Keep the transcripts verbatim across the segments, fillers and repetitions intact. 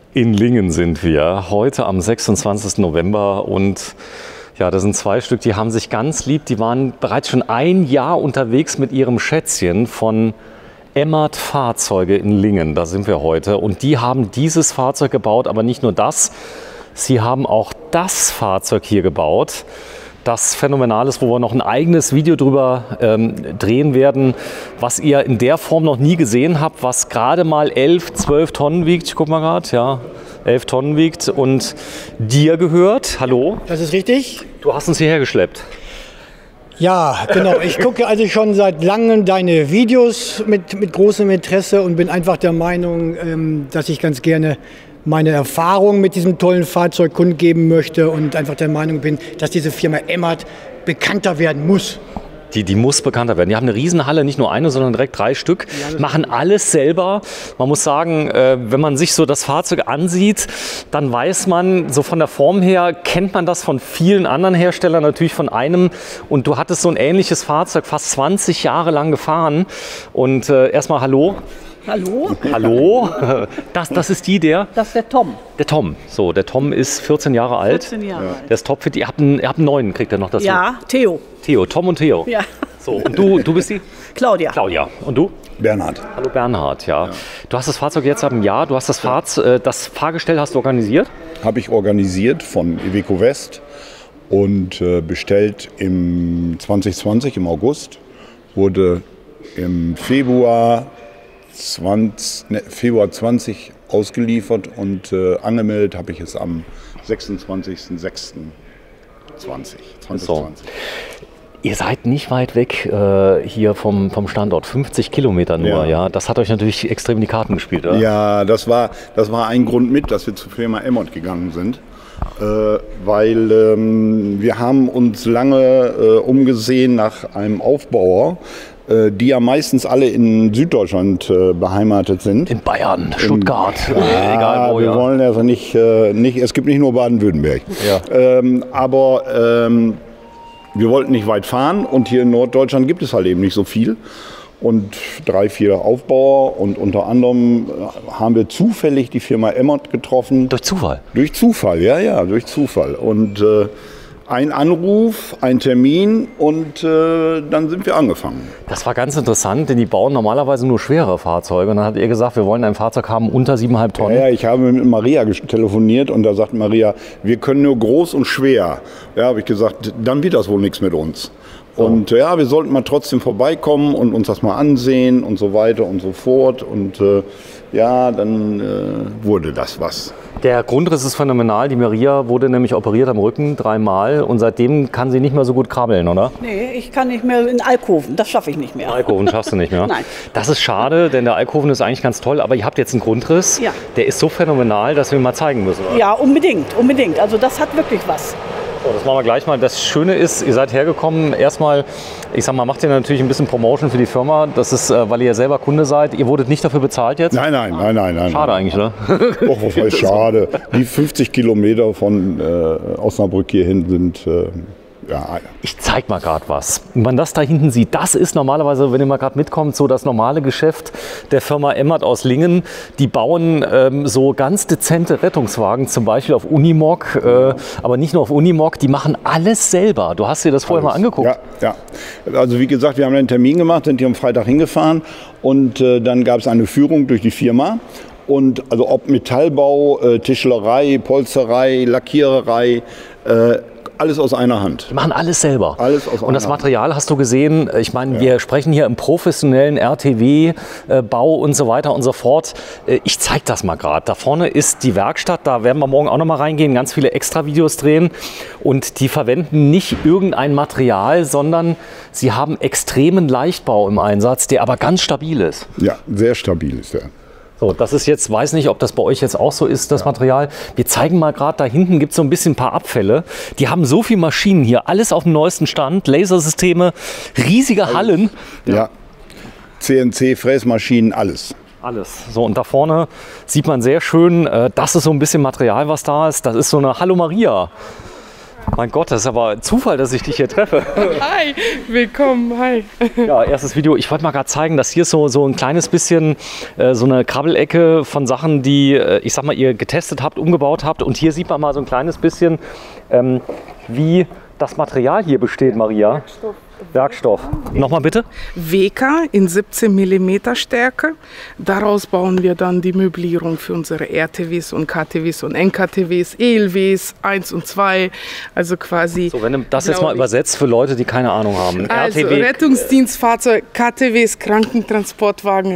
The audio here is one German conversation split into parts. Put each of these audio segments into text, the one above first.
In Lingen sind wir, heute am sechsundzwanzigsten November und ja, das sind zwei Stück, die haben sich ganz lieb, die waren bereits schon ein Jahr unterwegs mit ihrem Schätzchen von Emmert Fahrzeuge in Lingen, da sind wir heute und die haben dieses Fahrzeug gebaut, aber nicht nur das, sie haben auch das Fahrzeug hier gebaut, das phänomenal ist, wo wir noch ein eigenes Video drüber ähm, drehen werden, was ihr in der Form noch nie gesehen habt, was gerade mal elf, zwölf Tonnen wiegt. Ich guck mal gerade, ja, elf Tonnen wiegt und dir gehört. Hallo? Das ist richtig. Du hast uns hierher geschleppt. Ja, genau. Ich gucke also schon seit langem deine Videos mit, mit großem Interesse und bin einfach der Meinung, ähm, dass ich ganz gerne meine Erfahrung mit diesem tollen Fahrzeug kundgeben möchte und einfach der Meinung bin, dass diese Firma Emmert bekannter werden muss. Die, die muss bekannter werden. Die haben eine Riesenhalle, nicht nur eine, sondern direkt drei Stück, ja, machen alles selber. Man muss sagen, äh, wenn man sich so das Fahrzeug ansieht, dann weiß man, so von der Form her kennt man das von vielen anderen Herstellern, natürlich von einem. Und du hattest so ein ähnliches Fahrzeug fast zwanzig Jahre lang gefahren. Und äh, erstmal hallo. Hallo? Hallo? Das, das ist die, der? Das ist der Tom. Der Tom. So, der Tom ist vierzehn Jahre alt. vierzehn Jahre ja. alt. Der ist topfit. Ihr habt einen, ihr habt einen neuen, kriegt er noch dazu? Ja, Theo. Theo, Tom und Theo. Ja. So, und du, du bist die? Claudia. Claudia. Und du? Bernhard. Hallo Bernhard, ja. ja. Du hast das Fahrzeug jetzt seit einem Jahr. Du hast das, Fahrz äh, das Fahrgestell hast du organisiert? Habe ich organisiert von Iveco West und äh, bestellt im zwanzig zwanzig, im August. Wurde im Februar zwanzig, ne, Februar zwanzig ausgeliefert und äh, angemeldet habe ich es am sechsundzwanzigsten sechsten zwanzig. So. Ihr seid nicht weit weg äh, hier vom, vom Standort, fünfzig Kilometer nur. Ja. Ja. Das hat euch natürlich extrem in die Karten gespielt, oder? Ja, das war, das war ein Grund mit, dass wir zur Firma Emmert gegangen sind. Äh, weil ähm, wir haben uns lange äh, umgesehen nach einem Aufbauer, die ja meistens alle in Süddeutschland äh, beheimatet sind. In Bayern, Stuttgart, in, ja, egal wo. Wir ja. wollen also nicht, äh, nicht, es gibt nicht nur Baden-Württemberg. Ja. Ähm, aber ähm, wir wollten nicht weit fahren und hier in Norddeutschland gibt es halt eben nicht so viel. Und drei, vier Aufbauer und unter anderem haben wir zufällig die Firma Emmert getroffen. Durch Zufall? Durch Zufall, ja, ja, durch Zufall. Und äh, ein Anruf, ein Termin und äh, dann sind wir angefangen. Das war ganz interessant, denn die bauen normalerweise nur schwere Fahrzeuge. Und dann hat ihr gesagt, wir wollen ein Fahrzeug haben unter siebeneinhalb Tonnen. Ja, ja, ich habe mit Maria telefoniert und da sagt Maria, wir können nur groß und schwer. Ja, habe ich gesagt, dann wird das wohl nichts mit uns. So. Und ja, wir sollten mal trotzdem vorbeikommen und uns das mal ansehen und so weiter und so fort. Und äh, ja, dann äh, wurde das was. Der Grundriss ist phänomenal. Die Maria wurde nämlich operiert am Rücken dreimal und seitdem kann sie nicht mehr so gut krabbeln, oder? Nee, ich kann nicht mehr in Alkoven. Das schaffe ich nicht mehr. Alkoven schaffst du nicht mehr? Nein. Das ist schade, denn der Alkoven ist eigentlich ganz toll. Aber ihr habt jetzt einen Grundriss, ja. Der ist so phänomenal, dass wir ihn mal zeigen müssen, oder? Ja, unbedingt, unbedingt. Also das hat wirklich was. So, das machen wir gleich mal. Das Schöne ist, ihr seid hergekommen, erstmal, ich sag mal, macht ihr natürlich ein bisschen Promotion für die Firma. Das ist, äh, weil ihr ja selber Kunde seid. Ihr wurdet nicht dafür bezahlt jetzt? Nein, nein, nein, nein. nein schade eigentlich, oder? Doch, was heißt schade. Die fünfzig Kilometer von äh, Osnabrück hierhin sind... Äh, ja. Ich zeig mal gerade was. Wenn man das da hinten sieht, das ist normalerweise, wenn ihr mal gerade mitkommt, so das normale Geschäft der Firma Emmert aus Lingen. Die bauen ähm, so ganz dezente Rettungswagen, zum Beispiel auf Unimog, äh, aber nicht nur auf Unimog, die machen alles selber. Du hast dir das vorher alles mal angeguckt? Ja, ja. Also wie gesagt, wir haben einen Termin gemacht, sind hier am Freitag hingefahren und äh, dann gab es eine Führung durch die Firma. Und also ob Metallbau, äh, Tischlerei, Polsterei, Lackiererei, äh, alles aus einer Hand. Die machen alles selber. Alles aus Und das einer Material hast du gesehen. Ich meine, ja. wir sprechen hier im professionellen R T W-Bau und so weiter und so fort. Ich zeige das mal gerade. Da vorne ist die Werkstatt. Da werden wir morgen auch noch mal reingehen, ganz viele Extra-Videos drehen. Und die verwenden nicht irgendein Material, sondern sie haben extremen Leichtbau im Einsatz, der aber ganz stabil ist. Ja, sehr stabil ist der. So, das ist jetzt, weiß nicht, ob das bei euch jetzt auch so ist, das ja. Material. Wir zeigen mal gerade, da hinten gibt es so ein bisschen ein paar Abfälle. Die haben so viele Maschinen hier, alles auf dem neuesten Stand, Lasersysteme, riesige alles. Hallen. Ja, ja. C N C-Fräsmaschinen, alles. Alles. So, und da vorne sieht man sehr schön, äh, das ist so ein bisschen Material, was da ist. Das ist so eine Hallo Maria. Mein Gott, das ist aber Zufall, dass ich dich hier treffe. Hi, willkommen, hi. Ja, erstes Video. Ich wollte mal gerade zeigen, dass hier so, so ein kleines bisschen äh, so eine Krabbelecke von Sachen, die, äh, ich sag mal, ihr getestet habt, umgebaut habt. Und hier sieht man mal so ein kleines bisschen, ähm, wie das Material hier besteht, Maria. Werkstoff. Werkstoff. Nochmal bitte? W K in siebzehn Millimeter Stärke. Daraus bauen wir dann die Möblierung für unsere R T Ws und K T Ws und N K T Ws, E L Ws eins und zwei. Also quasi. So, wenn du das jetzt mal übersetzt für Leute, die keine Ahnung haben. Also R T W. Rettungsdienstfahrzeug, K T Ws, Krankentransportwagen,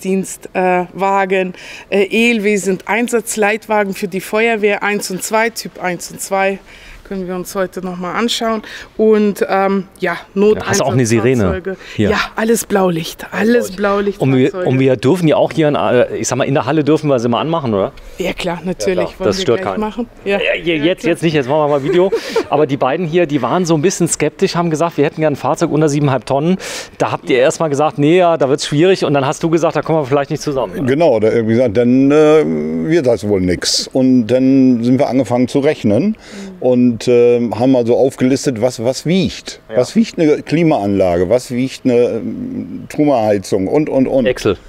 Rettungsdienstwagen. Äh, äh, E L W sind Einsatzleitwagen für die Feuerwehr eins und zwei, Typ eins und zwei. Können wir uns heute noch mal anschauen. Und ähm, ja, Noteinsatzfahrzeuge. Hast du auch eine Sirene? Hier. Ja, alles Blaulicht. Alles Blaulicht. Und wir, und wir dürfen ja auch hier, in, ich sag mal, in der Halle dürfen wir sie mal anmachen, oder? Ja klar, natürlich. Ja, klar. Wollen das wir stört gleich keinen. Machen? Ja. Ja, ja, jetzt, jetzt nicht, jetzt machen wir mal Video. Aber die beiden hier, die waren so ein bisschen skeptisch, haben gesagt, wir hätten gerne ein Fahrzeug unter siebeneinhalb Tonnen. Da habt ihr erst mal gesagt, nee, ja, da wird es schwierig. Und dann hast du gesagt, da kommen wir vielleicht nicht zusammen. Oder? Genau, da irgendwie gesagt, dann äh, wird das wohl nichts. Und dann sind wir angefangen zu rechnen und äh, haben mal so aufgelistet, was, was wiegt. Ja. Was wiegt eine Klimaanlage, was wiegt eine äh, Trümmerheizung und, und, und. Excel.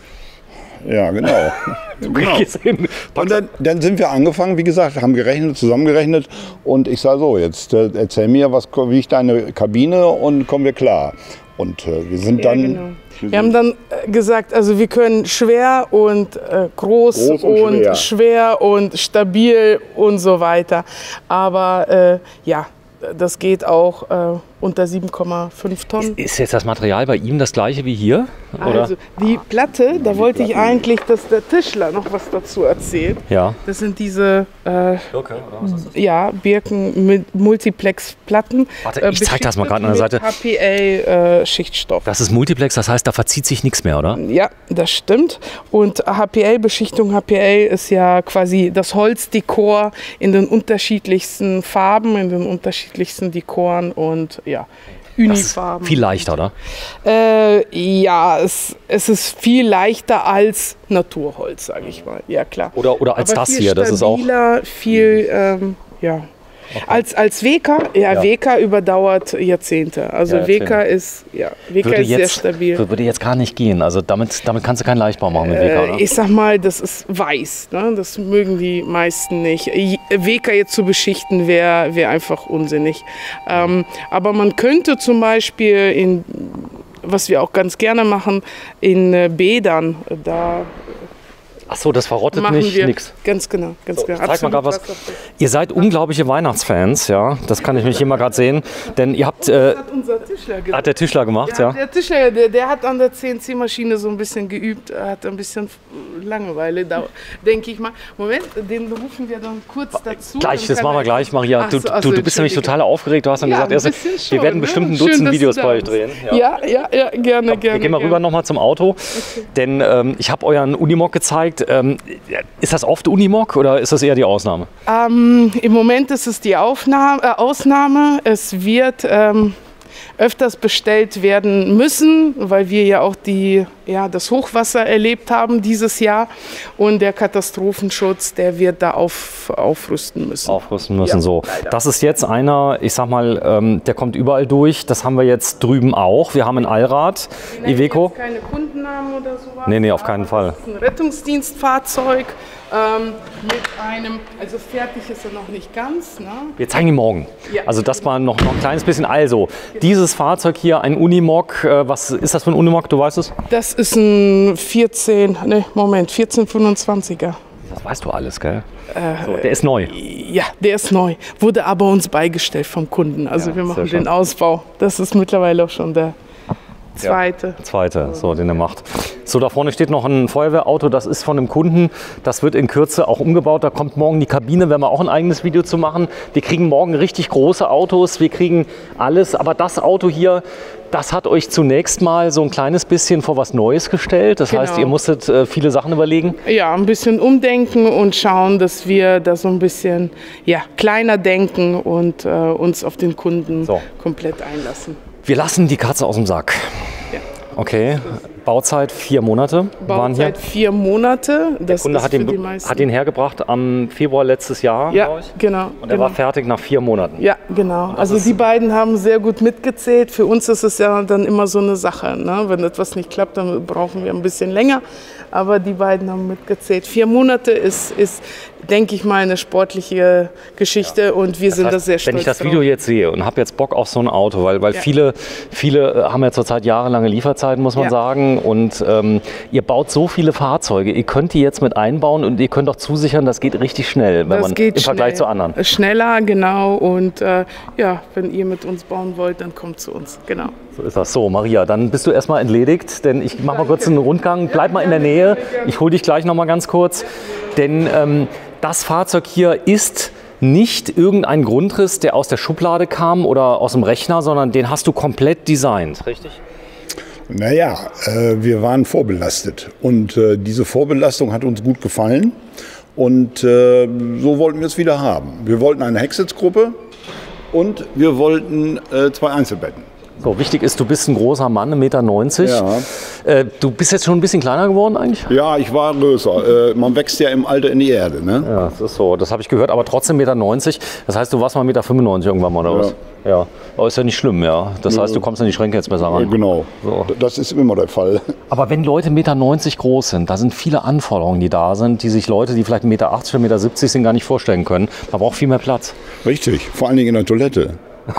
Ja, genau. genau. Und dann, dann sind wir angefangen, wie gesagt, haben gerechnet, zusammengerechnet und ich sage so, jetzt äh, erzähl mir, was wiegt deine Kabine und kommen wir klar. Und äh, wir sind Ja, dann... genau. Wir haben dann gesagt, also wir können schwer und äh, groß, Groß und und schwer. schwer. und stabil und so weiter. Aber äh, ja, das geht auch äh, unter sieben Komma fünf Tonnen. Ist jetzt das Material bei ihm das gleiche wie hier? Oder? Also die Platte, da wollte ich eigentlich, dass der Tischler noch was dazu erzählt. Ja. Das sind diese äh, Okay, oder was ist das? ja, Birken mit Multiplex-Platten. Warte, ich zeig das mal gerade an der Seite. H P A-Schichtstoff. Das ist Multiplex, das heißt, da verzieht sich nichts mehr, oder? Ja, das stimmt. Und H P A-Beschichtung, H P A ist ja quasi das Holzdekor in den unterschiedlichsten Farben, in den unterschiedlichsten Dekoren und ja, Das ist Unifarben. viel leichter, oder? Äh, ja, es, es ist viel leichter als Naturholz, sage ich mal. Ja, klar. Oder, oder als Aber das viel hier, das ist auch... stabiler, viel, ähm, ja. Als, als W K, ja, Ja. W K überdauert Jahrzehnte. Also Ja, W K ist, ja, W K Würde ist sehr jetzt, stabil. würde jetzt gar nicht gehen. Also damit, damit kannst du keinen Leichtbau machen mit W K, Äh, oder? ich sag mal, das ist weiß. Ne? Das mögen die meisten nicht. W K jetzt zu beschichten wäre wär einfach unsinnig. Ähm, aber man könnte zum Beispiel, in, was wir auch ganz gerne machen, in äh, Bädern, da Ach so, das verrottet machen nicht, wir nix. ganz genau, ganz So, genau. ich zeig mal grad was. Absolut wasserfest. Ihr seid unglaubliche Weihnachtsfans, ja. Das kann ich mich hier mal gerade sehen. Denn ihr habt, äh, Das hat unser Tischler gemacht. hat der Tischler gemacht, Ja, ja. der Tischler, der, der hat an der C N C-Maschine so ein bisschen geübt, er hat ein bisschen Langeweile, denke ich mal. Moment, den rufen wir dann kurz dazu. Gleich, dann das kann machen wir er- gleich, Maria. Ach Du, so, ach du, so, du bist nämlich Entschuldige. total aufgeregt. Du hast dann Ja, gesagt, ein erst, bisschen wir schon, werden ne? bestimmt ein Schön, Dutzend dass Videos du bei da euch bist. drehen. Ja, ja, ja, gerne, gerne. Wir gehen mal gerne. rüber nochmal zum Auto, denn ähm, ich habe euren Unimog gezeigt. Ähm, ist das oft Unimog oder ist das eher die Ausnahme? Ähm, Im Moment ist es die Aufnahme, äh, Ausnahme. Es wird ähm, öfters bestellt werden müssen, weil wir ja auch die, ja, das Hochwasser erlebt haben dieses Jahr. Und der Katastrophenschutz, der wird da auf, aufrüsten müssen. Aufrüsten müssen, Ja, so. leider. Das ist jetzt einer, ich sag mal, ähm, der kommt überall durch. Das haben wir jetzt drüben auch. Wir haben ein Allrad, Wir nennen Iveco. jetzt keine Kundennamen oder sowas. Nee, nee, auf keinen aber Fall. Das ist ein Rettungsdienstfahrzeug ähm, mit einem, also fertig ist er noch nicht ganz. Ne? Wir zeigen ihn morgen. Ja. Also das war noch, noch ein kleines bisschen. Also, dieses Fahrzeug hier, ein Unimog, äh, was ist das für ein Unimog, du weißt es? Das ist ein vierzehn, ne, Moment, vierzehn fünfundzwanziger. Das weißt du alles, gell? so, der ist neu. Ja, der ist neu, wurde aber uns beigestellt vom Kunden. Also Ja, wir sehr machen schön. den Ausbau. Das ist mittlerweile auch schon der zweite. Zweite, so, den er macht. So, da vorne steht noch ein Feuerwehrauto, das ist von einem Kunden. Das wird in Kürze auch umgebaut. Da kommt morgen die Kabine, werden wir auch ein eigenes Video zu machen. Wir kriegen morgen richtig große Autos, wir kriegen alles. Aber das Auto hier, das hat euch zunächst mal so ein kleines bisschen vor was Neues gestellt. Das Genau. heißt, ihr musstet äh, viele Sachen überlegen. Ja, ein bisschen umdenken und schauen, dass wir da so ein bisschen ja, kleiner denken und äh, uns auf den Kunden So. komplett einlassen. Wir lassen die Katze aus dem Sack. Ja. Okay. Bauzeit vier Monate waren hier. Bauzeit vier Monate. Der Das Kunde ist hat für ihn, die meisten. hat ihn hergebracht am Februar letztes Jahr. Ja, glaub ich. genau. Und er genau. war fertig nach vier Monaten. Ja, genau. Also die beiden haben sehr gut mitgezählt. Für uns ist es ja dann immer so eine Sache. Ne? Wenn etwas nicht klappt, dann brauchen wir ein bisschen länger. Aber die beiden haben mitgezählt. Vier Monate ist, ist denke ich mal, eine sportliche Geschichte ja. und wir das sind heißt, da sehr stolz wenn ich das drauf. Video jetzt sehe und habe jetzt Bock auf so ein Auto, weil, weil Ja. viele, viele haben ja zurzeit jahrelange Lieferzeiten, muss man Ja. sagen. Und ähm, ihr baut so viele Fahrzeuge. Ihr könnt die jetzt mit einbauen und ihr könnt auch zusichern, das geht richtig schnell, wenn Das man geht im Vergleich schnell. zu anderen. Schneller, genau. Und äh, ja, wenn ihr mit uns bauen wollt, dann kommt zu uns. Genau. So ist das. So, Maria, dann bist du erstmal entledigt, denn ich mache mal kurz einen Rundgang. Bleib mal in der Nähe. Ich hole dich gleich noch mal ganz kurz. Denn ähm, das Fahrzeug hier ist nicht irgendein Grundriss, der aus der Schublade kam oder aus dem Rechner, sondern den hast du komplett designt, richtig? Naja, äh, wir waren vorbelastet und äh, diese Vorbelastung hat uns gut gefallen und äh, so wollten wir es wieder haben. Wir wollten eine Hecksitzgruppe und wir wollten äh, zwei Einzelbetten. So, wichtig ist, du bist ein großer Mann, ein Meter neunzig. Ja. Äh, du bist jetzt schon ein bisschen kleiner geworden eigentlich? Ja, ich war größer. Äh, man wächst ja im Alter in die Erde. Ne? Ja, das ist so. Das habe ich gehört, aber trotzdem Meter neunzig. Das heißt, du warst mal Meter fünfundneunzig irgendwann mal, oder was? Ja. Aber ist ja nicht schlimm, ja. Das Ja. heißt, du kommst in die Schränke jetzt besser Äh, ran. genau, So. das ist immer der Fall. Aber wenn Leute Meter neunzig groß sind, da sind viele Anforderungen, die da sind, die sich Leute, die vielleicht Meter achtzig oder Meter siebzig sind, gar nicht vorstellen können. Man braucht viel mehr Platz. Richtig, vor allen Dingen in der Toilette.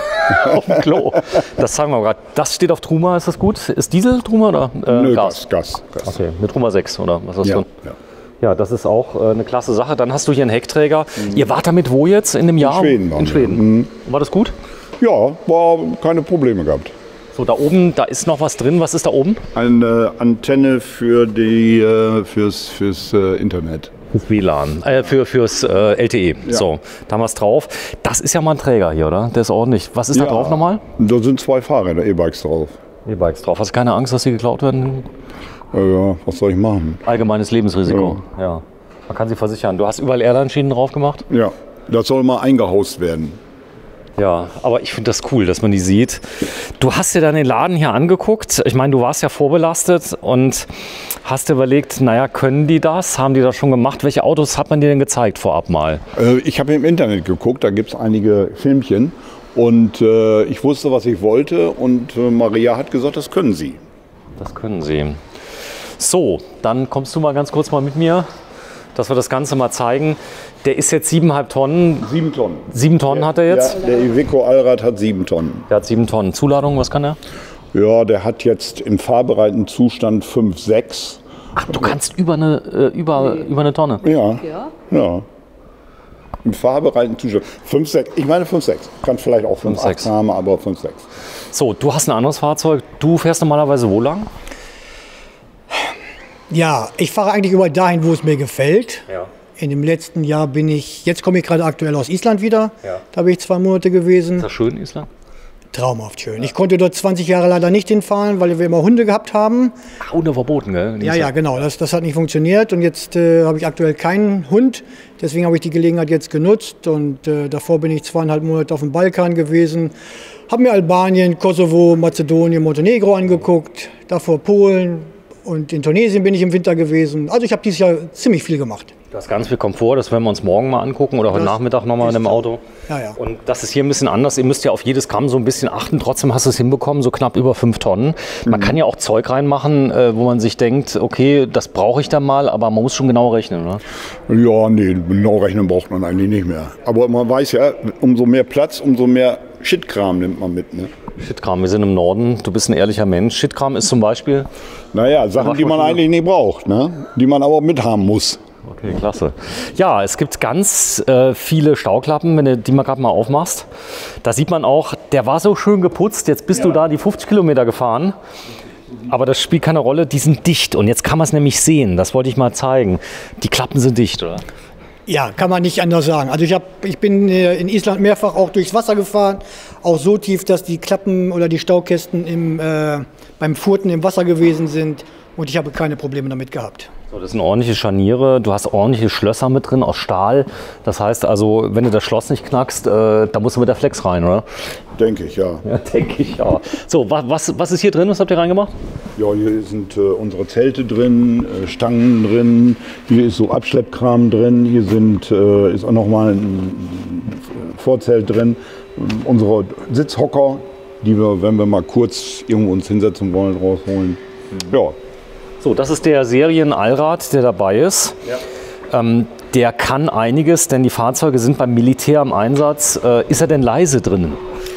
Auf dem Klo. Das sagen wir gerade. Das steht auf Truma, ist das gut? Ist Diesel Truma oder äh, Nö, Gas? Gas, Gas, Gas. Okay, mit Truma sechs oder was hast Ja, du? ja. Ja, das ist auch äh, eine klasse Sache. Dann hast du hier einen Heckträger. Ihr wart damit wo jetzt in dem Jahr? Schweden waren In wir. Schweden. Mhm. War das gut? Ja, war keine Probleme gehabt. So, da oben, da ist noch was drin. Was ist da oben? Eine Antenne für die, äh, fürs, fürs äh, Internet. Fürs W L A N, äh, für, fürs äh, L T E. Ja. So, da haben wir es drauf. Das ist ja mal ein Träger hier, oder? Der ist ordentlich. Was ist da drauf nochmal? Da sind zwei Fahrräder, E-Bikes drauf. E-Bikes drauf. Hast du keine Angst, dass die geklaut werden? Äh, ja, was soll ich machen? Allgemeines Lebensrisiko. Ja. Man kann sie versichern. Du hast überall Airline-Schienen drauf gemacht? Ja, das soll mal eingehaust werden. Ja, aber ich finde das cool, dass man die sieht. Du hast dir dann den Laden hier angeguckt. Ich meine, du warst ja vorbelastet und hast dir überlegt, naja, können die das? Haben die das schon gemacht? Welche Autos hat man dir denn gezeigt vorab mal? Äh, ich habe im Internet geguckt, da gibt es einige Filmchen. Und äh, ich wusste, was ich wollte. Und äh, Maria hat gesagt, das können sie. Das können sie. So, dann kommst du mal ganz kurz mal mit mir, dass wir das Ganze mal zeigen. Der ist jetzt siebeneinhalb Tonnen. Sieben Tonnen. Sieben Tonnen hat er jetzt? Ja, der Iveco Allrad hat sieben Tonnen. Der hat sieben Tonnen. Zuladung, was kann er? Ja, der hat jetzt im fahrbereiten Zustand fünf, sechs. Ach, du kannst über eine, äh, über, über eine Tonne. Ja, ja. Im fahrbereiten Zustand. fünf, sechs. Ich meine fünf, sechs. Kann vielleicht auch fünf, sechs. acht haben, aber fünf, sechs. So, du hast ein anderes Fahrzeug. Du fährst normalerweise wo lang? Ja, ich fahre eigentlich überall dahin, wo es mir gefällt. Ja. In dem letzten Jahr bin ich, jetzt komme ich gerade aktuell aus Island wieder. Ja. Da bin ich zwei Monate gewesen. Ist das schön, Island? Traumhaft schön. Ich konnte dort zwanzig Jahre leider nicht hinfahren, weil wir immer Hunde gehabt haben. Ach, Hunde verboten, gell? in Ja, Island? ja, genau. Das, das hat nicht funktioniert. Und jetzt äh, habe ich aktuell keinen Hund. Deswegen habe ich die Gelegenheit jetzt genutzt. Und äh, davor bin ich zweieinhalb Monate auf dem Balkan gewesen. Habe mir Albanien, Kosovo, Mazedonien, Montenegro angeguckt. Davor Polen. Und in Tunesien bin ich im Winter gewesen. Also ich habe dieses Jahr ziemlich viel gemacht. Du hast ganz viel Komfort, das werden wir uns morgen mal angucken oder heute Das Nachmittag nochmal in ist dem so. Auto. Ja, ja. Und das ist hier ein bisschen anders. Ihr müsst ja auf jedes Gramm so ein bisschen achten. Trotzdem hast du es hinbekommen, so knapp über fünf Tonnen. Man kann ja auch Zeug reinmachen, äh, wo man sich denkt, okay, das brauche ich dann mal, aber man muss schon genau rechnen, oder? Ja, nee, genau rechnen braucht man eigentlich nicht mehr. Aber man weiß ja, umso mehr Platz, umso mehr Shitkram nimmt man mit. Ne? Shitkram, wir sind im Norden, du bist ein ehrlicher Mensch. Shitkram ist zum Beispiel... Naja, Sachen, die man eigentlich nicht braucht, ne? Die man aber mithaben muss. Okay, klasse. Ja, es gibt ganz äh, viele Stauklappen, wenn du die mal gerade mal aufmachst. Da sieht man auch, der war so schön geputzt, jetzt bist du da die fünfzig Kilometer gefahren. Aber das spielt keine Rolle, die sind dicht. Und jetzt kann man es nämlich sehen, das wollte ich mal zeigen. Die Klappen sind dicht, oder? Ja, kann man nicht anders sagen. Also ich, hab, ich bin äh, in Island mehrfach auch durchs Wasser gefahren. Auch so tief, dass die Klappen oder die Staukästen im, äh, beim Furten im Wasser gewesen sind. Und ich habe keine Probleme damit gehabt. So, das sind ordentliche Scharniere, du hast ordentliche Schlösser mit drin aus Stahl. Das heißt also, wenn du das Schloss nicht knackst, äh, da musst du mit der Flex rein, oder? Denke ich, ja. Ja, denke ich, ja. So, wa was, was ist hier drin? Was habt ihr reingemacht? Ja, hier sind äh, unsere Zelte drin, äh, Stangen drin, hier ist so Abschleppkram drin, hier sind, äh, ist auch nochmal ein Vorzelt drin. Unsere Sitzhocker, die wir, wenn wir mal kurz irgendwo uns hinsetzen wollen, rausholen. Mhm. Ja. So, das ist der Serien-Allrad, der dabei ist. Ja. Ähm, der kann einiges, denn die Fahrzeuge sind beim Militär im Einsatz. Äh, ist er denn leise drinnen?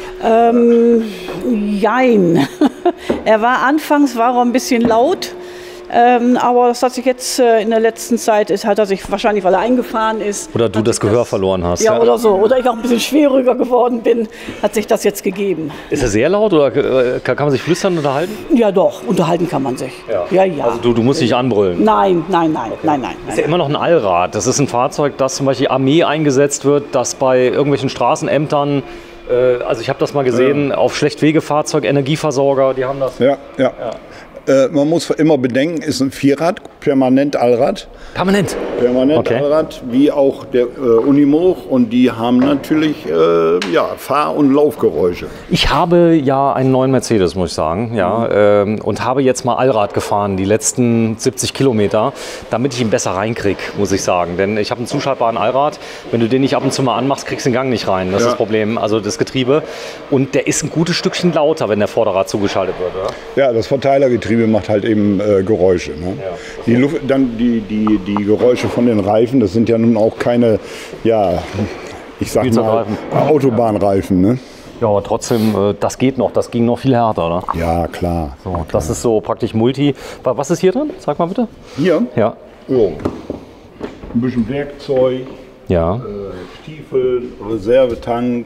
Ähm, jein. Er war anfangs war er ein bisschen laut, ähm, aber das hat sich jetzt äh, in der letzten Zeit, ist, hat er sich wahrscheinlich, weil er eingefahren ist. Oder du das Gehör das, verloren hast. Ja, ja, oder so. Oder ich auch ein bisschen schwerhöriger geworden bin, hat sich das jetzt gegeben. Ist er sehr laut oder äh, kann man sich flüstern unterhalten? Ja doch, unterhalten kann man sich. Ja, ja. ja. Also du, du musst nicht anbrüllen? Nein, nein, nein, okay. nein, nein. Das ist ja immer noch ein Allrad. Das ist ein Fahrzeug, das zum Beispiel Armee eingesetzt wird, das bei irgendwelchen Straßenämtern, äh, also ich habe das mal gesehen, ja. auf Schlechtwegefahrzeug, Energieversorger, die haben das. Ja, ja. ja. Äh, man muss immer bedenken, ist ein Vierrad, permanent Allrad. Permanent? Permanent okay. Allrad, wie auch der äh, Unimog. Und die haben natürlich äh, ja, Fahr- und Laufgeräusche. Ich habe ja einen neuen Mercedes, muss ich sagen. Ja, mhm. ähm, und habe jetzt mal Allrad gefahren, die letzten siebzig Kilometer, damit ich ihn besser reinkriege, muss ich sagen. Denn ich habe einen zuschaltbaren Allrad. Wenn du den nicht ab und zu mal anmachst, kriegst du den Gang nicht rein. Das ja. ist das Problem, also das Getriebe. Und der ist ein gutes Stückchen lauter, wenn der Vorderrad zugeschaltet wird, oder? Ja, das Verteilergetriebe macht halt eben äh, Geräusche. Ne? Ja, die, Luft, dann die, die, die Geräusche von den Reifen, das sind ja nun auch keine, ja, ich sag mal, Autobahnreifen. Ne? Ja, aber trotzdem, äh, das geht noch, das ging noch viel härter, oder? Ja, klar. So, klar. Das ist so praktisch Multi. Was ist hier drin? Sag mal bitte. Hier? Ja. Jo. Ein bisschen Werkzeug, ja. äh, Stiefel, Reservetank,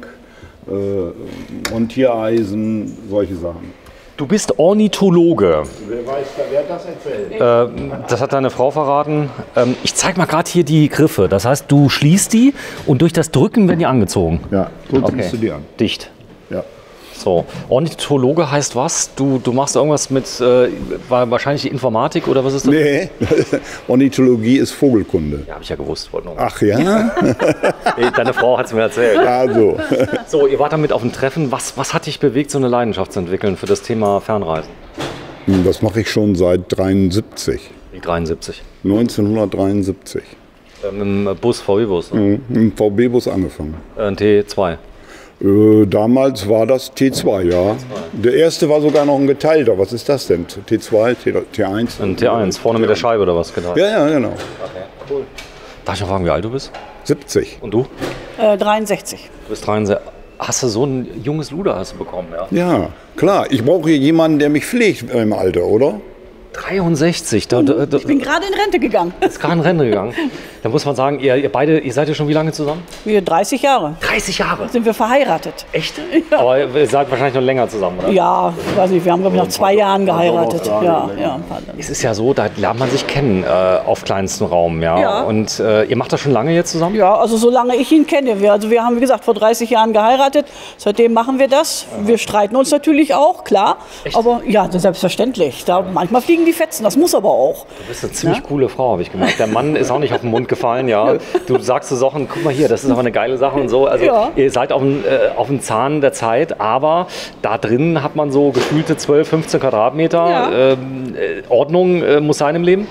äh, Montiereisen, solche Sachen. Du bist Ornithologe. Wer weiß, wer hat das erzählt? Äh, das hat deine Frau verraten. Ähm, ich zeig mal gerade hier die Griffe. Das heißt, du schließt die und durch das Drücken werden die angezogen. Ja, so okay. ziehst du die an. Dicht. Ja. So, Ornithologe heißt was? Du, du machst irgendwas mit, äh, wahrscheinlich die Informatik oder was ist das? Nee, Ornithologie ist Vogelkunde. Ja, habe ich ja gewusst. Wollte noch Ach ja? Deine Frau hat es mir erzählt. Also. So, ihr wart damit auf dem Treffen. Was, was hat dich bewegt, so eine Leidenschaft zu entwickeln für das Thema Fernreisen? Das mache ich schon seit dreiundsiebzig. Wie dreiundsiebzig? neunzehnhundertdreiundsiebzig. Äh, mit dem Bus, V W-Bus? Ne? Mhm, mit dem V W-Bus angefangen. Äh, ein T zwei? Äh, damals war das T zwei, ja. T zwei. Der erste war sogar noch ein geteilter. Was ist das denn? T zwei, T eins? Ein T eins, vorne mit der Scheibe oder was geteilt? Ja, ja, genau. Okay, cool. Darf ich noch fragen, wie alt du bist? siebzig. Und du? Äh, dreiundsechzig. Du bist dreiundsechzig. Hast du so ein junges Luder hast du bekommen, ja? Ja, klar. Ich brauche hier jemanden, der mich pflegt im Alter, oder? dreiundsechzig. Da, da, da, ich bin gerade in Rente gegangen. Ist gerade in Rente gegangen. Da muss man sagen, ihr, ihr beide, ihr seid ja schon wie lange zusammen? Wir dreißig Jahre. dreißig Jahre? Sind wir verheiratet. Echt? Ja. Aber ihr seid wahrscheinlich noch länger zusammen, oder? Ja, ich weiß nicht, wir haben glaube ich nach zwei Jahren geheiratet. Ja, ja. Es ist ja so, da lernt man sich kennen äh, auf kleinstem Raum, ja. ja. Und äh, ihr macht das schon lange jetzt zusammen? Ja, also solange ich ihn kenne. Wir, also wir haben, wie gesagt, vor dreißig Jahren geheiratet. Seitdem machen wir das. Aha. Wir streiten uns natürlich auch, klar. Echt? Aber ja, selbstverständlich. Da, manchmal fliegen die Fetzen, das muss aber auch. Du bist eine ziemlich ja? coole Frau, habe ich gemerkt. Der Mann ist auch nicht auf den Mund gefallen, ja. Du sagst so Sachen, guck mal hier, das ist aber eine geile Sache und so. Also ja. ihr seid auf dem, äh, auf dem Zahn der Zeit, aber da drin hat man so gefühlte zwölf, fünfzehn Quadratmeter. Ja. Ähm, äh, Ordnung äh, muss sein im Leben?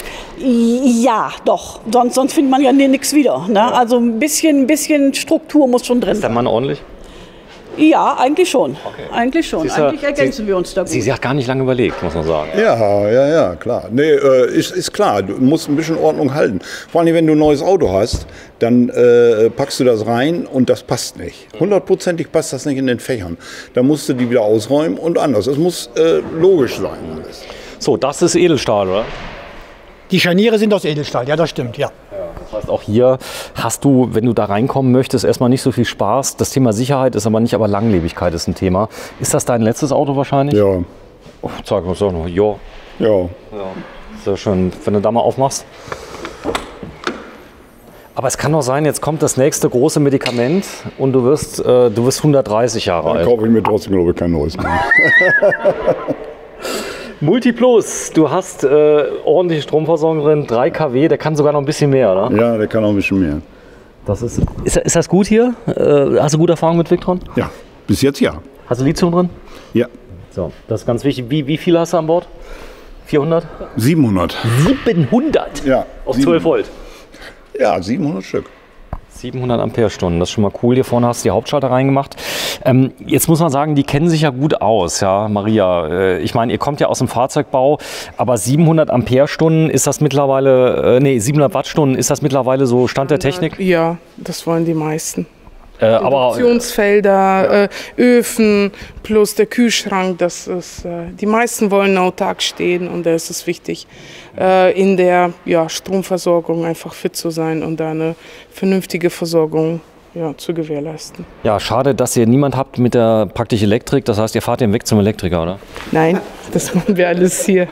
Ja, doch. Sonst, sonst findet man ja nichts wieder. Ne? Ja. Also ein bisschen, ein bisschen Struktur muss schon drin sein. Ist der Mann ordentlich? Ja, eigentlich schon. Okay. Eigentlich schon. Siehste, eigentlich ergänzen sie, wir uns da gut. Sie, sie hat gar nicht lange überlegt, muss man sagen. Ja, ja, ja, klar. Nee, äh, ist, ist klar, du musst ein bisschen Ordnung halten. Vor allem, wenn du ein neues Auto hast, dann äh, packst du das rein und das passt nicht. Hundertprozentig passt das nicht in den Fächern. Dann musst du die wieder ausräumen und anders. Es muss äh, logisch sein alles. So, das ist Edelstahl, oder? Die Scharniere sind aus Edelstahl, ja, das stimmt, ja. Das heißt, auch hier hast du, wenn du da reinkommen möchtest, erstmal nicht so viel Spaß. Das Thema Sicherheit ist aber nicht, aber Langlebigkeit ist ein Thema. Ist das dein letztes Auto wahrscheinlich? Ja. Oh, sag mal so noch, ja. Ja. Ja. Sehr schön, wenn du da mal aufmachst. Aber es kann doch sein, jetzt kommt das nächste große Medikament und du wirst, äh, du wirst hundertdreißig Jahre alt. Dann kaufe ich mir trotzdem, glaube ich, kein neues mehr. Multiplus, du hast äh, ordentliche Stromversorgung drin, drei Kilowatt, der kann sogar noch ein bisschen mehr, oder? Ja, der kann auch ein bisschen mehr. Das ist, ist, ist das gut hier? Äh, hast du gute Erfahrung mit Victron? Ja, bis jetzt ja. Hast du Lithium drin? Ja. So, das ist ganz wichtig. Wie, wie viel hast du an Bord? vierhundert? siebenhundert. siebenhundert? Ja. Auf zwölf Volt? Ja, siebenhundert Stück. siebenhundert Ampere-Stunden, das ist schon mal cool. Hier vorne hast du die Hauptschalter reingemacht. Ähm, jetzt muss man sagen, die kennen sich ja gut aus, ja, Maria. Äh, ich meine, ihr kommt ja aus dem Fahrzeugbau, aber siebenhundert Ampere-Stunden, ist das mittlerweile, äh, nee, siebenhundert Wattstunden, ist das mittlerweile so Stand der Technik? Ja, das wollen die meisten. Äh, aber Induktionsfelder, äh, Öfen plus der Kühlschrank, das ist, äh, die meisten wollen autark stehen und da ist es wichtig, äh, in der ja, Stromversorgung einfach fit zu sein und da eine vernünftige Versorgung ja, zu gewährleisten. Ja, schade, dass ihr niemand habt mit der praktisch Elektrik, das heißt, ihr fahrt den weg zum Elektriker, oder? Nein, das machen wir alles hier.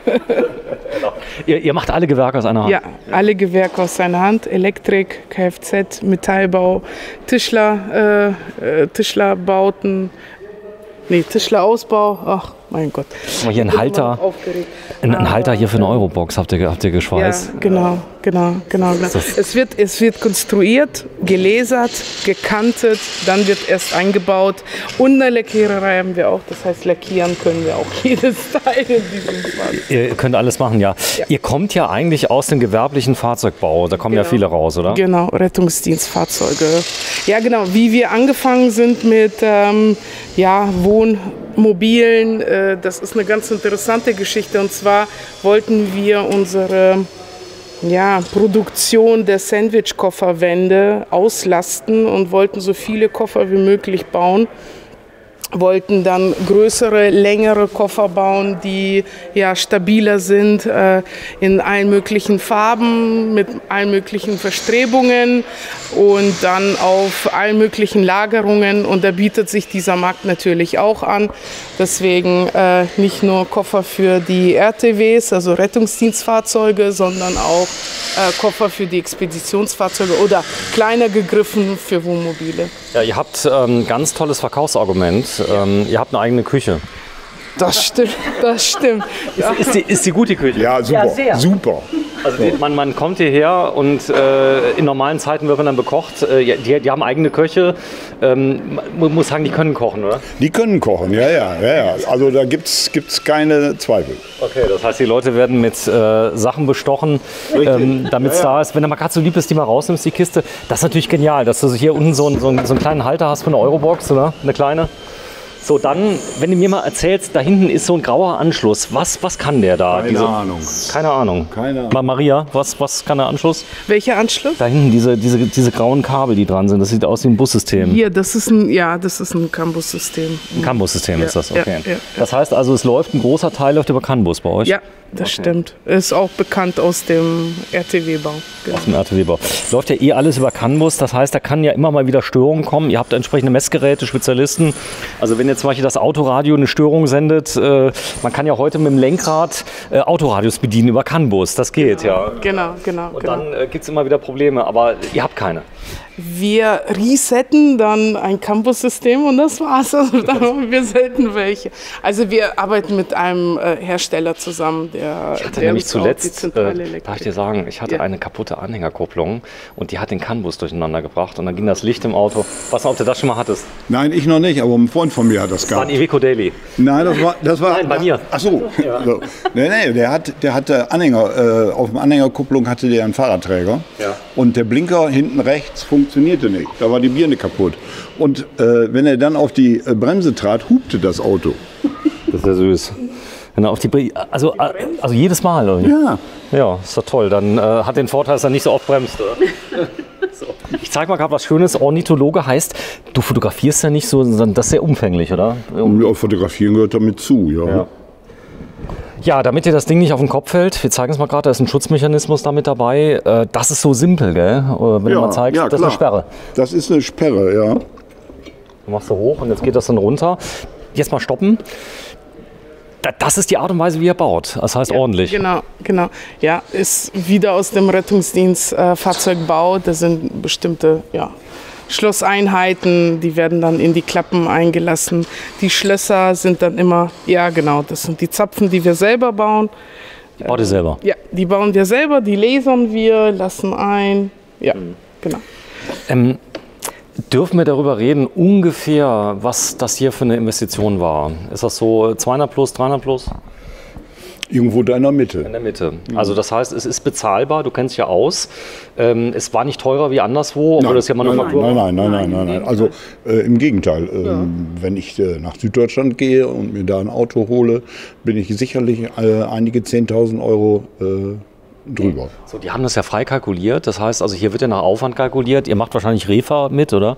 Ihr, ihr macht alle Gewerke aus einer Hand? Ja, alle Gewerke aus einer Hand. Elektrik, Kfz, Metallbau, Tischler, äh, äh, Tischlerbauten, nee, Tischlerausbau. Ach, mein Gott. Mal hier ein Halter, ein, ein Halter hier für eine Eurobox habt ihr, habt ihr geschweißt. Ja, genau, genau, genau. genau. Es wird, es wird konstruiert, gelasert, gekantet, dann wird erst eingebaut und eine Lackiererei haben wir auch. Das heißt, lackieren können wir auch jedes Teil in diesem Fall. Ihr könnt alles machen, ja. ja. Ihr kommt ja eigentlich aus dem gewerblichen Fahrzeugbau, da kommen genau. ja viele raus, oder? Genau, Rettungsdienstfahrzeuge. Ja, genau, wie wir angefangen sind mit ähm, ja, Wohnmobilen, äh, das ist eine ganz interessante Geschichte. Und zwar wollten wir unsere ja, Produktion der Sandwich-Kofferwände auslasten und wollten so viele Koffer wie möglich bauen. Wollten dann größere, längere Koffer bauen, die ja stabiler sind, äh, in allen möglichen Farben, mit allen möglichen Verstrebungen und dann auf allen möglichen Lagerungen. Und da bietet sich dieser Markt natürlich auch an. Deswegen äh, nicht nur Koffer für die R T Ws, also Rettungsdienstfahrzeuge, sondern auch äh, Koffer für die Expeditionsfahrzeuge oder kleiner gegriffen für Wohnmobile. Ja, ihr habt ein ähm, ganz tolles Verkaufsargument. Ähm, ihr habt eine eigene Küche. Das stimmt, das stimmt. Ja. Ist, ist, die, ist die gut, die Küche? Ja, super. Ja, sehr. Super. Also die, man, man kommt hierher und äh, in normalen Zeiten wird man dann bekocht. Äh, die, die haben eigene Köche. Ähm, man muss sagen, die können kochen, oder? Die können kochen, ja, ja. ja, ja. Also da gibt es keine Zweifel. Okay, das heißt, die Leute werden mit äh, Sachen bestochen, ähm, damit es ja, ja. da ist. Wenn du mal gerade so lieb bist, die mal rausnimmst, die Kiste, das ist natürlich genial, dass du hier unten so, ein, so, einen, so einen kleinen Halter hast für eine Eurobox, oder? Eine kleine. So, dann, wenn du mir mal erzählst, da hinten ist so ein grauer Anschluss. Was, was kann der da? Keine diese, Ahnung. Keine Ahnung. Keine Ahnung. Ma Maria, was, was kann der Anschluss? Welcher Anschluss? Da hinten, diese, diese, diese grauen Kabel, die dran sind. Das sieht aus wie ein Bussystem. Hier, das ist ein, ja, das ist ein CAN-Bus-System. Ein CAN-Bus-System ja, ist das, okay. Ja, ja, das heißt also, es läuft, ein großer Teil läuft über CAN-Bus bei euch? Ja, das okay. stimmt. Ist auch bekannt aus dem R T W-Bau. Genau. Aus dem R T W-Bau. Läuft ja eh alles über CAN-Bus, das heißt, da kann ja immer mal wieder Störungen kommen. Ihr habt entsprechende Messgeräte, Spezialisten. Also wenn jetzt zum Beispiel das Autoradio eine Störung sendet, äh, man kann ja heute mit dem Lenkrad äh, Autoradios bedienen über CAN-Bus, das geht, genau. ja. Genau, genau. Und genau. dann äh, gibt es immer wieder Probleme, aber ihr habt keine. Wir resetten dann ein CAN-Bus-System und das war's. Also dann haben wir selten welche. Also wir arbeiten mit einem äh, Hersteller zusammen, der, ich hatte der nämlich zuletzt, äh, Elektrik. darf ich dir sagen, ich hatte ja. eine kaputte Anhängerkupplung und die hat den CAN-Bus durcheinander gebracht und dann ging das Licht im Auto. Was, ob du das schon mal hattest? Nein, ich noch nicht, aber ein Freund von mir hat das Das war ein gehabt. Iveco Daily. Nein, das war, das war Nein, bei mir. Ach so. Ja. so. Nee, nee, der hat, der hatte Anhänger, äh, auf dem Anhängerkupplung hatte der einen Fahrradträger. Ja. Und der Blinker hinten rechts funktionierte nicht. Da war die Birne kaputt. Und äh, wenn er dann auf die äh, Bremse trat, hupte das Auto. Das ist ja süß. Wenn er auf die Bre also, also jedes Mal, oder? Ja. Ja, ist doch toll. Dann äh, hat den Vorteil, dass er nicht so oft bremst, oder? So. Ich zeige mal gerade was Schönes. Ornithologe heißt, du fotografierst ja nicht so, sondern das ist sehr umfänglich, oder? Und auch Fotografieren gehört damit zu, ja. Ja. Ja, damit dir das Ding nicht auf den Kopf fällt, wir zeigen es mal gerade, da ist ein Schutzmechanismus damit dabei. Äh, das ist so simpel, gell? Wenn ja, du mal zeigst, ja, das ist eine Sperre. Das ist eine Sperre, ja. Du machst du hoch und jetzt geht das dann runter. Jetzt mal stoppen. Das ist die Art und Weise, wie er baut. Das heißt ja, ordentlich. Genau, genau. Ja, ist wieder aus dem Rettungsdienst äh, Fahrzeugbau. Da sind bestimmte ja, Schlosseinheiten, die werden dann in die Klappen eingelassen. Die Schlösser sind dann immer, ja genau, das sind die Zapfen, die wir selber bauen. Die baut ihr selber? Ja, die bauen wir selber, die lasern wir, lassen ein, ja, mhm. genau. Ähm, dürfen wir darüber reden, ungefähr, was das hier für eine Investition war? Ist das so zweihundert plus, dreihundert plus? Irgendwo da in der Mitte. In der Mitte. Also das heißt, es ist bezahlbar, du kennst ja aus. Ähm, es war nicht teurer wie anderswo, obwohl nein, das ja Manufaktur nein, nein, nein, nein, nein, nein, nein. Also äh, im Gegenteil. Ähm, ja. Wenn ich äh, nach Süddeutschland gehe und mir da ein Auto hole, bin ich sicherlich äh, einige zehntausend Euro äh, drüber. So, die haben das ja frei kalkuliert. Das heißt, also hier wird ja nach Aufwand kalkuliert. Ihr macht wahrscheinlich Refa mit, oder?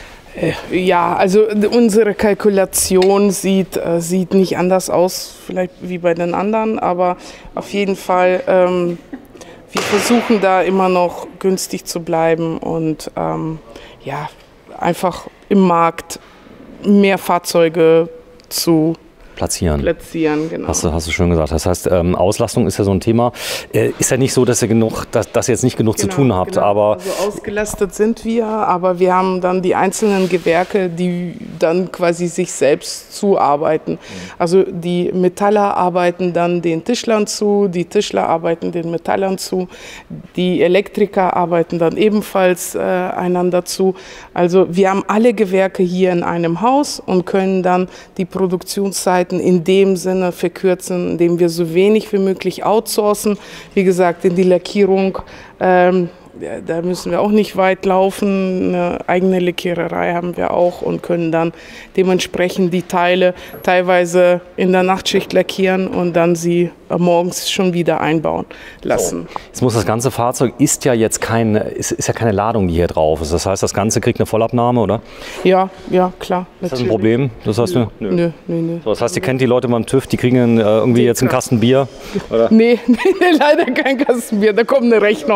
Ja, also unsere Kalkulation sieht, äh, sieht nicht anders aus, vielleicht wie bei den anderen, aber auf jeden Fall, ähm, wir versuchen da immer noch günstig zu bleiben und ähm, ja, einfach im Markt mehr Fahrzeuge zu platzieren. Platzieren, genau. Hast du, hast du schön gesagt. Das heißt, ähm, Auslastung ist ja so ein Thema. Äh, ist ja nicht so, dass ihr genug, dass, dass ihr jetzt nicht genug genau, zu tun habt, genau. aber also ausgelastet sind wir, aber wir haben dann die einzelnen Gewerke, die dann quasi sich selbst zuarbeiten. Mhm. Also die Metaller arbeiten dann den Tischlern zu, die Tischler arbeiten den Metallern zu, die Elektriker arbeiten dann ebenfalls äh, einander zu. Also wir haben alle Gewerke hier in einem Haus und können dann die Produktionszeiten in dem Sinne verkürzen, indem wir so wenig wie möglich outsourcen. Wie gesagt, in die Lackierung, ähm, da müssen wir auch nicht weit laufen. Eine eigene Lackiererei haben wir auch und können dann dementsprechend die Teile teilweise in der Nachtschicht lackieren und dann sie morgens schon wieder einbauen lassen. So. Jetzt muss das ganze Fahrzeug, ist ja jetzt kein, ist, ist ja keine Ladung, die hier drauf ist. Das heißt, das Ganze kriegt eine Vollabnahme, oder? Ja, ja, klar. Ist das ein Problem? Das heißt, nö, nö, nö, nö. So, das heißt, ihr kennt die Leute beim TÜV, die kriegen äh, irgendwie jetzt einen Kasten Bier? Oder? Nee, nee, leider kein Kasten Bier, da kommt eine Rechnung.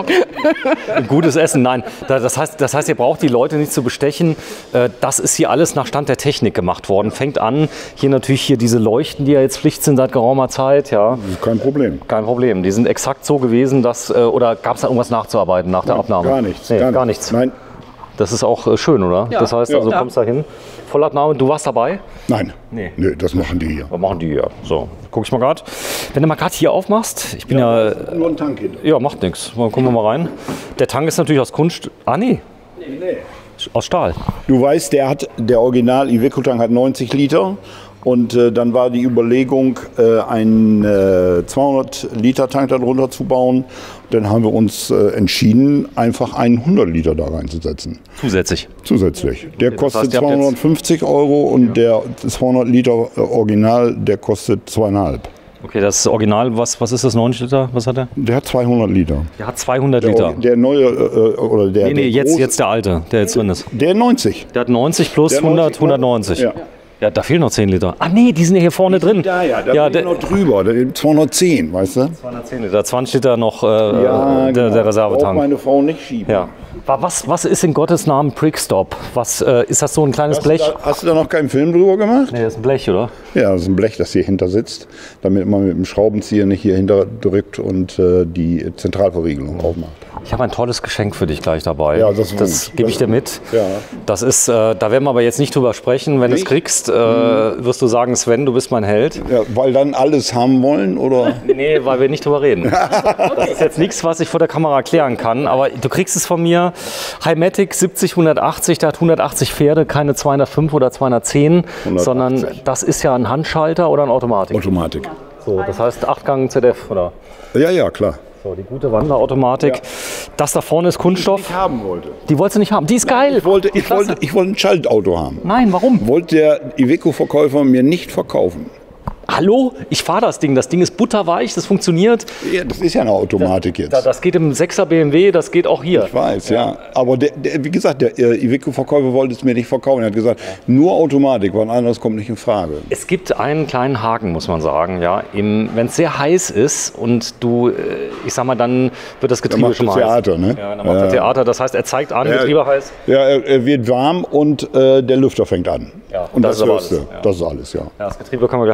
Gutes Essen, nein. Das heißt, das heißt, ihr braucht die Leute nicht zu bestechen. Das ist hier alles nach Stand der Technik gemacht worden. Fängt an, hier natürlich hier diese Leuchten, die ja jetzt Pflicht sind seit geraumer Zeit. Ja. Kein Problem. Kein Problem. Die sind exakt so gewesen, dass, oder gab es da irgendwas nachzuarbeiten nach der Nein, Abnahme? Gar nichts. Nee, gar, gar nichts. Nein. Das ist auch schön, oder? Ja. Das heißt, also Ja. kommst da hin. Vollabnahme, du warst dabei? Nein. Nee. Nee, das machen die hier. Was machen die hier? So, guck ich mal gerade. Wenn du mal gerade hier aufmachst, ich bin ja. ja nur ein Tank hinter. Ja, macht nichts. Mal gucken wir mal rein. Der Tank ist natürlich aus Kunst. Ah, nee. Nee, nee. Aus Stahl. Du weißt, der hat, der Original Iveco-Tank hat neunzig Liter. Und äh, dann war die Überlegung, äh, einen äh, zweihundert Liter Tank darunter zu bauen. Dann haben wir uns äh, entschieden, einfach einen hundert Liter da reinzusetzen. Zusätzlich? Zusätzlich. Der Okay, kostet das heißt, zweihundertfünfzig Euro und ja. der zweihundert Liter äh, Original, der kostet zweieinhalb. Okay, das Original, was, was ist das, neunzig Liter? Was hat der? Der hat zweihundert Liter. Der hat zweihundert Der, Liter. der neue, äh, oder der. Nee, nee, der jetzt, große, jetzt der alte, der jetzt drin ist. Der neunzig. Der hat neunzig plus Der hundert, neunzig, hundertneunzig. Ja. Ja, da fehlen noch zehn Liter. Ah nee, die sind ja hier vorne drin. Da, ja, da ja, bin ich noch drüber. Der, zweihundertzehn, weißt du? zweihundertzehn Liter, zwanzig Liter noch äh, Ja, der, genau. der Reservetank. Braucht meine Frau nicht schieben. Ja. Was, was ist in Gottes Namen Prickstop? Was, äh, ist das so ein kleines Hast, Blech? du da, hast du da noch keinen Film drüber gemacht? Nee, das ist ein Blech, oder? Ja, das ist ein Blech, das hier hinter sitzt, damit man mit dem Schraubenzieher nicht hier hinter drückt und äh, die Zentralverriegelung aufmacht. Ich habe ein tolles Geschenk für dich gleich dabei. Ja, das ist das gut. gebe ich dir mit. Ja. Das ist, äh, da werden wir aber jetzt nicht drüber sprechen. Wenn du es Nicht? kriegst, äh, wirst du sagen, Sven, du bist mein Held. Ja, weil dann alles haben wollen, oder? Nee, weil wir nicht drüber reden. Das ist jetzt nichts, was ich vor der Kamera erklären kann, aber du kriegst es von mir. Himatic siebzig hundertachtzig, der hat hundertachtzig Pferde, keine zweihundertfünf oder zweihundertzehn, hundertachtzig. sondern das ist ja ein Handschalter oder ein Automatik. Automatik. So, das heißt acht Gang Z F, oder? Ja, ja, klar. So, die gute Wanderautomatik. Ja. Das da vorne ist Kunststoff. Die ich haben wollte. Die wolltest du nicht haben. Die ist geil. Ich wollte, Die ich, klasse. wollte, ich wollte ein Schaltauto haben. Nein, warum? Wollte der Iveco-Verkäufer mir nicht verkaufen. Hallo? Ich fahre das Ding. Das Ding ist butterweich, das funktioniert. Ja, das ist ja eine Automatik jetzt. Da, das geht im sechser B M W, das geht auch hier. Ich weiß, ja. ja. Aber der, der, wie gesagt, der äh, Iveco-Verkäufer wollte es mir nicht verkaufen. Er hat gesagt, nur Automatik, weil anderes kommt nicht in Frage. Es gibt einen kleinen Haken, muss man sagen. Ja, wenn es sehr heiß ist und du, ich sag mal, dann wird das Getriebe Dann macht schon mal das Theater, heiß. ne? Ja, dann macht ja. er Theater. Das heißt, er zeigt an, Ja, Getriebe heiß. Ja, er, er wird warm und äh, der Lüfter fängt an. Ja, und das das, ist aber hörst du. alles, ja. Das ist alles, ja. Ja, das Getriebe können wir gleich mal gucken.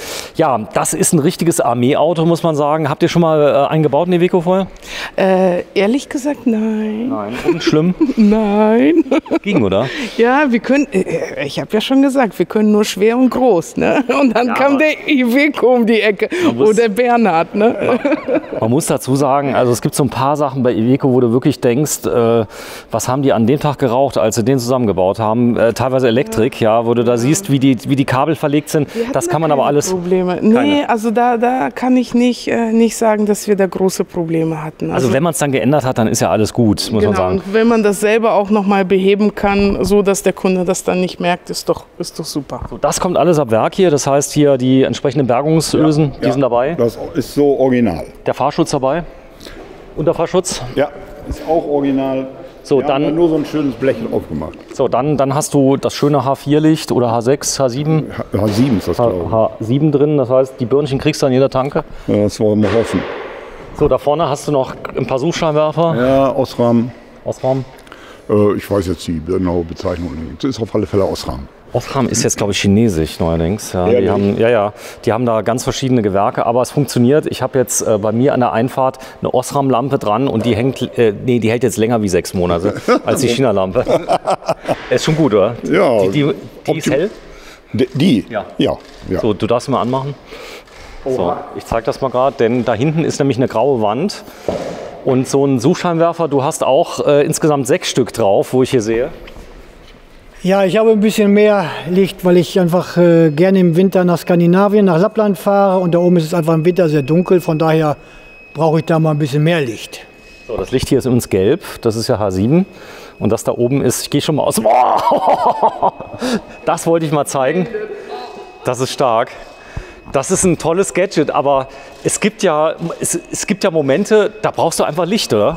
Ja, das ist ein richtiges Armeeauto, muss man sagen. Habt ihr schon mal äh, einen gebaut, einen Iveco vorher? Äh, ehrlich gesagt, nein. Nein. Und schlimm? Nein. Ging, oder? Ja, wir können, äh, ich habe ja schon gesagt, wir können nur schwer und groß. Ne? Und dann Ja, kam der Iveco um die Ecke. muss- Oder Bernhard. Ne? Man muss dazu sagen, also es gibt so ein paar Sachen bei Iveco, wo du wirklich denkst, äh, was haben die an dem Tag geraucht, als sie den zusammengebaut haben? Äh, teilweise Elektrik, ja, wo du da siehst, wie die, wie die Kabel verlegt sind. Das kann man aber alles. Probleme. Nee, Keine. also da, da kann ich nicht, äh, nicht sagen, dass wir da große Probleme hatten. Also wenn man es dann geändert hat, dann ist ja alles gut, muss man genau, sagen. und wenn man das selber auch nochmal beheben kann, so dass der Kunde das dann nicht merkt, ist doch, ist doch super. So, das kommt alles ab Werk hier, das heißt hier die entsprechenden Bergungsösen, die Ja, sind dabei. Das ist so original. Der Fahrschutz dabei. Unterfahrschutz. Ja, ist auch original. So, Wir haben dann- da nur so ein schönes Blech drauf gemacht. So, dann, dann hast du das schöne H vier Licht oder H sechs, H sieben, H sieben ist das, glaube H sieben drin. Das heißt, die Birnchen kriegst du an jeder Tanke. ich. Ja, das wollen wir hoffen. So, da vorne hast du noch ein paar Suchscheinwerfer. Ja, Osram. Osram. Äh, ich weiß jetzt die genaue Bezeichnung nicht. Das ist auf alle Fälle Osram. Osram ist jetzt, glaube ich, chinesisch neuerdings. Ja, die Ehrlich? haben, ja, ja, die haben da ganz verschiedene Gewerke, aber es funktioniert. Ich habe jetzt äh, bei mir an der Einfahrt eine Osram-Lampe dran und die hängt, äh, nee, die hält jetzt länger wie sechs Monate als die China-Lampe. Ist schon gut, oder? Ja. Die, die, die ist hell. Die? die? Ja. Ja. ja. So, du darfst mal anmachen. So, ich zeige das mal gerade, denn da hinten ist nämlich eine graue Wand und so ein Suchscheinwerfer. Du hast auch äh, insgesamt sechs Stück drauf, wo ich hier sehe. Ja, ich habe ein bisschen mehr Licht, weil ich einfach äh, gerne im Winter nach Skandinavien, nach Lappland fahre und da oben ist es einfach im Winter sehr dunkel, von daher brauche ich da mal ein bisschen mehr Licht. So, das Licht hier ist übrigens gelb, das ist ja H sieben. Und das da oben ist, ich gehe schon mal aus. Boah! Das wollte ich mal zeigen. Das ist stark. Das ist ein tolles Gadget, aber es gibt ja, es, es gibt ja Momente, da brauchst du einfach Licht, oder?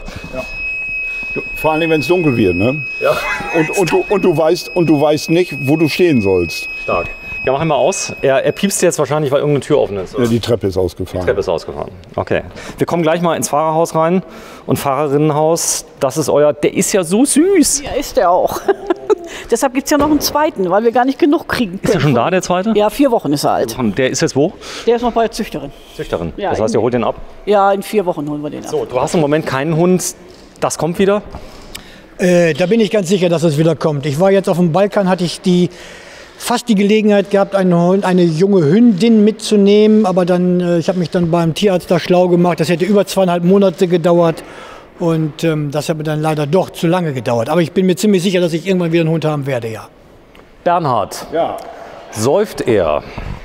Vor allem, wenn es dunkel wird. Ne? Ja. Und, und, du, und, du weißt, und du weißt nicht, wo du stehen sollst. Stark. Ja, mach ihn mal aus. Er, er piepst jetzt wahrscheinlich, weil irgendeine Tür offen ist. Oder? Ja, die Treppe ist ausgefahren. Die Treppe ist ausgefahren. Okay. Wir kommen gleich mal ins Fahrerhaus rein und Fahrerinnenhaus. Das ist euer, der ist ja so süß. Ja, ist der auch. Deshalb gibt es ja noch einen zweiten, weil wir gar nicht genug kriegen. Ist er schon da, der zweite? Ja, vier Wochen ist er alt. Der ist jetzt wo? Der ist noch bei der Züchterin. Züchterin. Ja, Das heißt, ihr holt den ab. Ja, in vier Wochen holen wir den ab. So, du hast im Moment keinen Hund. Das kommt wieder. Äh, da bin ich ganz sicher, dass es wieder kommt. Ich war jetzt auf dem Balkan, hatte ich die, fast die Gelegenheit gehabt, eine, Hund- eine junge Hündin mitzunehmen, aber dann, äh, ich habe mich dann beim Tierarzt da schlau gemacht. Das hätte über zweieinhalb Monate gedauert und ähm, das hat mir dann leider doch zu lange gedauert. Aber ich bin mir ziemlich sicher, dass ich irgendwann wieder einen Hund haben werde, ja. Bernhard, Ja, säuft er?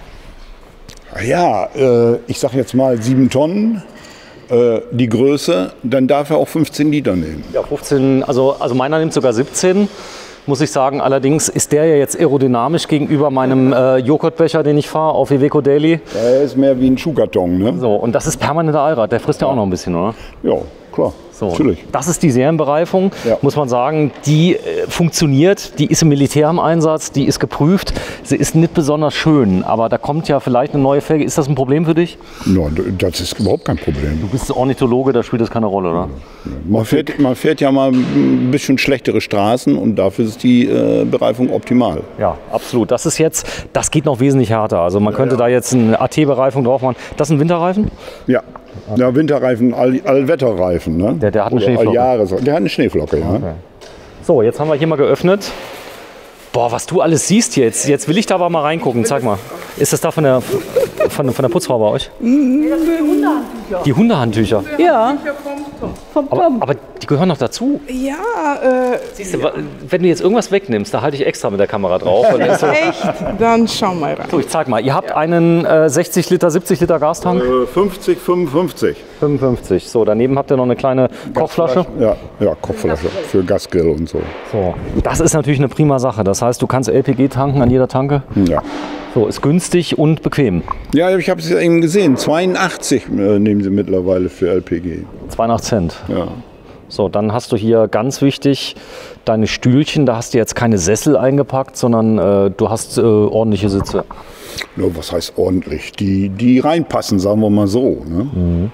ja äh, ich sag jetzt mal sieben Tonnen. Äh, die Größe, dann darf er auch fünfzehn Liter nehmen. Ja, fünfzehn, also, also meiner nimmt sogar siebzehn, muss ich sagen. Allerdings ist der ja jetzt aerodynamisch gegenüber meinem äh, Joghurtbecher, den ich fahre auf Iveco Daily. Er ist mehr wie ein Schuhkarton. Ne? So, und das ist permanenter Allrad, der frisst ja auch noch ein bisschen, oder? Ja, klar. So, Natürlich. das ist die Serienbereifung, Ja. muss man sagen, die äh, funktioniert, die ist im Militär im Einsatz, die ist geprüft, sie ist nicht besonders schön, aber da kommt ja vielleicht eine neue Felge. Ist das ein Problem für dich? No, das ist überhaupt kein Problem. Du bist Ornithologe, da spielt das keine Rolle, oder? Man fährt, man fährt ja mal ein bisschen schlechtere Straßen und dafür ist die äh, Bereifung optimal. Ja, absolut. Das ist jetzt, das geht noch wesentlich härter. Also man könnte da jetzt eine A T-Bereifung drauf machen. Das ist ein Winterreifen? Ja, ja Winterreifen, All, Allwetterreifen. Ne? Der- der hat eine Oder Schneeflocke. Jahres, der hat eine Schneeflocke, ja. So, jetzt haben wir hier mal geöffnet. Boah, was du alles siehst hier. Jetzt, jetzt will ich da aber mal reingucken. Zeig mal. Ist das da von der, von, von der Putzfrau bei euch? Die Hundehandtücher. Ja, vom Aber, Tom. aber die gehören noch dazu. Ja, äh, Siehst du, wa- wenn du jetzt irgendwas wegnimmst, da halte ich extra mit der Kamera drauf. Und dann ist so, echt? Dann schau mal rein. so, ich zeig mal. Ihr habt einen äh, sechzig Liter, siebzig Liter Gastank. Äh, fünfzig, fünfundfünfzig. fünfundfünfzig. So, daneben habt ihr noch eine kleine Kochflasche. Ja, ja, Kochflasche für Gasgrill und so. So. Das ist natürlich eine prima Sache. Das heißt, du kannst L P G tanken an jeder Tanke. Ja, So, ist günstig und bequem. ja ich habe es ja eben gesehen. zweiundachtzig äh, nehmen sie mittlerweile für L P G. zweiundachtzig Cent. Ja. So, dann hast du hier ganz wichtig deine Stühlchen. Da hast du jetzt keine Sessel eingepackt, sondern äh, du hast äh, ordentliche Sitze. Nur was heißt ordentlich? Die, die reinpassen, sagen wir mal so. Ne?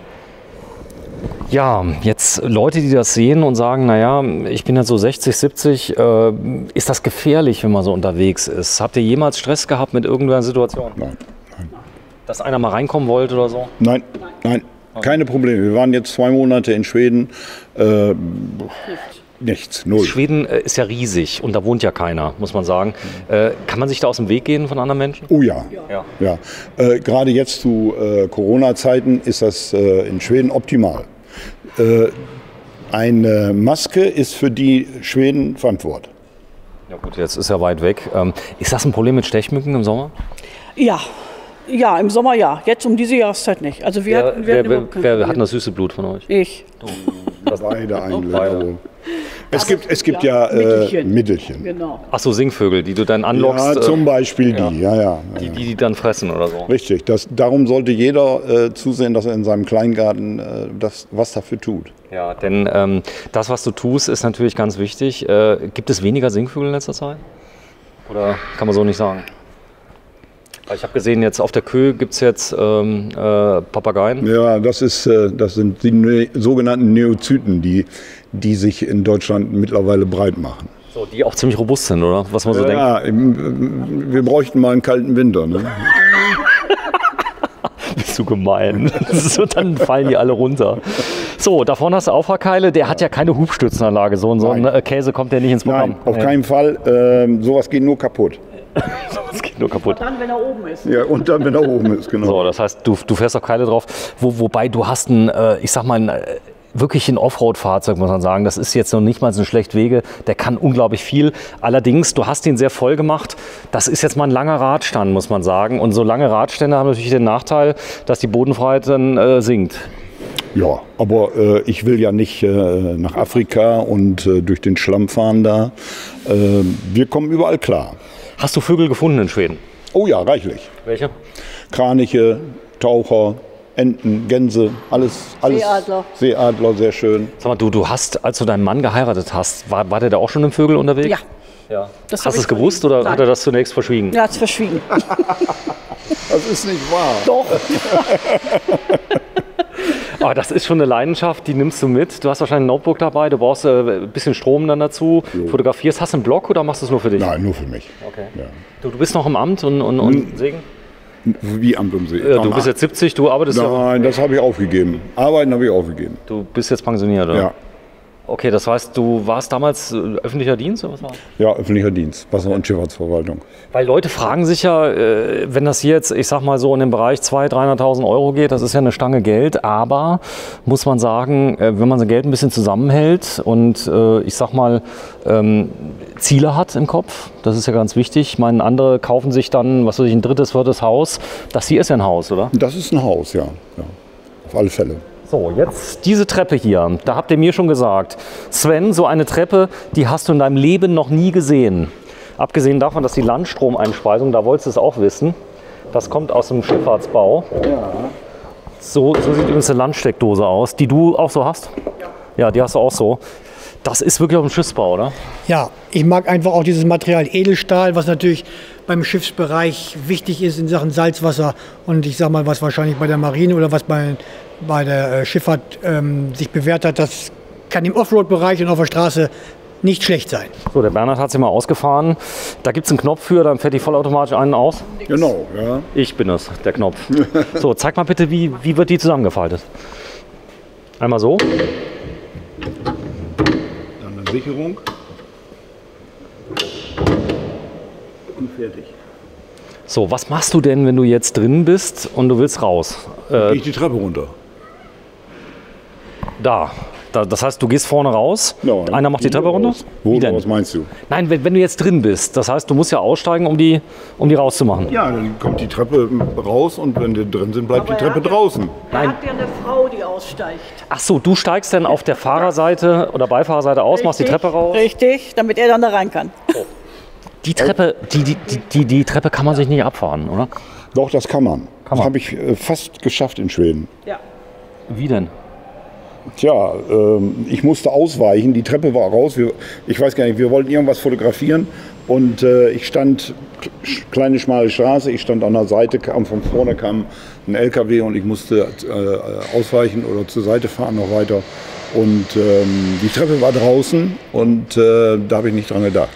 Ja, jetzt Leute, die das sehen und sagen, naja, ich bin jetzt so sechzig, siebzig, äh, ist das gefährlich, wenn man so unterwegs ist? Habt ihr jemals Stress gehabt mit irgendeiner Situation? Nein, nein. Dass einer mal reinkommen wollte oder so? Nein, nein, keine Probleme. Wir waren jetzt zwei Monate in Schweden. Äh, nichts, null. Schweden äh, ist ja riesig und da wohnt ja keiner, muss man sagen. Äh, kann man sich da aus dem Weg gehen von anderen Menschen? Oh ja. Ja. ja. Äh, gerade jetzt zu äh, Corona-Zeiten ist das äh, in Schweden optimal. Äh, eine Maske ist für die Schweden Fremdwort. Ja gut, jetzt ist er weit weg. Ähm, ist das ein Problem mit Stechmücken im Sommer? Ja. Ja, im Sommer ja. Jetzt um diese Jahreszeit nicht. Also wir Wer, hatten, wir wer, hatten wer, überhaupt kein wer Problem. hat das süße Blut von euch? Ich. Beide eigentlich. Beide. Es Aber gibt, es gibt ja, ja, äh, Mittelchen. Mittelchen. Genau. Ach so, Singvögel, die du dann anlockst. Ja, äh, zum Beispiel die. ja. Ja, ja, ja, die, ja. die die dann fressen oder so. Richtig. Das, darum sollte jeder äh, zusehen, dass er in seinem Kleingarten äh, das, was dafür tut. Ja, denn ähm, das, was du tust, ist natürlich ganz wichtig. Äh, gibt es weniger Singvögel in letzter Zeit? Oder kann man so nicht sagen? Ich habe gesehen, jetzt auf der Köhe gibt es jetzt ähm, äh, Papageien. Ja, das, ist, äh, das sind die ne sogenannten Neozyten, die, die sich in Deutschland mittlerweile breit machen. So, die auch ziemlich robust sind, oder? Was man so denkt. Ja, im- wir bräuchten mal einen kalten Winter. Ne? Bist du gemein. So, dann fallen die alle runter. So, da vorne hast du Auffahrkeile. Der hat ja keine Hubstützenanlage. So, so ein Nein. äh, Käse kommt der nicht ins Programm. Nein, auf Nee. keinen Fall. Ähm, sowas geht nur kaputt. Das geht nur kaputt. Dann, wenn er oben ist. Ja, und dann, wenn er oben ist, genau. So, das heißt, du, du fährst auf Keile drauf. Wo, wobei du hast ein, äh, ich sag mal, ein, äh, wirklich ein Offroad-Fahrzeug, muss man sagen. Das ist jetzt noch nicht mal so ein schlecht Wege. Der kann unglaublich viel. Allerdings, du hast ihn sehr voll gemacht. Das ist jetzt mal ein langer Radstand, muss man sagen. Und so lange Radstände haben natürlich den Nachteil, dass die Bodenfreiheit dann äh, sinkt. Ja, aber äh, ich will ja nicht äh, nach Afrika und äh, durch den Schlamm fahren da. Äh, wir kommen überall klar. Hast du Vögel gefunden in Schweden? Oh ja, reichlich. Welche? Kraniche, Taucher, Enten, Gänse, alles. alles Seeadler. Seeadler, sehr schön. Sag mal, du, du hast, als du deinen Mann geheiratet hast, war, war der da auch schon im Vögel unterwegs? Ja. ja. Das hab Hast du ich es gewusst von ihm. oder Nein. hat er das zunächst verschwiegen? Er hat es verschwiegen. Das ist nicht wahr. Doch. Aber das ist schon eine Leidenschaft, die nimmst du mit. Du hast wahrscheinlich ein Notebook dabei, du brauchst äh, ein bisschen Strom dann dazu, fotografierst. Hast du einen Blog oder machst du es nur für dich? Nein, nur für mich. Okay. Ja. Du, du bist noch im Amt und, und, und Segen? Wie Amt um See. Äh, du bist jetzt siebzig, du arbeitest ja. Nein, das habe ich aufgegeben. Arbeiten habe ich aufgegeben. Du bist jetzt pensioniert, oder? Ja, Okay, das heißt, du warst damals äh, öffentlicher Dienst oder was war das? ja, öffentlicher Dienst, Wasser- und Schifffahrtsverwaltung. Weil Leute fragen sich ja, äh, wenn das hier jetzt, ich sag mal so in den Bereich zweihunderttausend, dreihunderttausend Euro geht, das ist ja eine Stange Geld, aber muss man sagen, äh, wenn man sein Geld ein bisschen zusammenhält und äh, ich sag mal ähm, Ziele hat im Kopf, das ist ja ganz wichtig. Ich meine, andere kaufen sich dann, was weiß ich, ein drittes, viertes Haus. Das hier ist ja ein Haus, oder? Das ist ein Haus, ja. ja. Auf alle Fälle. So, jetzt diese Treppe hier. Da habt ihr mir schon gesagt, Sven, so eine Treppe, die hast du in deinem Leben noch nie gesehen. Abgesehen davon, dass die Landstromeinspeisung, da wolltest du es auch wissen, das kommt aus dem Schifffahrtsbau. Ja. So, so sieht übrigens eine Landsteckdose aus, die du auch so hast? Ja. Ja, die hast du auch so. Das ist wirklich auf dem Schiffsbau, oder? Ja, ich mag einfach auch dieses Material Edelstahl, was natürlich beim Schiffsbereich wichtig ist in Sachen Salzwasser und ich sag mal, was wahrscheinlich bei der Marine oder was bei, bei der äh, Schifffahrt ähm, sich bewährt hat, das kann im Offroad-Bereich und auf der Straße nicht schlecht sein. So, der Bernhard hat sie mal ausgefahren. Da gibt es einen Knopf für, dann fährt die vollautomatisch einen aus. Genau, ja. Ich bin es, der Knopf. So, zeig mal bitte, wie, wie wird die zusammengefaltet? Einmal so. Dann eine Sicherung. Und fertig. So, was machst du denn, wenn du jetzt drin bist und du willst raus? Gehe Äh, ich die Treppe runter. da. da. Das heißt, du gehst vorne raus, Ja, einer macht die Treppe runter? Wo Wie denn? was meinst du? Nein, wenn, wenn du jetzt drin bist, das heißt, du musst ja aussteigen, um die, um die rauszumachen. Ja, dann kommt die Treppe raus und wenn wir drin sind, bleibt Aber die er Treppe hat ja- draußen. Er hat ja eine Frau, die aussteigt. Ach so, du steigst dann auf der Fahrerseite oder Beifahrerseite aus, machst die Richtig, Treppe raus. Richtig, damit er dann da rein kann. Die Treppe, die, die, die, die, die Treppe kann man sich nicht abfahren, oder? Doch, das kann man. Kann Das man. habe ich äh, fast geschafft in Schweden. Ja. Wie denn? Tja, ähm, ich musste ausweichen, die Treppe war raus. Wir, ich weiß gar nicht, wir wollten irgendwas fotografieren und äh, ich stand, sch- kleine schmale Straße, ich stand an der Seite, kam von vorne kam ein L K W und ich musste äh, ausweichen oder zur Seite fahren noch weiter. Und ähm, die Treppe war draußen und äh, da habe ich nicht dran gedacht.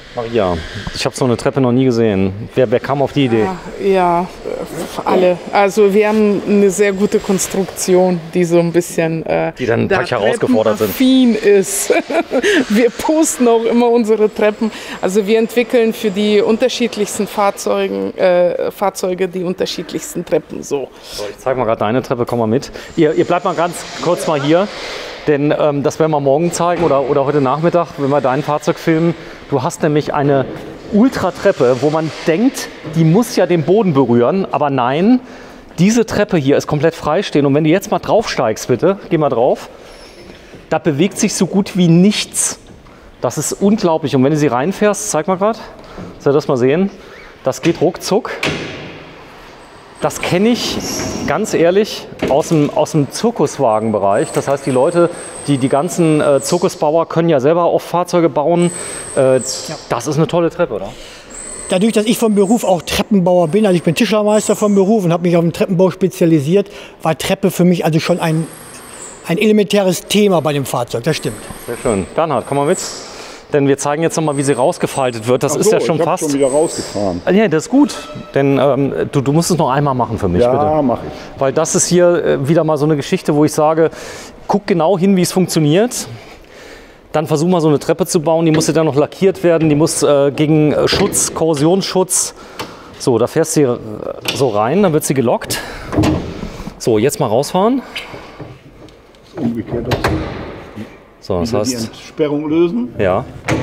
Maria, ich habe so eine Treppe noch nie gesehen. Wer, wer kam auf die Idee? Ja, alle. Also wir haben eine sehr gute Konstruktion, die so ein bisschen äh, die dann da herausgefordert sind. Affin ist. Wir posten auch immer unsere Treppen. Also wir entwickeln für die unterschiedlichsten Fahrzeugen, äh, Fahrzeuge die unterschiedlichsten Treppen. So. So, ich zeige mal gerade deine Treppe, komm mal mit. Ihr, ihr bleibt mal ganz kurz mal hier, denn ähm, das werden wir morgen zeigen oder, oder heute Nachmittag, wenn wir dein Fahrzeug filmen. Du hast nämlich eine Ultratreppe, wo man denkt, die muss ja den Boden berühren, aber nein, diese Treppe hier ist komplett freistehend. Und wenn du jetzt mal draufsteigst, bitte, geh mal drauf, da bewegt sich so gut wie nichts. Das ist unglaublich. Und wenn du sie reinfährst, zeig mal gerade, soll das mal sehen, das geht ruckzuck. Das kenne ich ganz ehrlich aus dem, aus dem Zirkuswagenbereich. Das heißt, die Leute, die, die ganzen äh, Zirkusbauer können ja selber auch Fahrzeuge bauen. Äh, ja. Das ist eine tolle Treppe, oder? Dadurch, dass ich vom Beruf auch Treppenbauer bin, also ich bin Tischlermeister vom Beruf und habe mich auf den Treppenbau spezialisiert, war Treppe für mich also schon ein, ein elementäres Thema bei dem Fahrzeug. Das stimmt. Sehr schön. Bernhard, komm mal mit. Denn wir zeigen jetzt noch mal, wie sie rausgefaltet wird. Das Ach ist so, ja schon ich fast. schon wieder rausgefahren. Ja, das ist gut. Denn ähm, du, du musst es noch einmal machen für mich, ja, bitte. Ja, mache ich. Weil das ist hier äh, wieder mal so eine Geschichte, wo ich sage, guck genau hin, wie es funktioniert. Dann versuch mal so eine Treppe zu bauen. Die muss ja dann noch lackiert werden. Die muss äh, gegen äh, Schutz, Korrosionsschutz. So, da fährst du hier so rein, dann wird sie gelockt. So, jetzt mal rausfahren. Umgekehrt. So, das heißt, die Entsperrung lösen. Ja.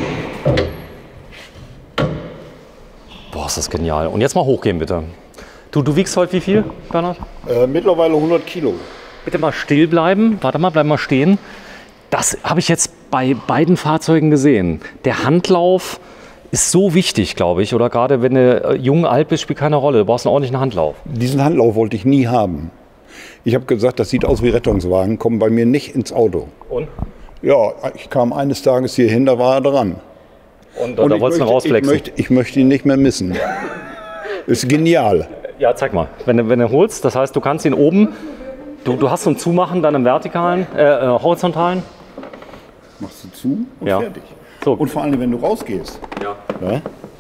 Boah, ist das genial. Und jetzt mal hochgehen, bitte. Du, du wiegst heute wie viel, Bernhard? Äh, mittlerweile hundert Kilo. Bitte mal still bleiben. Warte mal, bleib mal stehen. Das habe ich jetzt bei beiden Fahrzeugen gesehen. Der Handlauf ist so wichtig, glaube ich. Oder gerade wenn du jung, alt bist, spielt keine Rolle. Du brauchst einen ordentlichen Handlauf. Diesen Handlauf wollte ich nie haben. Ich habe gesagt, das sieht aus wie Rettungswagen, kommen bei mir nicht ins Auto. Und? Ja, ich kam eines Tages hierhin, da war er dran. Und, und da wolltest du ihn rausflexen? Ich möchte, ich möchte ihn nicht mehr missen. Ist genial. Ja, zeig mal. Wenn du, wenn du holst, das heißt, du kannst ihn oben, du, du hast so ein Zumachen, dann im vertikalen, äh, äh, horizontalen. Machst du zu und ja. fertig. So. Und vor allem, wenn du rausgehst. Ja. Ja?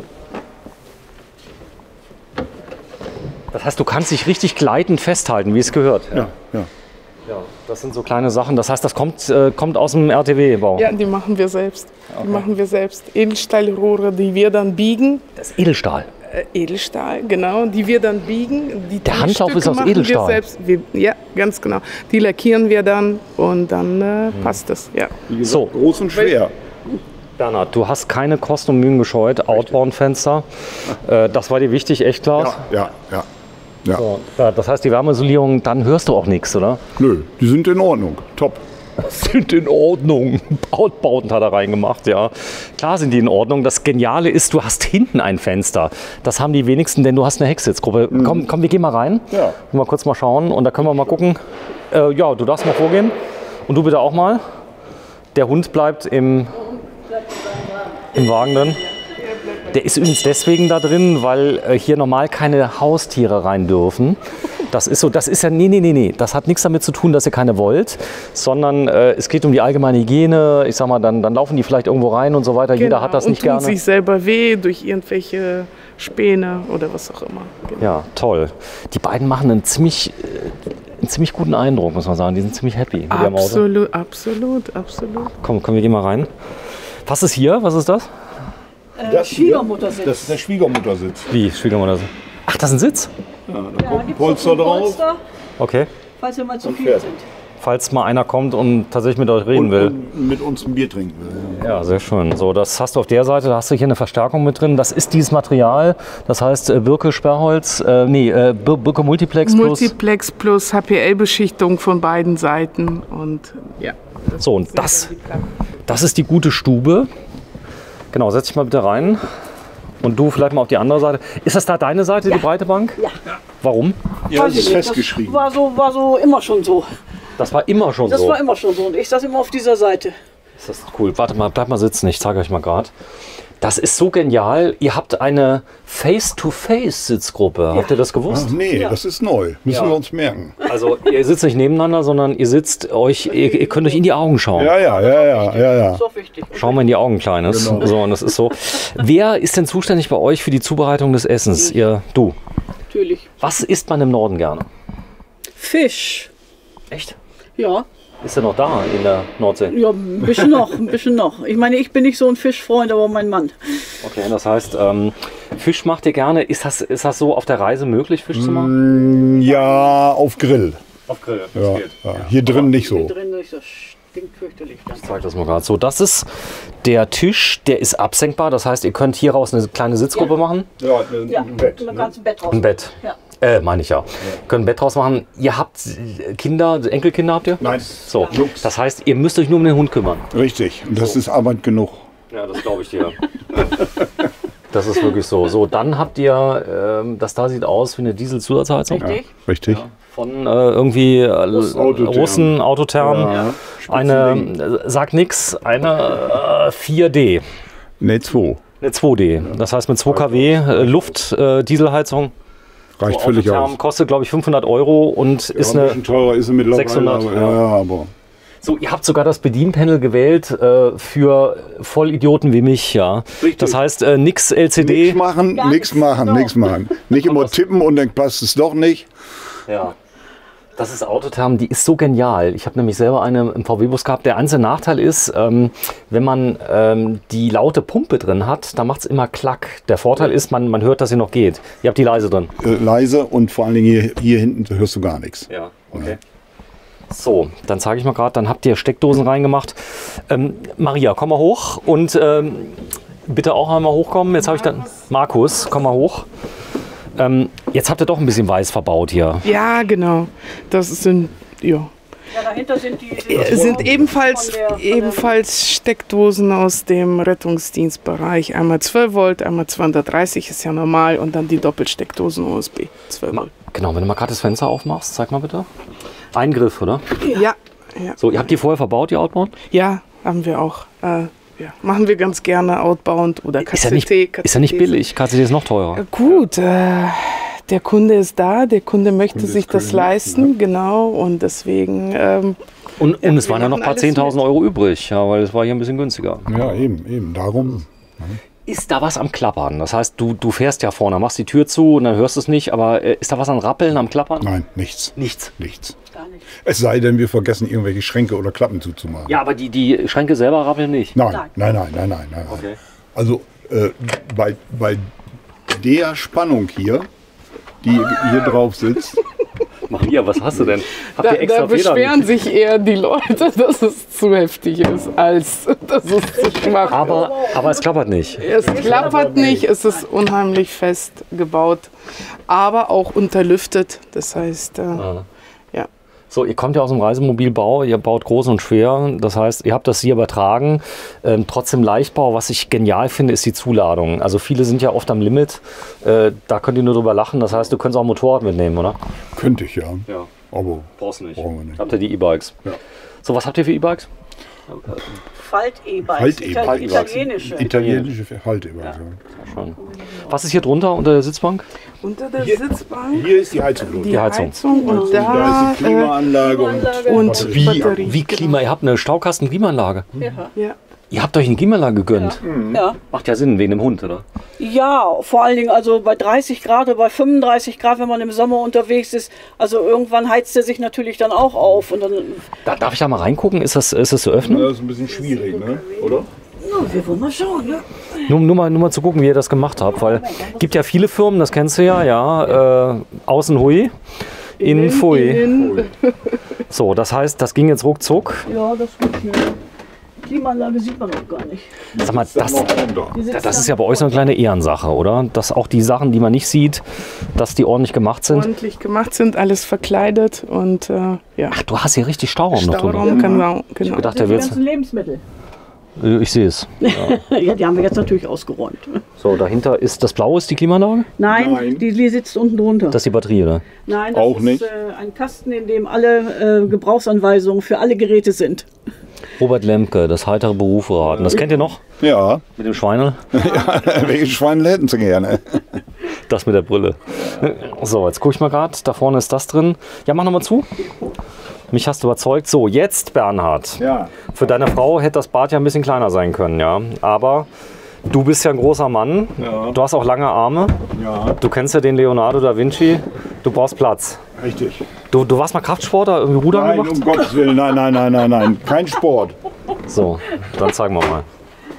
Das heißt, du kannst dich richtig gleitend festhalten, wie es gehört. Ja, ja. Ja, das sind so kleine Sachen. Das heißt, das kommt, äh, kommt aus dem R T W-Bau. Ja, die machen wir selbst. Okay. Die machen wir selbst. Edelstahlrohre, die wir dann biegen. Das ist Edelstahl. Äh, Edelstahl, genau. Die wir dann biegen. Die Der Handlauf ist aus machen Edelstahl. Wir selbst. Wir, ja, ganz genau. Die lackieren wir dann und dann äh, passt es. Ja. Wie gesagt, So. groß und schwer. Bernhard, du hast keine Kosten und Mühen gescheut. Outbound-Fenster. Äh, das war dir wichtig, echt klar? Ja, ja, ja. ja. So, das heißt, die Wärmeisolierung, dann hörst du auch nichts, oder? Nö, die sind in Ordnung. Top. Sind in Ordnung. Bauten hat er reingemacht, ja. Klar sind die in Ordnung. Das Geniale ist, du hast hinten ein Fenster. Das haben die wenigsten, denn du hast eine Hecksitzgruppe. Mhm. Komm, komm, wir gehen mal rein. Ja. Mal kurz mal schauen und da können wir mal gucken. Äh, ja, du darfst mal vorgehen. Und du bitte auch mal. Der Hund bleibt im, im Wagen drin. Der ist übrigens deswegen da drin, weil äh, hier normal keine Haustiere rein dürfen. Das ist so, das ist ja, nee, nee, nee, nee. Das hat nichts damit zu tun, dass ihr keine wollt, sondern äh, es geht um die allgemeine Hygiene. Ich sag mal, dann, dann laufen die vielleicht irgendwo rein und so weiter. Genau. Jeder hat das und nicht tun gerne. sich selber weh durch irgendwelche Späne oder was auch immer. Genau. Ja, toll. Die beiden machen einen ziemlich, äh, einen ziemlich guten Eindruck, muss man sagen. Die sind ziemlich happy mit ihrem Auto. Absolut, absolut, absolut. Komm, komm, wir gehen mal rein. Was ist hier? Was ist das? Das Schwiegermuttersitz. Das ist der Schwiegermuttersitz. Wie, Schwiegermutter? Ach, das ist ein Sitz? Ja, da Ja, kommt ein gibt's Polster noch so ein drauf. Polster, Okay. falls wir mal zu Und viel fertig. sind. Falls mal einer kommt und tatsächlich mit euch reden Und, will. und mit uns ein Bier trinken will. Ja, sehr schön. So, das hast du auf der Seite, da hast du hier eine Verstärkung mit drin. Das ist dieses Material, das heißt äh, Birke Sperrholz, äh, nee, äh, Bir- Birke Multiplex plus. Multiplex plus H P L-Beschichtung von beiden Seiten und ja. So, und sind das, dann die Platten. das ist die gute Stube. Genau, setz dich mal bitte rein. Und du vielleicht mal auf die andere Seite. Ist das da deine Seite, die breite Bank? Ja. Warum? Ja, Weiß das ist ich nicht, festgeschrieben. Das war so, war so immer schon so. Das war immer schon Das so. war immer schon so. Und ich saß immer auf dieser Seite. Das ist cool. Warte mal, bleib mal sitzen, ich zeige euch mal gerade. Das ist so genial. Ihr habt eine Face-to-Face-Sitzgruppe. Ja. Habt ihr das gewusst? Ach nee, Ja. das ist neu. Müssen Ja. wir uns merken. Also ihr sitzt nicht nebeneinander, sondern ihr sitzt euch, ihr, ihr könnt euch in die Augen schauen. Ja, ja, ja, ja, ja, ja. So wichtig. Schau mal in die Augen, Kleines. Genau. So, und das ist so. Wer ist denn zuständig bei euch für die Zubereitung des Essens? Ihr, du. Natürlich. Was isst man im Norden gerne? Fisch. Echt? Ja. Ist er noch da in der Nordsee? Ja, ein bisschen noch, ein bisschen noch. Ich meine, ich bin nicht so ein Fischfreund, aber mein Mann. Okay, das heißt, ähm, Fisch macht ihr gerne. Ist das, ist das so auf der Reise möglich, Fisch zu machen? Ja, auf Grill. Auf Grill. Ja, ja. Hier drin nicht Hier so. drin ist das stinkt fürchterlich. Ich zeig das mal gerade. So, das ist der Tisch, der ist absenkbar. Das heißt, ihr könnt hier raus eine kleine Sitzgruppe Ja. machen. Ja, Ja, ein Bett. man kann ein Bett raus. Ein Bett. Ja. Äh, meine ich ja. Könnt ein Bett draus machen. Ihr habt Kinder, Enkelkinder habt ihr? Nein, So, das heißt, ihr müsst euch nur um den Hund kümmern. richtig. Und das ist Arbeit genug. Ja, das glaube ich dir. Das ist wirklich so. So, dann habt ihr, ähm, das da sieht aus wie eine Diesel-Zusatzheizung. Richtig? Richtig. Von äh, irgendwie äh, Autotherm. Russen, Autotherm. Ja. Eine, äh, sag nix, eine äh, vier D. Ne, zwei. Eine zwei D. Das heißt mit zwei Kilowatt äh, Luft, äh, Dieselheizung. Reicht So, völlig Autotherm aus. kostet, glaube ich, fünfhundert Euro und ist Ja, ein eine. bisschen teurer ist sie mittlerweile. sechshundert, aber, ja. ja, ja, aber So, ihr habt sogar das Bedienpanel gewählt äh, für Vollidioten wie mich, ja. Richtig. Das heißt, äh, nix L C D. nichts machen, Gar nichts nichts, machen, genau. nichts machen. Nicht immer tippen und dann passt es doch nicht. Ja. Das ist Autotherm, die ist so genial. Ich habe nämlich selber eine im V W-Bus gehabt. Der einzige Nachteil ist, ähm, wenn man ähm, die laute Pumpe drin hat, dann macht es immer Klack. Der Vorteil ist, man, man hört, dass sie noch geht. Ihr habt die leise drin. Äh, leise und vor allen Dingen hier, hier hinten hörst du gar nichts. Ja, okay. So, dann zeige ich mal gerade, dann habt ihr Steckdosen reingemacht. Ähm, Maria, komm mal hoch und ähm, bitte auch einmal hochkommen. Jetzt habe ich dann Markus, komm mal hoch. Ähm, jetzt habt ihr doch ein bisschen weiß verbaut hier. Ja, genau. Das sind, ja. Ja, dahinter sind die. die Es sind ebenfalls, von der- von der- ebenfalls Steckdosen aus dem Rettungsdienstbereich. Einmal zwölf Volt, einmal zweihundertdreißig ist ja normal und dann die Doppelsteckdosen U S B zwölf Volt. Genau, wenn du mal gerade das Fenster aufmachst, zeig mal bitte. Ein Griff, oder? Ja, ja, So, ihr habt die vorher verbaut, die Outbound? ja, haben wir auch. Äh, ja. Machen wir ganz gerne Outbound oder K Ist ja C nicht, T. ist ja nicht billig. K C T ist noch teurer. Äh, Gut, äh, der Kunde ist da, der Kunde möchte Kunde sich ist das König, leisten, genau, und deswegen, ähm, Und, und es wir waren ja noch machen ein paar alles zehntausend mit. Euro übrig, ja, weil es war hier ein bisschen günstiger. Ja, eben, eben. Darum. Ist da was am Klappern? Das heißt, du, du fährst ja vorne, machst die Tür zu und dann hörst du es nicht, aber äh, ist da was am Rappeln, am Klappern? Nein, nichts. Nichts. Nichts. Gar nicht. Es sei denn, wir vergessen, irgendwelche Schränke oder Klappen zuzumachen. Ja, aber die, die Schränke selber rappeln nicht. Nein, Nein. nein, nein, nein, nein, nein. Okay. Also äh, bei, bei der Spannung hier, die hier drauf sitzt, Maria, was hast du denn? Habt da, ihr extra da beschweren Federn? sich eher die Leute, dass es zu heftig ist, als dass es zu schwach ist. Aber, aber es klappert nicht. Es klappert nicht, es ist unheimlich fest gebaut, aber auch unterlüftet. Das heißt, äh, Ah. ja. So, ihr kommt ja aus dem Reisemobilbau, ihr baut groß und schwer. Das heißt, ihr habt das hier übertragen. Ähm, trotzdem Leichtbau. Was ich genial finde, ist die Zuladung. Also viele sind ja oft am Limit. Äh, da könnt ihr nur drüber lachen. Das heißt, du könntest auch ein Motorrad mitnehmen, oder? könnte ich ja. Ja. Aber Brauchst nicht. Brauchen wir nicht. Habt ihr die E-Bikes? Ja. So, was habt ihr für E-Bikes? Falt-E-Bikes. Falt-E-Bikes. Ital- Italienische. italienische Halte. Schon. Was ist hier drunter unter der Sitzbank? Unter der Sitzbank Hier ist die Heizung. die, Die Heizung. Heizung, und Da da, ist die Klimaanlage und, äh, und Wie, Batterie. wie Klima? Ihr habt eine Staukasten-Klimaanlage. Ja. Ja. Ihr habt euch eine Klimaanlage gegönnt. Ja. Macht ja Sinn, wegen dem Hund, oder? ja, vor allen Dingen also bei dreißig Grad oder bei fünfunddreißig Grad, wenn man im Sommer unterwegs ist. Also irgendwann heizt er sich natürlich dann auch auf. Und dann, Da, darf ich da mal reingucken? Ist das, ist das zu öffnen? das ist ein bisschen schwierig, ne? Oder? na, wir wollen mal schauen. Ne? Nur, nur, mal, nur mal zu gucken, wie ihr das gemacht habt. Weil es gibt ja viele Firmen, das kennst du ja, ja. Äh, außen hui, innen pfui. Innen- So, das heißt, das ging jetzt ruckzuck. Ja, das geht schnell. Die Klimaanlage sieht man auch gar nicht. Sag mal, das, Die sitzt das ist dann- ja bei euch so eine kleine Ehrensache, oder? Dass auch die Sachen, die man nicht sieht, dass die ordentlich gemacht sind. ordentlich gemacht sind, alles verkleidet und äh, ja. Ach, du hast hier richtig Stauraum, noch drin. Stauraum, genau. Ich genau. gedacht, Das der sind die wird's. ganzen Lebensmittel. Äh, Ich sehe es. Ja, die haben wir jetzt natürlich ausgeräumt. So, dahinter ist das Blaue ist die Klimaanlage? Nein, Nein. Die, die sitzt unten drunter. Das ist die Batterie, oder? Nein, das Auch ist nicht. Äh, ein Kasten, in dem alle äh, Gebrauchsanweisungen für alle Geräte sind. Robert Lemke, das heitere Berufraten. Das kennt ihr noch? Ja. Mit dem Schweinel? Ja, welche Schweine hätten Sie gerne? Das mit der Brille. So, jetzt gucke ich mal gerade. Da vorne ist das drin. Ja, mach nochmal zu. Mich hast du überzeugt. So, jetzt Bernhard. Ja. Für deine Frau hätte das Bad ja ein bisschen kleiner sein können, ja. Aber du bist ja ein großer Mann. Ja. Du hast auch lange Arme. Ja. Du kennst ja den Leonardo da Vinci. Du brauchst Platz. Richtig. Du, du warst mal Kraftsportler, irgendwie Rudern Nein, gemacht? um Gottes Willen, nein, nein, nein, nein, nein. Kein Sport. So, dann zeigen wir mal.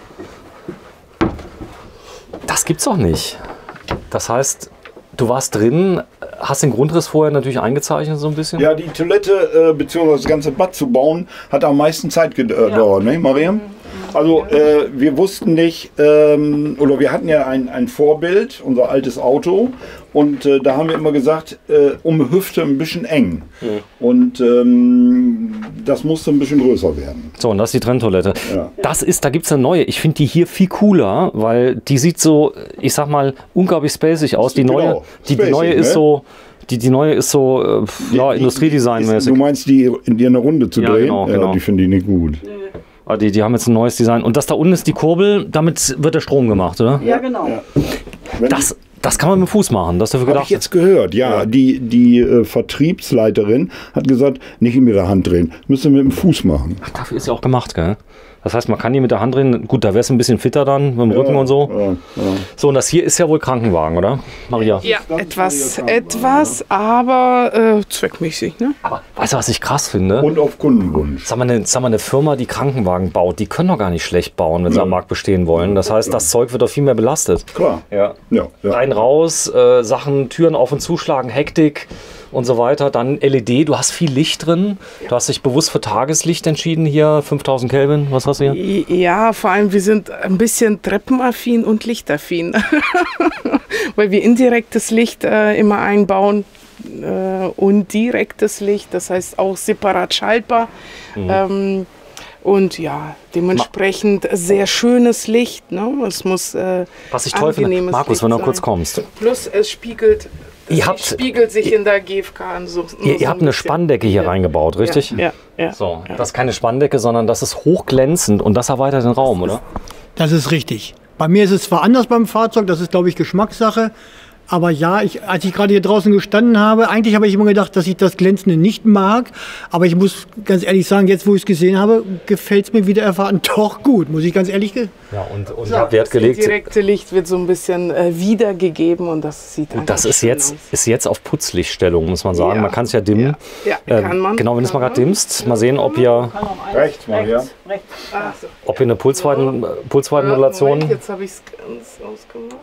Das gibt's doch nicht. Das heißt, du warst drin, hast den Grundriss vorher natürlich eingezeichnet so ein bisschen? Ja, die Toilette äh, bzw. das ganze Bad zu bauen, hat am meisten Zeit gedauert, ja. Ne, Mariam? Also äh, wir wussten nicht, ähm, oder wir hatten ja ein, ein Vorbild, unser altes Auto, und äh, da haben wir immer gesagt, äh, um Hüfte ein bisschen eng. Mhm. Und ähm, das musste ein bisschen größer werden. So, und das ist die Trenntoilette. Ja. Das ist, da gibt es eine neue. Ich finde die hier viel cooler, weil die sieht so, ich sag mal, unglaublich spacig aus. Die Genau, neue, die, die spacig, neue ist ne? so, die, die neue ist so, äh, ja, Industriedesignmäßig. Du meinst, die in dir eine Runde zu Ja, drehen? genau, ja, genau. Die finde ich nicht gut. Ah, Die, die haben jetzt ein neues Design. Und das da unten ist die Kurbel, damit wird der Strom gemacht, oder? Ja, genau. Ja. Wenn Das, das kann man mit dem Fuß machen. Das dafür Habe gedacht. ich jetzt gehört, ja. Die, die äh, Vertriebsleiterin hat gesagt, nicht mit der Hand drehen, müssen wir mit dem Fuß machen. Ach, dafür ist ja auch gemacht, gell? Das heißt, man kann die mit der Hand drehen. Gut, da wäre es ein bisschen fitter dann, mit dem Rücken und so. Ja, ja. So, und das hier ist ja wohl Krankenwagen, oder? Maria? Ja, etwas, etwas, aber äh, zweckmäßig. Ne? Aber weißt du, was ich krass finde? Und auf Kundenwunsch. Sag mal, eine, sag mal, eine Firma, die Krankenwagen baut, die können doch gar nicht schlecht bauen, wenn sie am Markt bestehen wollen. Das heißt, das Zeug wird doch viel mehr belastet. Klar. Ja. Ja, ja. Rein, raus, äh, Sachen, Türen auf und zuschlagen, Hektik und so weiter. Dann L E D, du hast viel Licht drin. Du hast dich bewusst für Tageslicht entschieden hier, fünftausend Kelvin, was hast du hier? Ja, vor allem wir sind ein bisschen treppenaffin und lichtaffin, weil wir indirektes Licht äh, immer einbauen äh, und direktes Licht, das heißt auch separat schaltbar. Mhm. Ähm, und ja, dementsprechend sehr schönes Licht. Ne? Es muss äh, Was ich toll finde, Markus, wenn du kurz kommst. Plus es spiegelt, Ihr es habt, spiegelt sich in der G F K an. So, ihr, so ihr habt ein eine bisschen. Spandecke hier Ja. reingebaut, richtig? Ja, ja, ja. So, das ist keine Spandecke, sondern das ist hochglänzend und das erweitert den Raum, oder? Das ist richtig. Bei mir ist es zwar anders beim Fahrzeug, das ist, glaube ich, Geschmackssache. Aber ja, ich, als ich gerade hier draußen gestanden habe, eigentlich habe ich immer gedacht, dass ich das Glänzende nicht mag. Aber ich muss ganz ehrlich sagen, jetzt wo ich es gesehen habe, gefällt es mir wieder erfahren doch gut, muss ich ganz ehrlich sagen. Ja, und, und ich habe Wert gelegt. Das direkte Licht wird so ein bisschen äh, wiedergegeben und das sieht Und einfach das ist schön jetzt, aus. ist jetzt auf Putzlichtstellung, muss man sagen. Ja. Man kann es ja dimmen. Ja, ja, Äh, kann man. Genau, wenn du es mal Kann gerade man. dimmst, mal sehen, ob ihr, Rechts, Maria. Rechts. Ach so. ob ihr eine Pulsweiten, Ja, Pulsweitenmodulation. Moment, jetzt habe ich es ganz ausgemacht.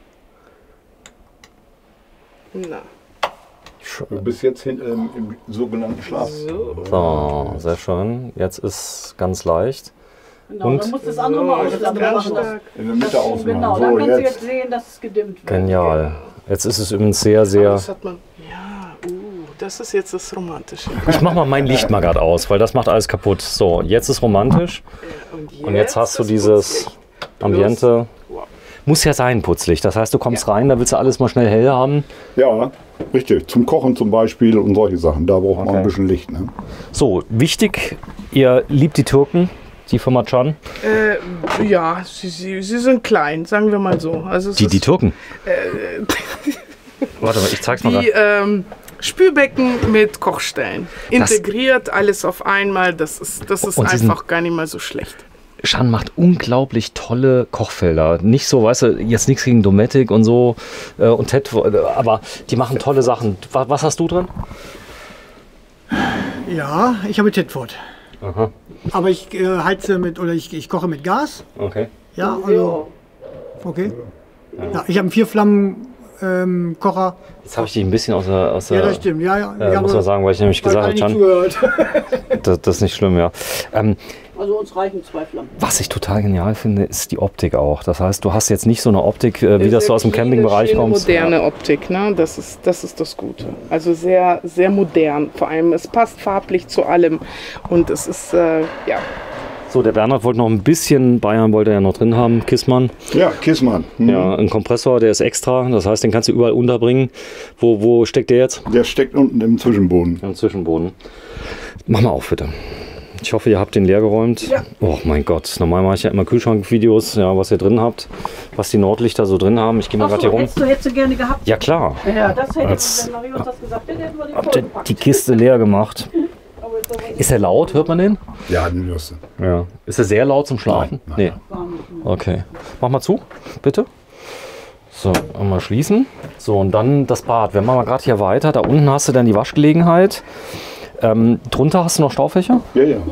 Na, Du bist jetzt hin, ähm, im sogenannten Schlaf. so. So, sehr schön. Jetzt ist ganz leicht. Genau, Und? dann muss das andere mal aus. Das Das ist andere ganz machen das. stark. In der Mitte ausmachen. Genau, So, dann kannst du jetzt. jetzt sehen, dass es gedimmt wird. Genial. Jetzt ist es übrigens sehr, sehr. Das hat man. Ja, uh, das ist jetzt das Romantische. Ich mach mal mein Licht mal gerade aus, weil das macht alles kaputt. So, jetzt ist romantisch. Und jetzt hast du das dieses Putzlicht. Ambiente. Wow. Muss ja sein, Putzlicht. Das heißt, du kommst rein, da willst du alles mal schnell hell haben. Ja, richtig. Zum Kochen zum Beispiel und solche Sachen. Da braucht man Okay. ein bisschen Licht. Ne? So, wichtig, ihr liebt die Türken, die Firma Can. Äh, ja, sie, sie, sie sind klein, sagen wir mal so. Also es Die, die ist, Türken? äh, Warte mal, ich zeig's mal die grad. ähm, Spülbecken mit Kochstellen. Integriert, alles auf einmal. Das ist, das ist Und sie sind- einfach gar nicht mal so schlecht. Can macht unglaublich tolle Kochfelder. Nicht so, weißt du, jetzt nichts gegen Dometic und so äh, und Ted, aber die machen tolle Sachen. Was, was hast du drin? Ja, ich habe Tedford. Aha, Aber ich äh, heize mit, oder ich, ich koche mit Gas. okay. Ja, also, okay. Ja, ich habe einen Vier-Flammen-Kocher. Jetzt habe ich dich ein bisschen aus der... Aus der Ja, das stimmt. Ja, ja. äh, ja, muss aber- man sagen, weil ich nämlich gesagt habe, Hat Can, zugehört. das, das ist nicht schlimm, ja. Ähm, Also uns reichen zwei Flammen. was ich total genial finde, ist die Optik auch. Das heißt, du hast jetzt nicht so eine Optik, äh, wie Sehr das du aus dem cleane, Campingbereich schöne, kommst. moderne Optik, ne? Das ist, das ist das Gute. Also sehr, sehr modern. Vor allem, es passt farblich zu allem. Und es ist, äh, ja. So, der Bernhard wollte noch ein bisschen, Bayern wollte er ja noch drin haben, Kissmann. Ja, Kissmann. Hm. Ja, ein Kompressor, der ist extra, das heißt, den kannst du überall unterbringen. Wo, wo steckt der jetzt? Der steckt unten im Zwischenboden. Im Zwischenboden. Mach mal auf, bitte. Ich hoffe, ihr habt den leer geräumt. Ja. Oh mein Gott, normal mache ich ja immer Kühlschrankvideos, ja, was ihr drin habt, was die Nordlichter so drin haben. Ich gehe mal gerade hier rum. Hättest du, hättest du gerne gehabt? Ja klar. Ja, das hätte Als- wenn Marie uns das gesagt hätte, hätten wir den Habt ihr vollgepackt. die Kiste leer gemacht? Aber jetzt aber Ist er laut? Hört man den? Ja, den hörst du. Ja. Ist er sehr laut zum Schlafen? Nein, nee. Okay. Mach mal zu, bitte. So, einmal schließen. So, und dann das Bad. Wir machen mal gerade hier weiter. Da unten hast du dann die Waschgelegenheit. Ähm, drunter hast du noch Staufächer? Ja, ja.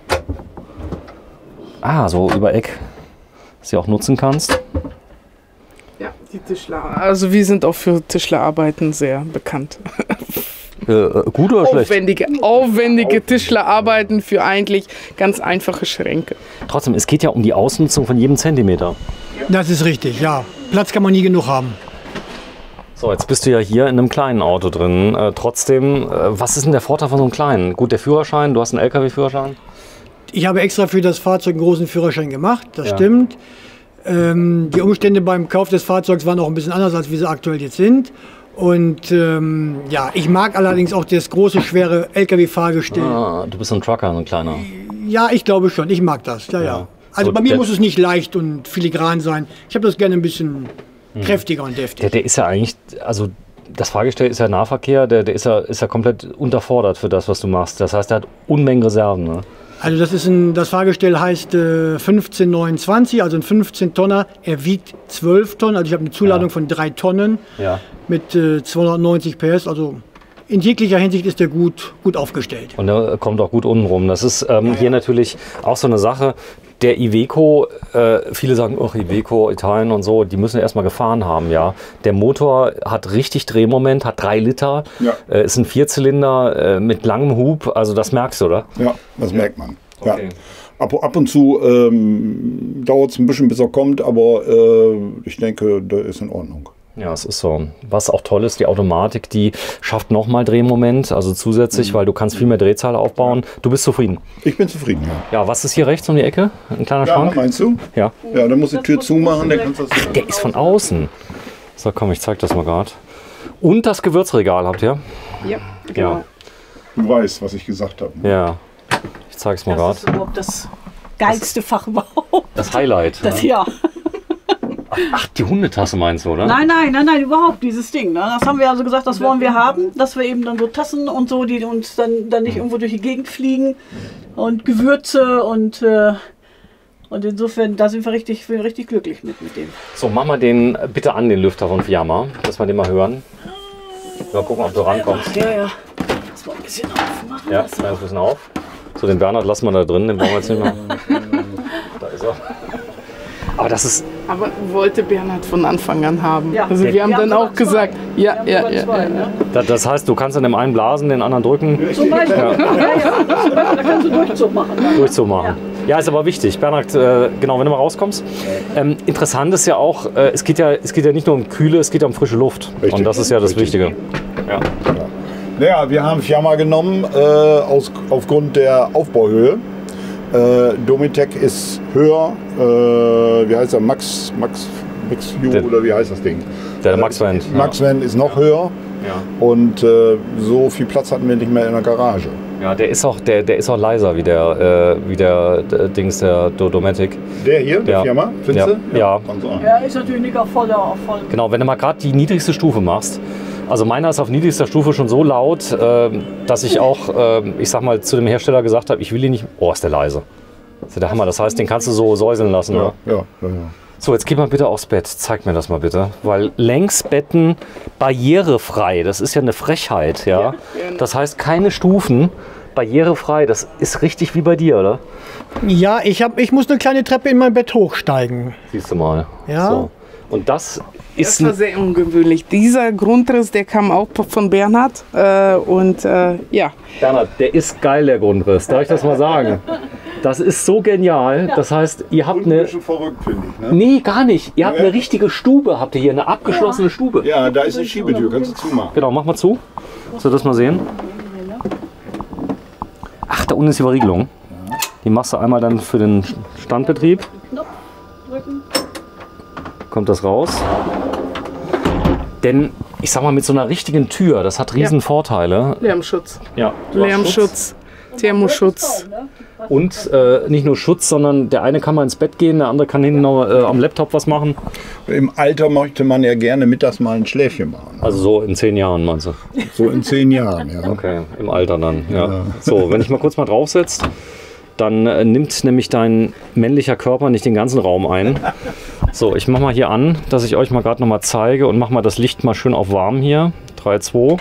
Ah, so über Eck, dass du auch nutzen kannst. Ja, die Tischler. Also wir sind auch für Tischlerarbeiten sehr bekannt. Äh, äh, gut oder schlecht? Aufwendige, aufwendige Tischlerarbeiten für eigentlich ganz einfache Schränke. Trotzdem, es geht ja um die Ausnutzung von jedem Zentimeter. Das ist richtig, ja. Platz kann man nie genug haben. So, jetzt bist du ja hier in einem kleinen Auto drin. Äh, trotzdem, äh, was ist denn der Vorteil von so einem kleinen? Gut, der Führerschein, du hast einen L K W-Führerschein? Ich habe extra für das Fahrzeug einen großen Führerschein gemacht, das Ja. stimmt. Ähm, die Umstände beim Kauf des Fahrzeugs waren auch ein bisschen anders, als wie sie aktuell jetzt sind. Und ähm, ja, ich mag allerdings auch das große, schwere L K W-Fahrgestell. Ah, du bist so ein Trucker, so ein kleiner. Ja, ich glaube schon, ich mag das, ja, ja. Ja. Also So, bei mir der- muss es nicht leicht und filigran sein. Ich habe das gerne ein bisschen kräftiger und deftig. Der, der ist ja eigentlich, also das Fahrgestell ist ja Nahverkehr, der, der ist, ja, ist ja komplett unterfordert für das, was du machst. Das heißt, der hat Unmengen Reserven. Ne? Also das ist ein, das Fahrgestell heißt äh, fünfzehn neunundzwanzig, also ein fünfzehn Tonner. Er wiegt zwölf Tonnen, also ich habe eine Zuladung Ja. von drei Tonnen Ja. mit äh, zweihundertneunzig P S. Also in jeglicher Hinsicht ist er gut, gut aufgestellt. Und der kommt auch gut unten rum. Das ist ähm, hier natürlich auch so eine Sache. Der Iveco, äh, viele sagen, oh, Iveco, Italien und so, die müssen erstmal gefahren haben, ja. Der Motor hat richtig Drehmoment, hat drei Liter, Ja. äh, ist ein Vierzylinder äh, mit langem Hub, also das merkst du, oder? Ja, das merkt man. Okay. Ja. Ab, ab und zu ähm, dauert es ein bisschen, bis er kommt, aber äh, ich denke, das ist in Ordnung. Ja, es ist so. Was auch toll ist, die Automatik, die schafft nochmal Drehmoment, also zusätzlich, weil du kannst viel mehr Drehzahl aufbauen. Du bist zufrieden. Ich bin zufrieden, ja. Ja, was ist hier rechts um die Ecke? Ein kleiner Ja, Schrank? meinst du? Ja. Ja, dann musst du die Tür zumachen, dann kannst du das. Der ist von außen. So, komm, ich zeig das mal gerade. Und das Gewürzregal habt ihr? Ja, Ja. Du weißt, was ich gesagt habe. Ne? Ja. Ich zeig's mal Das gerade. ist überhaupt das geilste Fach überhaupt. Das Highlight. Das ne? ja. Ach, die Hundetasse meinst du, oder? Nein, nein, nein, nein, überhaupt dieses Ding. Ne? Das haben wir also gesagt, das wollen wir haben, dass wir eben dann so Tassen und so, die uns dann, dann nicht irgendwo durch die Gegend fliegen und Gewürze und, äh, und insofern, da sind wir richtig, wir richtig glücklich mit, mit dem. So, mach mal den bitte an, den Lüfter von Fiamma, dass wir den mal hören. Mal gucken, ob du rankommst. Ja, ja. Lass mal ein bisschen aufmachen. Ja, mach ein bisschen auf. So, den Bernhard lassen wir da drin, den brauchen wir jetzt nicht mehr. Da ist er. Aber das ist, Aber wollte Bernhard von Anfang an haben. Ja. Also wir Wir haben haben dann sogar auch gesagt, Wir ja, haben ja, sogar ja, zwei, ja. ne? das, das heißt, du kannst an dem einen blasen, den anderen drücken, Zum Beispiel. Ja, ja. Da kannst du Durchzug machen. Ne? durchzumachen. Ja, ist aber wichtig. Bernhard, äh, genau, wenn du mal rauskommst. Ähm, interessant ist ja auch, äh, es, geht ja, es geht ja nicht nur um Kühle, es geht ja um frische Luft. Richtig. Und das ist ja das Richtig. Wichtige. Ja. Naja, wir haben Fiamma genommen äh, aus, aufgrund der Aufbauhöhe. Äh, Domitec ist höher. Äh, wie heißt er? Max, Max, Max View Der- oder wie heißt das Ding? Der Max Vent. Max Van ist noch höher. Ja. Und äh, so viel Platz hatten wir nicht mehr in der Garage. Ja, der ist auch, der, der ist auch leiser wie der, äh, wie der, der Dings, der Dodomatic. Der hier, der Ja. Firma, findest Ja. du? Ja. Kann sein. Ja, ist natürlich nicht auf voller, auf voll. Genau, wenn du mal gerade die niedrigste Stufe machst. Also meiner ist auf niedrigster Stufe schon so laut, äh, dass ich auch, äh, ich sag mal, zu dem Hersteller gesagt habe, ich will ihn nicht. Oh, ist der leise. Das ist der Hammer. Das heißt, den kannst du so säuseln lassen. Ja, Ne? ja, ja, ja. So, jetzt geh mal bitte aufs Bett. Zeig mir das mal bitte. Weil Längsbetten barrierefrei, das ist ja eine Frechheit. Ja? Ja. Das heißt, keine Stufen, barrierefrei. Das ist richtig wie bei dir, oder? Ja, ich, hab, ich muss eine kleine Treppe in mein Bett hochsteigen. Siehst du mal. Ja. So. Und das ist Das war ein, sehr ungewöhnlich. Dieser Grundriss, der kam auch von Bernhard. Äh, und äh, ja, Bernhard, der ist geil, der Grundriss. Darf ich das mal sagen? Das ist so genial. Das heißt, ihr habt Und ein eine. bisschen verrückt, finde ich. Ne? Nee, gar nicht. Ihr habt Ja. eine richtige Stube, habt ihr hier, eine abgeschlossene Stube. Ja, da ist eine Schiebetür, kannst du zumachen. Genau, mach mal zu. So, das mal sehen. Ach, da unten ist die Verriegelung. Die machst du einmal dann für den Standbetrieb. Knopf drücken. Kommt das raus. Denn, ich sag mal, mit so einer richtigen Tür, das hat riesen Vorteile. Lärmschutz. Ja, du hast Schutz. Lärmschutz, Thermoschutz. Ne? Und äh, nicht nur Schutz, sondern der eine kann mal ins Bett gehen, der andere kann hinten noch äh, am Laptop was machen. Im Alter möchte man ja gerne mittags mal ein Schläfchen machen. Also so in zehn Jahren, meinst du? So in zehn Jahren, ja. Okay, im Alter dann, ja. ja. So, wenn ich mal kurz mal draufsetzt, dann äh, nimmt nämlich dein männlicher Körper nicht den ganzen Raum ein. So, ich mache mal hier an, dass ich euch mal gerade noch mal zeige und mache mal das Licht mal schön auf warm hier. drei, zwei.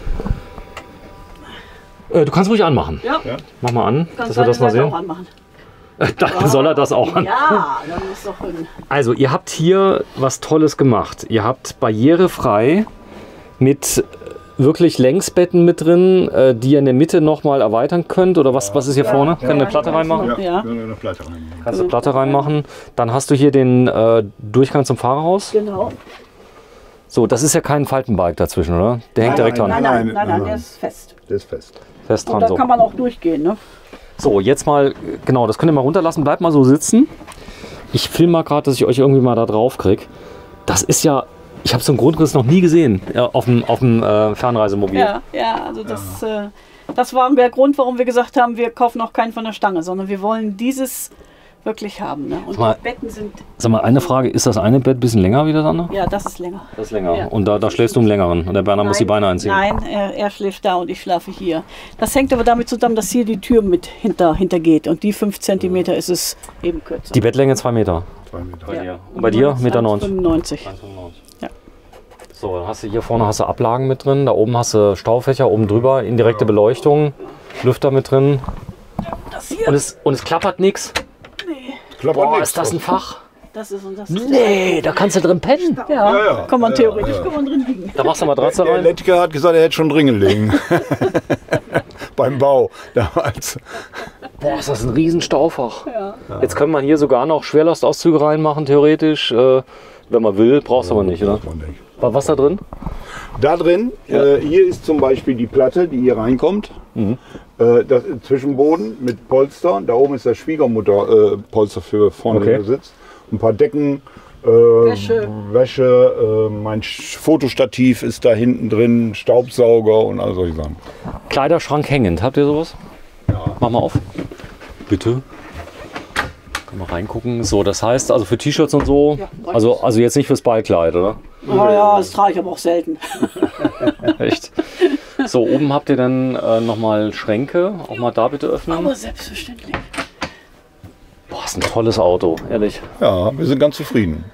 Äh, du kannst ruhig anmachen. Ja. Mach mal an, Kannst dass wir das mal Seite sehen. auch anmachen. Dann soll er das auch an. Ja, dann ist doch ein Also, ihr habt hier was Tolles gemacht. Ihr habt barrierefrei mit wirklich Längsbetten mit drin, äh, die ihr in der Mitte nochmal erweitern könnt. Oder was, was ist hier vorne? Könnt ihr eine Platte reinmachen? Ja. Ja. Eine Platte reinmachen. Kannst du eine Platte reinmachen. Dann hast du hier den äh, Durchgang zum Fahrerhaus. Genau. So, das ist ja kein Faltenbalg dazwischen, oder? Der hängt direkt Nein, dran. nein, nein, nein, nein, der ist fest. Der ist fest. Fest Und dran da so. kann man auch durchgehen, ne? So, jetzt mal, genau, das könnt ihr mal runterlassen. Bleibt mal so sitzen. Ich filme mal gerade, dass ich euch irgendwie mal da drauf kriege. Das ist ja, ich habe so einen Grundriss noch nie gesehen ja, auf dem, auf dem äh, Fernreisemobil. Ja, ja, also das, äh, das war der Grund, warum wir gesagt haben, wir kaufen auch keinen von der Stange, sondern wir wollen dieses wirklich haben. Ne? Und Mal- die Betten sind, Sag mal, eine Frage, ist das eine Bett ein bisschen länger wie das andere? ja, das ist länger. Das ist länger. Ja. Und da, da schläfst du im längeren. Und der Berner muss die Beine einziehen. Nein, er, er schläft da und ich schlafe hier. Das hängt aber damit zusammen, dass hier die Tür mit hinter, hinter geht. Und die fünf Zentimeter ist es eben kürzer. Die Bettlänge zwei Meter. Zwei Meter. Bei dir. Und bei dir? Meter neunzig. fünfundneunzig. Ja. So, dann hast du hier vorne hast du Ablagen mit drin. Da oben hast du Staufächer, oben drüber, indirekte Beleuchtung, Lüfter mit drin. Das hier, Und es, und es klappert nichts. Klappert Boah, nix ist das ein drauf. Fach? das ist und das ist. Nee, da kannst du drin pennen. Ja, Ja, ja. kann man Ja, theoretisch ja. kann man drin liegen. Da machst du Matratze Der rein. Lettke hat gesagt, er hätte schon drin gelegen. Beim Bau damals. Boah, ist das ein riesen Staufach. Jetzt können wir hier sogar noch Schwerlastauszüge reinmachen, theoretisch. Äh, wenn man will, brauchst du aber nicht, oder? Man nicht. War was da drin? Da drin, äh, hier ist zum Beispiel die Platte, die hier reinkommt. Mhm. Äh, das ist Zwischenboden mit Polster. Da oben ist das Schwiegermutter äh, Polster für vorne Okay. der Sitz. Ein paar Decken, äh, Wäsche. Wäsche äh, mein Sch- Fotostativ ist da hinten drin, Staubsauger und all solche Sachen. Kleiderschrank hängend. Habt ihr sowas? Ja. Mach mal auf. Bitte. Kann mal reingucken. So, das heißt also für T-Shirts und so. Ja, Also, also jetzt nicht fürs Ballkleid, oder? Ah ja, das trage ich aber auch selten. Echt? So, oben habt ihr dann äh, nochmal Schränke. Auch mal da bitte öffnen. Aber selbstverständlich. Boah, ist ein tolles Auto, ehrlich. Ja, wir sind ganz zufrieden.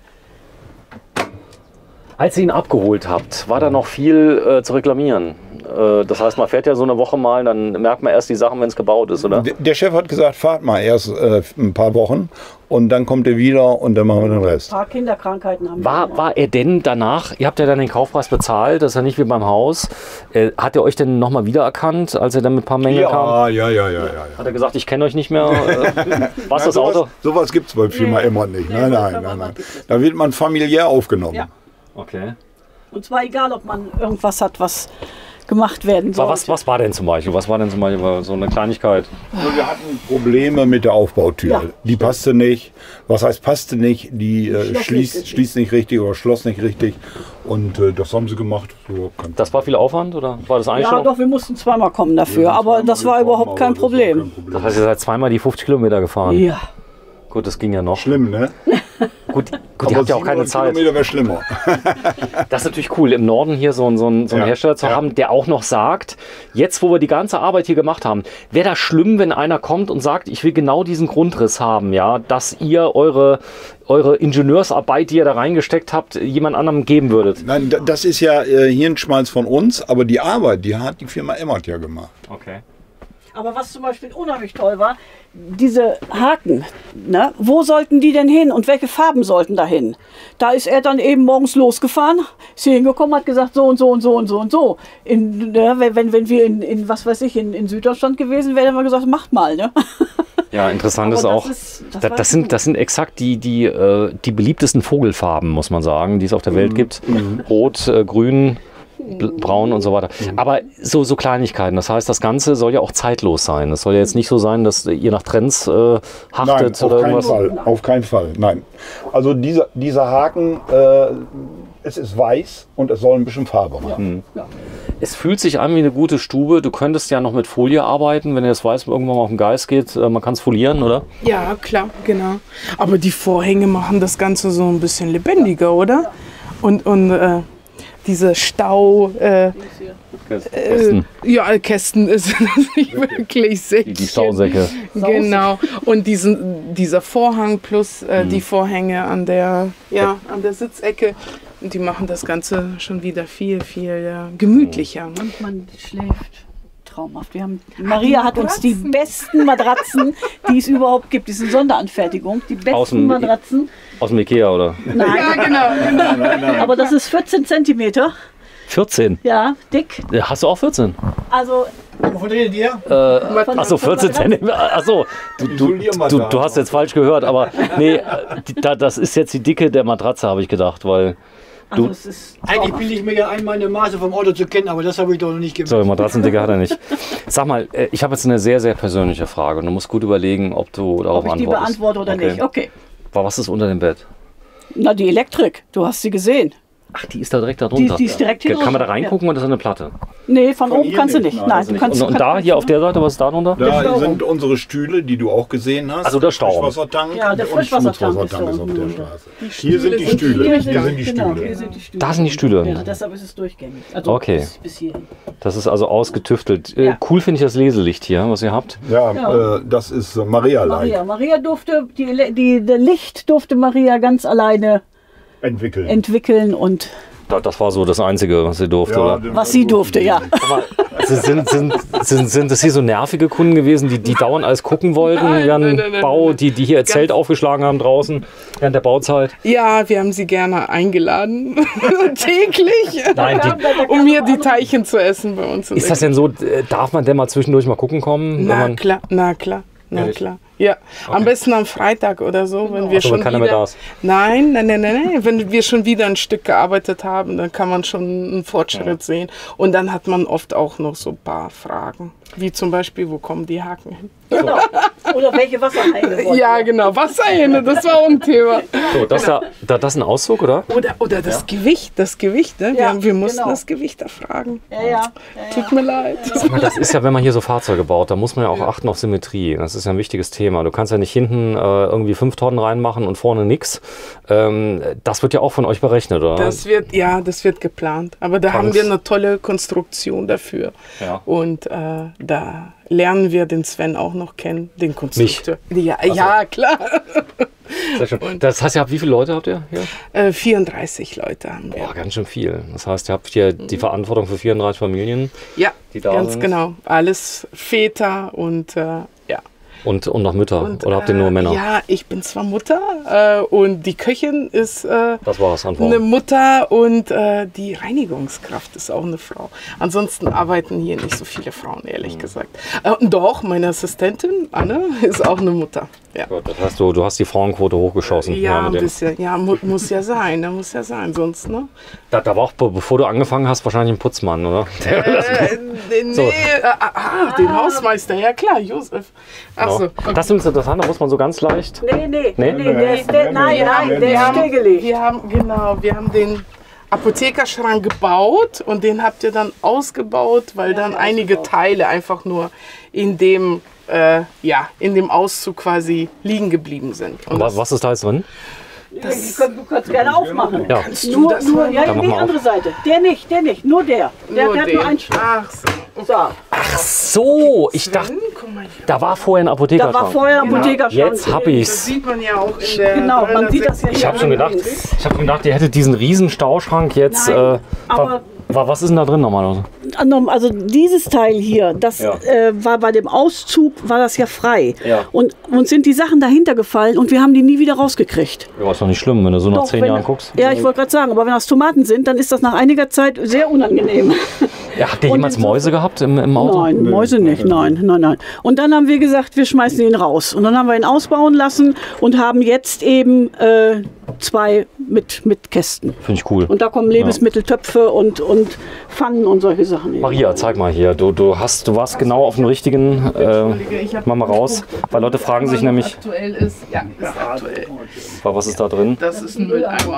Als ihr ihn abgeholt habt, war da noch viel äh, zu reklamieren. Äh, das heißt, man fährt ja so eine Woche mal, dann merkt man erst die Sachen, wenn es gebaut ist, oder? Der, der Chef hat gesagt, fahrt mal erst äh, ein paar Wochen und dann kommt er wieder und dann machen wir den Rest. Ein paar Kinderkrankheiten haben War, wir. war er denn danach, ihr habt ja dann den Kaufpreis bezahlt, das ist ja nicht wie beim Haus, äh, hat er euch denn nochmal wiedererkannt, als er dann mit ein paar Mengen kam? Ja, ja, ja, ja, ja. Hat er gesagt, ich kenne euch nicht mehr? Äh, was das sowas, Auto? sowas gibt es bei Firma Nee. Emmert nicht. Nee, Nein, bei nein, Firma nein, nein. Emmert gibt es Da wird man familiär aufgenommen. Ja. Okay. Und zwar egal, ob man irgendwas hat, was gemacht werden soll. Aber was, was war denn zum Beispiel? Was war denn zum Beispiel so eine Kleinigkeit? Also wir hatten Probleme mit der Aufbautür. Ja. Die passte nicht. Was heißt passte nicht? Die äh, Schloss nicht schließt, richtig. schließt nicht richtig oder schloss nicht richtig. Und äh, das haben sie gemacht. So, kein Das war viel Aufwand oder war das eigentlich Ja, schon? doch, wir mussten zweimal kommen dafür, Wir sind aber zweimal das war gekommen, überhaupt kein aber das war Problem. kein Problem. Das heißt, ihr seid zweimal die fünfzig Kilometer gefahren. Ja. Gut, das ging ja noch. Schlimm, ne? Gut, gut Aber ihr habt ja auch keine siebenhundert Zeit. Kilometer wäre schlimmer. Das ist natürlich cool, im Norden hier so, einen- so, einen- so einen Ja, Hersteller zu ja. haben, der auch noch sagt, jetzt wo wir die ganze Arbeit hier gemacht haben, wäre das schlimm, wenn einer kommt und sagt, ich will genau diesen Grundriss haben, ja, dass ihr eure, eure Ingenieursarbeit, die ihr da reingesteckt habt, jemand anderem geben würdet. Nein, da- das ist ja äh, Hirnschmalz von uns, aber die Arbeit, die hat die Firma Emmert ja gemacht. Okay. Aber was zum Beispiel unheimlich toll war, diese Haken, ne? Wo sollten die denn hin und welche Farben sollten da hin? Da ist er dann eben morgens losgefahren, ist hier hingekommen, hat gesagt, so und so und so und so und so. In, ne, wenn, wenn, wenn wir in, in, was weiß ich, in, in Süddeutschland gewesen wären, hätten wir gesagt, macht mal. Ne? Ja, interessant ist Aber das auch, ist- das das, war das, sind, gut. das sind exakt die, die, äh, die beliebtesten Vogelfarben, muss man sagen, die es auf der Welt gibt. Rot, äh, Grün, bl- Braun und so weiter. Aber so, so Kleinigkeiten, das heißt, das Ganze soll ja auch zeitlos sein. Es soll ja jetzt nicht so sein, dass ihr nach Trends äh, Nein, hachtet auf oder keinen irgendwas. Fall. Auf keinen Fall. Nein. Also dieser, dieser Haken, äh, es ist weiß und es soll ein bisschen Farbe machen. Ja. Es fühlt sich an wie eine gute Stube. Du könntest ja noch mit Folie arbeiten, wenn dir das weiß, irgendwann mal auf den Geist geht. äh, Man kann es folieren, oder? Ja, klar, genau. Aber die Vorhänge machen das Ganze so ein bisschen lebendiger, oder? Und, und äh, diese Stau... Äh, Kästen. Äh, ja, Kästen ist nicht wirklich Säckchen. Die, die Stausäcke. Genau. Und diesen, dieser Vorhang plus äh, Mhm. die Vorhänge an der, ja, an der Sitzecke, und die machen das Ganze schon wieder viel, viel ja, gemütlicher. Ne? Und man schläft traumhaft. Wir haben, Maria hat uns die besten Matratzen, die es überhaupt gibt. Die sind Sonderanfertigung. Die besten Aus dem- Matratzen. Aus dem Ikea, oder? Nein, Ja, genau, genau. aber das ist vierzehn Zentimeter. vierzehn. Ja, dick. Ja, hast du auch vierzehn? Also Wovon redet ihr? Achso, vierzehn Zentimeter. Achso, du, du, du, du hast jetzt falsch gehört, aber nee, äh, die, da, das ist jetzt die Dicke der Matratze, habe ich gedacht, weil Also Du- es ist Eigentlich bilde ich mir ja ein, meine Maße vom Auto zu kennen, aber das habe ich doch noch nicht gemacht. so, Matratzendicke hat er nicht. Sag mal, äh, ich habe jetzt eine sehr, sehr persönliche Frage und du musst gut überlegen, ob du darauf ob ich die antwortest. beantworte oder Okay. nicht. Okay. Aber was ist unter dem Bett? Na, die Elektrik. Du hast sie gesehen. Ach, die ist da direkt da Die, drunter. die ist direkt hier Kann man da drunter. reingucken oder ist das eine Platte? Ja. Nee, von, Von oben hier kannst du nicht, nicht. nein, Nein, also du nicht. kannst, Und, und kannst da, hier auf der Seite, was ist da drunter? Da sind unsere Stühle, die du auch gesehen hast. Also der Stauraum. Frischwassertank Ja, der und Frischwassertank Schmutzwassertank ist ist da auf der unten. Straße. Hier sind die Stühle. Hier sind die Genau, Stühle. hier sind die Stühle. Da sind die Stühle. Ja, deshalb ist es durchgängig. Also Okay. bis, bis hierhin. Das ist also ausgetüftelt. Äh, Ja. Cool finde ich das Leselicht hier, was ihr habt. Ja, Ja. Äh, das ist äh, Maria-like Maria. Maria durfte, die, Ele- die, der Licht durfte Maria ganz alleine entwickeln. entwickeln und Da- Das war so das Einzige, was sie durfte, oder? das- was sie durfte, ja. Aber sind, sind, sind, sind das hier so nervige Kunden gewesen, die, die dauernd alles gucken wollten Nein, während nein, nein, nein, Bau, nein. die, die hier ihr Zelt aufgeschlagen haben draußen während der Bauzeit? Ja, wir haben sie gerne eingeladen, täglich, Nein, die, um hier die Teilchen zu essen bei uns. in ist das denn so, äh, darf man denn mal zwischendurch mal gucken kommen? Na wenn man, klar, na klar, na Ehrlich? klar. Ja, am besten am Freitag oder so, wenn wir Ach so, wenn schon keiner wieder... mehr da ist. Nein, nein, nein, nein, nein. Wenn wir schon wieder ein Stück gearbeitet haben, dann kann man schon einen Fortschritt sehen. Und dann hat man oft auch noch so ein paar Fragen. Wie zum Beispiel, wo kommen die Haken hin? Genau. Oder welche Wasserhähne wollt Ja, ihr? genau, Wasserhähne, das war auch ein Thema. so, das, da, da, das ist ein Auszug, oder? Oder, oder das Gewicht, das Gewicht, ne? Wir, Ja, wir mussten genau. das Gewicht erfragen. Ja, ja. ja, Tut mir leid. Sag mal, das ist ja, wenn man hier so Fahrzeuge baut, da muss man ja auch achten auf Symmetrie. Das ist ja ein wichtiges Thema. Du kannst ja nicht hinten äh, irgendwie fünf Tonnen reinmachen und vorne nix. Ähm, das wird ja auch von euch berechnet, oder? Das wird, ja, das wird geplant. Aber da haben Tanks. wir eine tolle Konstruktion dafür. Ja. Und äh, da lernen wir den Sven auch noch kennen, den Konstrukteur. Ja, ja, klar. Sehr schön. Das heißt, ihr habt, wie viele Leute habt ihr hier? Äh, vierunddreißig Leute haben wir. Boah, ganz schön viel. Das heißt, ihr habt hier die Verantwortung für vierunddreißig Familien Ja, die da ganz sind. genau. Alles Väter und äh, ja. und, und noch Mütter. Und, oder habt ihr nur äh, Männer? Ja, ich bin zwar Mutter äh, und die Köchin ist äh, Das war's, Antwort. eine Mutter und äh, die Reinigungskraft ist auch eine Frau. Ansonsten arbeiten hier nicht so viele Frauen, ehrlich Mhm. gesagt. Äh, doch, meine Assistentin Anne ist auch eine Mutter. Ja, Gut, das heißt, du, du hast die Frauenquote hochgeschossen. ja, ein mit dem- bisschen. Ja, mu muss ja sein, da muss ja sein, sonst, ne? Da, da war auch, be- bevor du angefangen hast, wahrscheinlich ein Putzmann, oder? Der, Äh, nee, So. äh, ah, ah, den Hausmeister, ja klar, Josef. Ach so, genau. okay. Das ist interessant, da muss man so ganz leicht. Nee, nee, Nee? nee, der ist, der, nein, Wir haben- nein, der wir ist haben- stillgelegt. Wir haben, genau, wir haben den Apothekerschrank gebaut und den habt ihr dann ausgebaut, weil dann einige Teile einfach nur in dem, äh, ja, in dem Auszug quasi liegen geblieben sind. Und Was, was ist da jetzt drin? Das, du, kannst, du kannst gerne aufmachen. Ja. kannst du Nur, das nur, mal ja, Dann mach die mal auf. andere Seite. Der nicht, der nicht, nur der. Der, nur der hat den. nur einen Schritt. Ach so. So, So, ich dachte, Sven, guck mal hier. da war vorher ein da Apothekerschrank. war vorher ein Apothekerschrank. Jetzt hab Das ich's. sieht man ja auch in der Genau, man sieht das ja Ich hier. habe schon gedacht, ich habe gedacht, ihr hättet diesen riesen Stauschrank jetzt. Nein, äh, aber- wa- wa- was ist denn da drin normalerweise? Also dieses Teil hier, das Ja. äh, war bei dem Auszug, war das ja frei. Ja. Und uns sind die Sachen dahinter gefallen und wir haben die nie wieder rausgekriegt. Ja, ist doch nicht schlimm, wenn du so nach Doch, zehn wenn- Jahren guckst. Ja, ich wollte gerade sagen, aber wenn das Tomaten sind, dann ist das nach einiger Zeit sehr unangenehm. Ja, habt ihr Und jemals insofern- Mäuse gehabt im, im Auto? Nein, Mäuse nicht, nein, nein, nein. Und dann haben wir gesagt, wir schmeißen ihn raus. Und dann haben wir ihn ausbauen lassen und haben jetzt eben äh, zwei mit, mit Kästen. Finde ich cool. Und da kommen Lebensmitteltöpfe und, und Pfannen und solche Sachen. eben. Maria, zeig mal hier. Du, du, hast, du warst genau auf dem richtigen. Äh, Ich hab mach mal raus. Weil Leute fragen sich nämlich, aktuell ist. Ja, ist aktuell. was ist da drin? Das ist ein Mülleimer.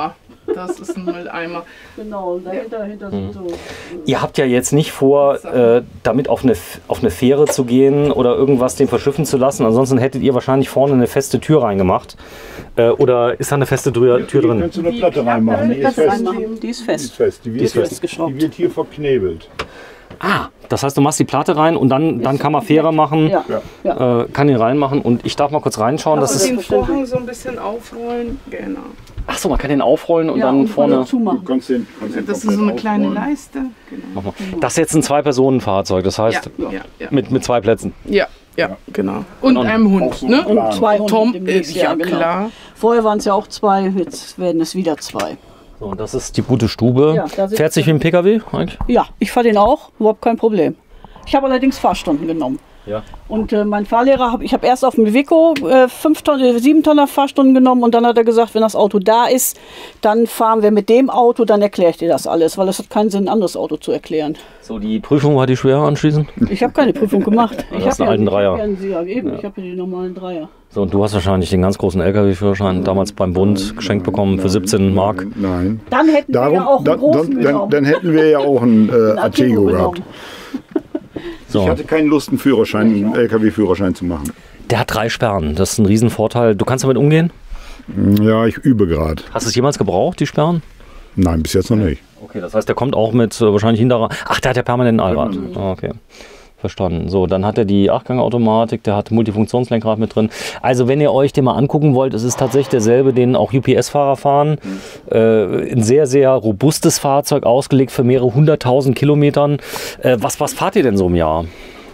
Das ist ein Mülleimer. Genau, dahinter hinter sind so. Ihr habt ja jetzt nicht vor, äh, damit auf eine, auf eine Fähre zu gehen oder irgendwas den verschiffen zu lassen. Ansonsten hättet ihr wahrscheinlich vorne eine feste Tür reingemacht. Äh, oder ist da eine feste Tür, Tür drin? Kannst du eine Platte reinmachen? Die ist fest. Die ist Die fest. ist fest. Die, wird, ist festgeschraubt. die wird hier verknebelt. Ah, das heißt, du machst die Platte rein und dann, dann kann man Fähre machen, Ja. Ja. äh, kann die reinmachen. Und ich darf mal kurz reinschauen. Das Also ist, den Vorhang so ein bisschen aufrollen. Genau. ach so, man kann den aufrollen und Ja, dann und vorne... Du zumachen. kannst den, kannst den Das ist komplett so eine kleine aufrollen. Leiste. Genau. Mach mal. Das ist jetzt ein Zwei-Personen-Fahrzeug, das heißt Ja, ja, ja. mit, mit zwei Plätzen. Ja, ja, genau. Und Und einem auch Hund, so ne? ein Und zwei Hunde Tom, äh, demnächst, ja genau. klar. Vorher waren es ja auch zwei, jetzt werden es wieder zwei. So, und das ist die gute Stube. Ja, da sitzt Fährt sich wie ein P K W eigentlich? Ja, ich fahre den auch, überhaupt kein Problem. Ich habe allerdings Fahrstunden genommen. Ja. Und äh, mein Fahrlehrer, hab, ich habe erst auf dem Iveco äh, fünf Tonnen, äh, sieben Tonner Fahrstunden genommen und dann hat er gesagt, wenn das Auto da ist, dann fahren wir mit dem Auto, dann erkläre ich dir das alles, weil es hat keinen Sinn, ein anderes Auto zu erklären. So, die Prüfung war die schwer anschließend? Ich habe keine Prüfung gemacht. Ich hast habe einen alten ja, Dreier. Ich habe ja, eben, ich habe ja die normalen Dreier. So, und du hast wahrscheinlich den ganz großen L K W-Führerschein damals beim Bund geschenkt bekommen für siebzehn Mark. Nein. Dann hätten wir ja auch Darum, einen dann, großen dann, dann, genommen. dann hätten wir ja auch einen äh, Einen Artego gehabt. genommen. So. Ich hatte keine Lust, einen Führerschein, einen L K W-Führerschein zu machen. Der hat drei Sperren, das ist ein Riesenvorteil. Du kannst damit umgehen? Ja, ich übe gerade. Hast du es jemals gebraucht, die Sperren? Nein, bis jetzt noch nicht. Okay, das heißt, der kommt auch mit äh, wahrscheinlich hinterer. Ach, der hat ja permanenten Allrad. Ah, okay. Verstanden. So, dann hat er die Achtgang-Automatik, der hat Multifunktionslenkrad mit drin. Also wenn ihr euch den mal angucken wollt, es ist tatsächlich derselbe, den auch U P S-Fahrer fahren. Äh, ein sehr, sehr robustes Fahrzeug, ausgelegt für mehrere hunderttausend Kilometern. Äh, was, was fahrt ihr denn so im Jahr?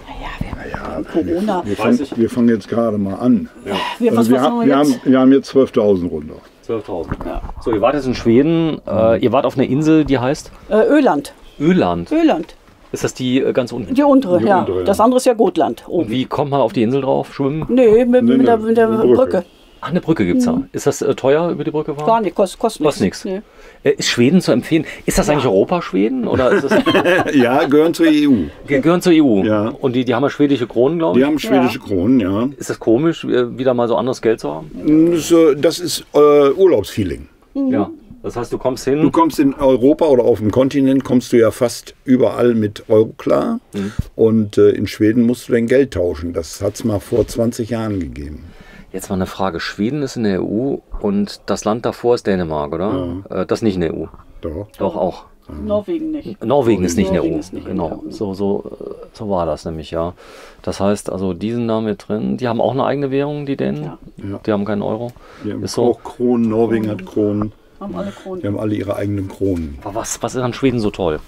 Corona. Wir fangen, wir fangen jetzt gerade mal an. Wir, was, Also wir, was haben, haben wir, wir haben, jetzt? wir haben jetzt zwölftausend runter. zwölftausend. Ja. So, ihr wart jetzt in Schweden. Äh, ihr wart auf einer Insel, die heißt Äh, Öland. Öland. Öland. Ist das die äh, ganz unten? Die untere, Die ja. untere, ja. Das andere ist ja Gotland. Und Oben. wie kommt man auf die Insel drauf? Schwimmen? Nee, mit, Nee, mit, der, nee, mit der eine Brücke. Brücke. Ach, eine Brücke gibt es da. Ist das äh, teuer, über die Brücke fahren? Gar nicht, kostet, kostet Kostet nichts. nichts. Äh, ist Schweden zu empfehlen? Ist das eigentlich Europa-Schweden? Oder ist das, Ja, gehören zur E U. die gehören zur E U? Ja. Und die, die haben ja schwedische Kronen, glaube Die ich? haben schwedische Kronen, ja. Ist das komisch, äh, wieder mal so anderes Geld zu haben? Das, äh, das ist äh, Urlaubsfeeling. Ja. Das heißt, du kommst hin. Du kommst in Europa oder auf dem Kontinent, kommst du ja fast überall mit Euro klar. Mhm. Und äh, in Schweden musst du dein Geld tauschen. Das hat es mal vor zwanzig Jahren gegeben. Jetzt mal eine Frage. Schweden ist in der E U und das Land davor ist Dänemark, oder? Äh, das ist nicht in der E U. Doch. Doch auch. Norwegen nicht. Norwegen ist nicht in der E Norwegen U. ist nicht in der Genau, E U. so, so, äh, so war das nämlich, ja. Das heißt, also diesen Namen mit drin. Die haben auch eine eigene Währung, die Dänen. Ja. Ja. Die haben keinen Euro. Die haben Ist so. auch Kronen, Norwegen hat Kronen. Haben alle Kronen. Die haben alle ihre eigenen Kronen. Aber was, was ist an Schweden so toll?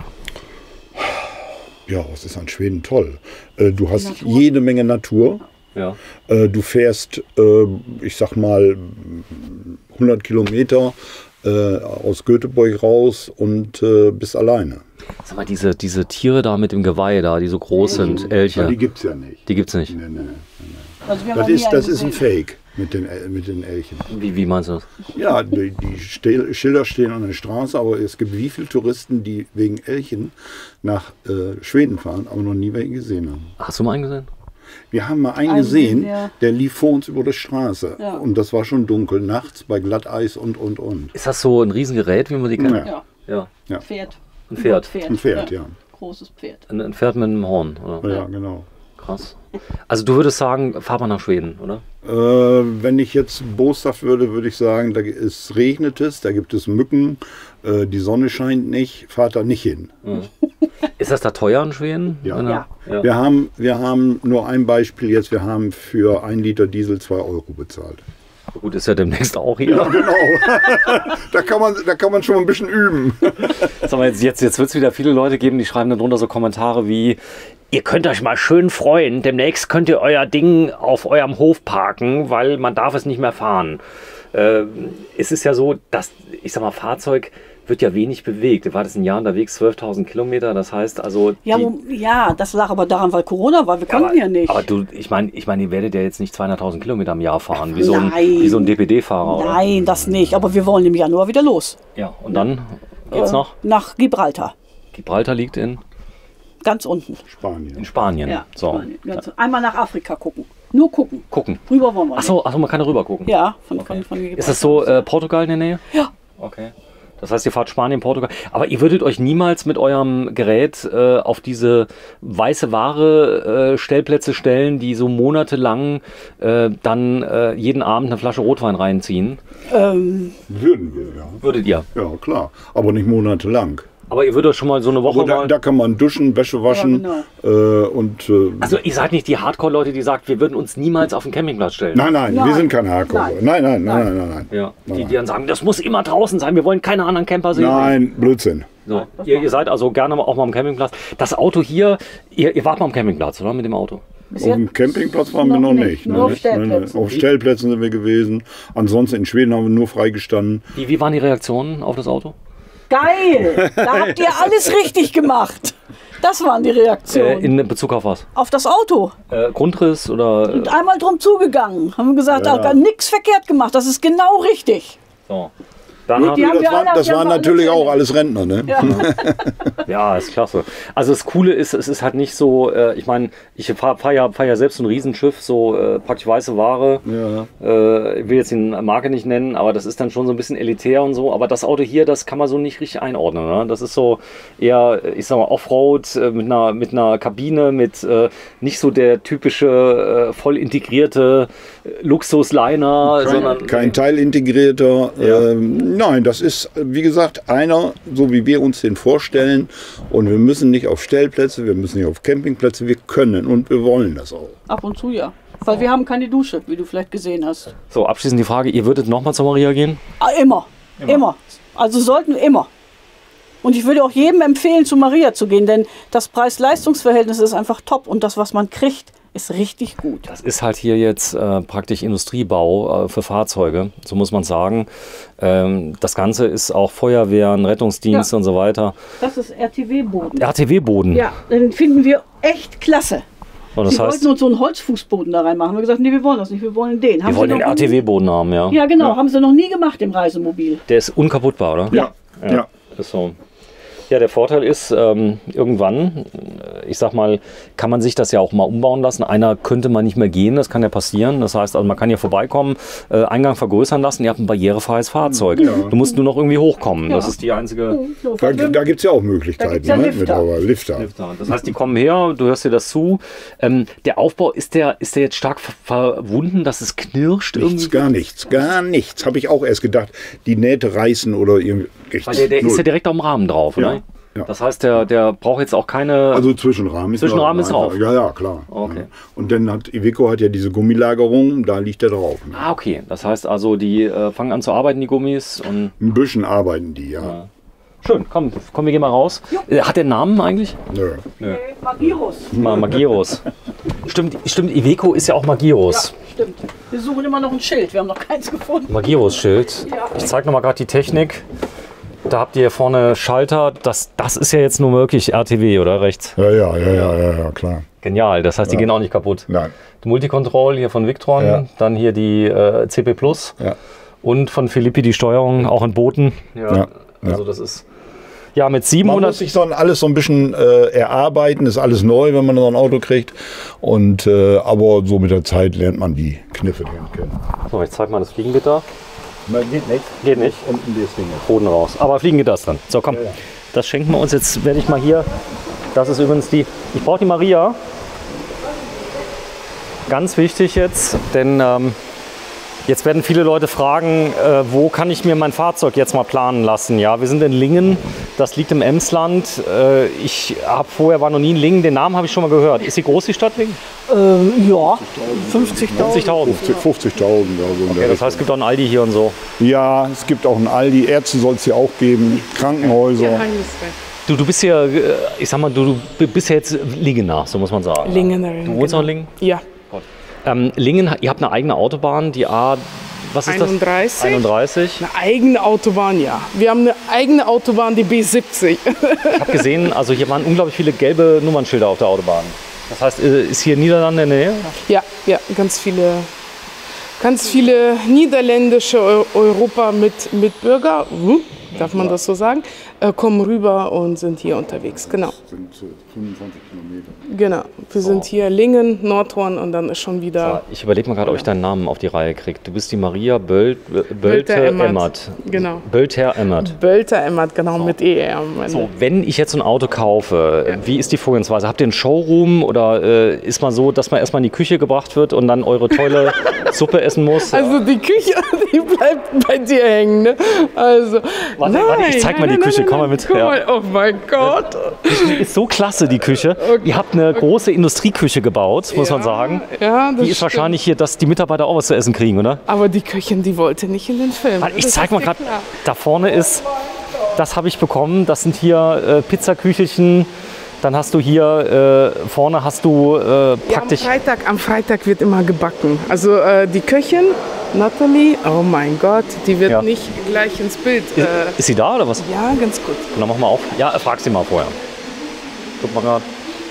Ja, es ist an Schweden toll. Äh, Du hast jede Menge Natur. Ja. Äh, Du fährst, äh, ich sag mal, hundert Kilometer äh, aus Göteborg raus und äh, bist alleine. Sag mal, diese, diese Tiere da mit dem Geweih da, die so groß sind, Elche, Ja, die gibt es ja nicht. die gibt's nicht. Nee, nee. Also wir haben Das, noch nie ist, das einen ist ein gesehen. Fake mit den, El- mit den Elchen. Wie, wie meinst du das? Ja, die, die Ste- Schilder stehen an der Straße, aber es gibt wie viele Touristen, die wegen Elchen nach äh, Schweden fahren, aber noch nie welche gesehen haben. Hast du mal einen gesehen? Wir haben mal einen Einen, gesehen, ja. der lief vor uns über der Straße. Ja. Und das war schon dunkel, nachts bei Glatteis und, und, und. Ist das so ein Riesengerät, wie man die kennt? Ja. Ja, Ja. Pferd. Ein Pferd. Pferd. Ein Pferd, ja. Großes Pferd. Ein, ein Pferd mit einem Horn, oder? Ja, genau. Krass. Also du würdest sagen, fahr mal nach Schweden, oder? Äh, wenn ich jetzt boshaft würde, würde ich sagen, da es regnet es, da gibt es Mücken, äh, die Sonne scheint nicht, fahrt da nicht hin. Ist das da teuer in Schweden? Ja. Wenn er- Ja. ja. Wir haben, wir haben nur ein Beispiel jetzt, wir haben für ein Liter Diesel zwei Euro bezahlt. Gut, ist ja demnächst auch hier. Genau. da, kann man, da kann man schon ein bisschen üben. Sag mal, jetzt, jetzt, jetzt wird es wieder viele Leute geben, die schreiben dann drunter so Kommentare wie: Ihr könnt euch mal schön freuen, demnächst könnt ihr euer Ding auf eurem Hof parken, weil man darf es nicht mehr fahren. Äh, es ist ja so, dass, ich sag mal, Fahrzeug wird ja wenig bewegt. Ihr wart jetzt ein Jahr unterwegs, zwölftausend Kilometer, das heißt also... Ja, die- wo, ja, das lag aber daran, weil Corona war. Wir konnten aber, ja nicht. aber du, ich meine, ich mein, ihr werdet ja jetzt nicht zweihunderttausend Kilometer im Jahr fahren, wie so ein, Nein. wie so ein D P D-Fahrer, oder? Nein, das nicht. Aber wir wollen im Januar wieder los. Ja, und dann geht's Äh, noch? Nach Gibraltar. Gibraltar liegt in, Ganz unten. in Spanien. Spanien. Ja, so. Spanien. Ganz- Einmal nach Afrika gucken. Nur gucken. Gucken. Rüber wollen wir Achso, ach so, man kann da rüber gucken. nicht. Ja, von, von, von Gibraltar. Ist das so äh, Portugal in der Nähe? Ja, Okay. Das heißt, ihr fahrt Spanien, Portugal. Aber ihr würdet euch niemals mit eurem Gerät äh, auf diese weiße Ware äh, Stellplätze stellen, die so monatelang äh, dann äh, jeden Abend eine Flasche Rotwein reinziehen? Ähm, Würden wir, ja. Würdet ihr? Ja, klar. Aber nicht monatelang. Aber ihr würdet euch schon mal so eine Woche Aber da, mal... da kann man duschen, Wäsche waschen. Ja, äh, und, äh, Also ihr seid nicht die Hardcore-Leute, die sagt, wir würden uns niemals auf den Campingplatz stellen. nein, nein, Nein. wir sind kein Hardcore. Nein. Nein, nein, nein, nein, nein. Nein, Ja, die, die dann sagen, das muss immer draußen sein, wir wollen keine anderen Camper sehen. nein Blödsinn. So, ihr, ihr seid also gerne auch mal am Campingplatz. Das Auto hier, ihr, ihr wart mal am Campingplatz, oder? Mit dem Auto? bis Auf dem jetzt Campingplatz waren wir noch noch nicht, nicht. nur auf ne? Stellplätzen. Auf Stellplätzen sind wir gewesen. Ansonsten in Schweden haben wir nur freigestanden. Wie, wie waren die Reaktionen auf das Auto? geil! Da habt ihr alles richtig gemacht. Das waren die Äh, Reaktionen. in Bezug auf was? Auf das Auto. Äh, Grundriss oder... Und einmal drum zugegangen. Haben gesagt, Ja. da hat nichts verkehrt gemacht. Das ist genau richtig. So. Dann haben, Die haben Das, wir waren, alle- das die haben waren wir alle natürlich auch Trainings. alles Rentner. Ne? Ja. ja, ist klasse. Also das Coole ist, es ist halt nicht so, äh, ich meine, ich fahre fahr ja, fahr ja selbst so ein Riesenschiff, so äh, praktisch weiße Ware. Ja. Äh, ich will jetzt die Marke nicht nennen, aber das ist dann schon so ein bisschen elitär und so. Aber das Auto hier, das kann man so nicht richtig einordnen. Ne? Das ist so eher, ich sag mal, Offroad äh, mit, einer, mit einer Kabine, mit äh, nicht so der typische, äh, voll integrierte äh, Luxusliner, sondern... Kein, kein teilintegrierter. Ja. Ähm, nein, das ist, wie gesagt, einer, so wie wir uns den vorstellen. Und wir müssen nicht auf Stellplätze, wir müssen nicht auf Campingplätze. Wir können und wir wollen das auch. Ab und zu ja. Weil wir haben keine Dusche, wie du vielleicht gesehen hast. So, abschließend die Frage, ihr würdet nochmal zur Maria gehen? Ah, immer. immer. Also sollten wir immer. Und ich würde auch jedem empfehlen, zu Maria zu gehen, denn das Preis-Leistungs-Verhältnis ist einfach top und das, was man kriegt, ist richtig gut. Das ist halt hier jetzt äh, praktisch Industriebau äh, für Fahrzeuge, so muss man sagen. Ähm, das Ganze ist auch Feuerwehren, Rettungsdienst Ja. und so weiter. Das ist R T W-Boden. R T W-Boden. Ja, den finden wir echt klasse. Und das Sie heißt, wollten uns so einen Holzfußboden da reinmachen. Wir haben gesagt, nee, wir wollen das nicht, wir wollen den. Haben wir sie wollen den noch R T nie- W-Boden haben, ja. Ja, genau, haben sie noch nie gemacht im Reisemobil. Der ist unkaputtbar, oder? Ja. Ja. Ist so. Ja, der Vorteil ist, ähm, irgendwann, äh, ich sag mal, kann man sich das ja auch mal umbauen lassen. Einer könnte mal nicht mehr gehen, das kann ja passieren. Das heißt, also man kann hier vorbeikommen, äh, Eingang vergrößern lassen, ihr habt ein barrierefreies Fahrzeug. Du musst nur noch irgendwie hochkommen. Das ist die einzige... So, Da, da gibt es ja auch Möglichkeiten. Da gibt's ja ne? Lifter. Mit aber Lifter. Das heißt, die kommen her, du hörst dir das zu. Ähm, der Aufbau, ist der, ist der jetzt stark ver verwunden, dass es knirscht Nichts, irgendwie? gar nichts, gar nichts. Habe ich auch erst gedacht, die Nähte reißen oder irgendwie. Weil der, der ist ja direkt am Rahmen drauf, Ja, oder? ja. Das heißt, der, der braucht jetzt auch keine... Also Zwischenrahmen ist Zwischenrahmen ist drauf. Ja, ja, klar. Okay. Ja. Und dann hat Iveco hat ja diese Gummilagerung, da liegt er drauf. Ne? ah, okay. Das heißt also, die äh, fangen an zu arbeiten, die Gummis. Und Ein bisschen arbeiten die, ja. Ja. Schön, komm, komm, wir gehen mal raus. Äh, hat der einen Namen eigentlich? Nö. Magirus. Ma Magirus. stimmt, stimmt, Iveco ist ja auch Magirus. Stimmt. Wir suchen immer noch ein Schild, wir haben noch keins gefunden. Magirus-Schild. Ja. Ich zeige nochmal gerade die Technik. Da habt ihr hier vorne Schalter. Das, das ist ja jetzt nur möglich R T W, oder? Rechts. Ja, ja, ja, ja, ja, ja, klar. Genial. Das heißt, die gehen auch nicht kaputt. Nein. Die Multicontrol hier von Victron. Ja. Dann hier die äh, C P Plus. Ja. Und von Philippi die Steuerung, auch in Booten. Ja, Also das ist... Ja, mit Man muss siebenhundert... sich so alles so ein bisschen äh, erarbeiten, ist alles neu, wenn man so ein Auto kriegt. Und, äh, aber so mit der Zeit lernt man die Kniffe kennen. So, ich zeig mal das Fliegengitter. Nein, geht nicht. Geht nicht. Unten das Ding ist. Boden raus. Aber Fliegengitter ist dran. So, komm. Das schenken wir uns. Jetzt werde ich mal hier... Das ist übrigens die... Ich brauche die Maria. Ganz wichtig jetzt, denn ähm, jetzt werden viele Leute fragen, äh, wo kann ich mir mein Fahrzeug jetzt mal planen lassen? Ja, wir sind in Lingen, das liegt im Emsland. Äh, ich habe vorher, war noch nie in Lingen, den Namen habe ich schon mal gehört. Ist sie groß, die Stadt Lingen? Ähm, ja, fünfzigtausend. fünfzigtausend. fünfzigtausend. Ja, so in Okay, der das heißt, es gibt auch einen Aldi hier und so. ja, es gibt auch einen Aldi. Ärzte soll es hier auch geben. Krankenhäuser. Geheimnisreich. Du, du bist ja, äh, ich sag mal, du, du bist ja jetzt Lingener, so muss man sagen. Lingenerin. Du wohnst auch in genau. Lingen? Ja. Ähm, Lingen, ihr habt eine eigene Autobahn, die A, was ist einunddreißig. das? einunddreißig. Eine eigene Autobahn, ja. Wir haben eine eigene Autobahn, die B siebzig. Ich habe gesehen, also hier waren unglaublich viele gelbe Nummernschilder auf der Autobahn. Das heißt, äh, ist hier Niederlande in der Nähe? Ja, ja, ganz viele, ganz viele niederländische Eu Europa mit Mitbürger, hm, darf man das so sagen, äh, kommen rüber und sind hier unterwegs. Genau. Das sind fünfundzwanzig Kilometer. Genau. Wir sind hier Lingen, Nordhorn und dann ist schon wieder. Ich überlege mal gerade, ob ich deinen Namen auf die Reihe kriege. Du bist die Maria Böl Bölter-Emmert. Genau. Bölter-Emmert. Bölter-Emmert, genau, so. Mit E R am Ende. So, wenn ich jetzt ein Auto kaufe, ja. Wie ist die Vorgehensweise? Habt ihr einen Showroom oder äh, ist man so, dass man erstmal in die Küche gebracht wird und dann eure tolle Suppe essen muss? Also die Küche, die bleibt bei dir hängen, ne? Also, warte, nein, warte, ich zeig mal nein, die Küche, nein, komm mal nein, mit. Guck Ja. mal, oh mein Gott. Die ist so klasse, die Küche. Okay. Ihr habt eine große Industrieküche gebaut, muss ja, man sagen. Ja, das die ist stimmt. Wahrscheinlich hier, dass die Mitarbeiter auch was zu essen kriegen, oder? Aber die Köchin, die wollte nicht in den Film. Warte, ich zeig mal gerade, da vorne ist, das habe ich bekommen, das sind hier äh, Pizzaküchelchen. Dann hast du hier, äh, vorne hast du äh, praktisch... Ja, am, Freitag, am Freitag wird immer gebacken. Also äh, die Köchin, Natalie, oh mein Gott, die wird ja. nicht gleich ins Bild. Ist, Äh, ist sie da oder was? ja, ganz gut. Dann mach mal auf. Ja, frag sie mal vorher. Guck mal gerade.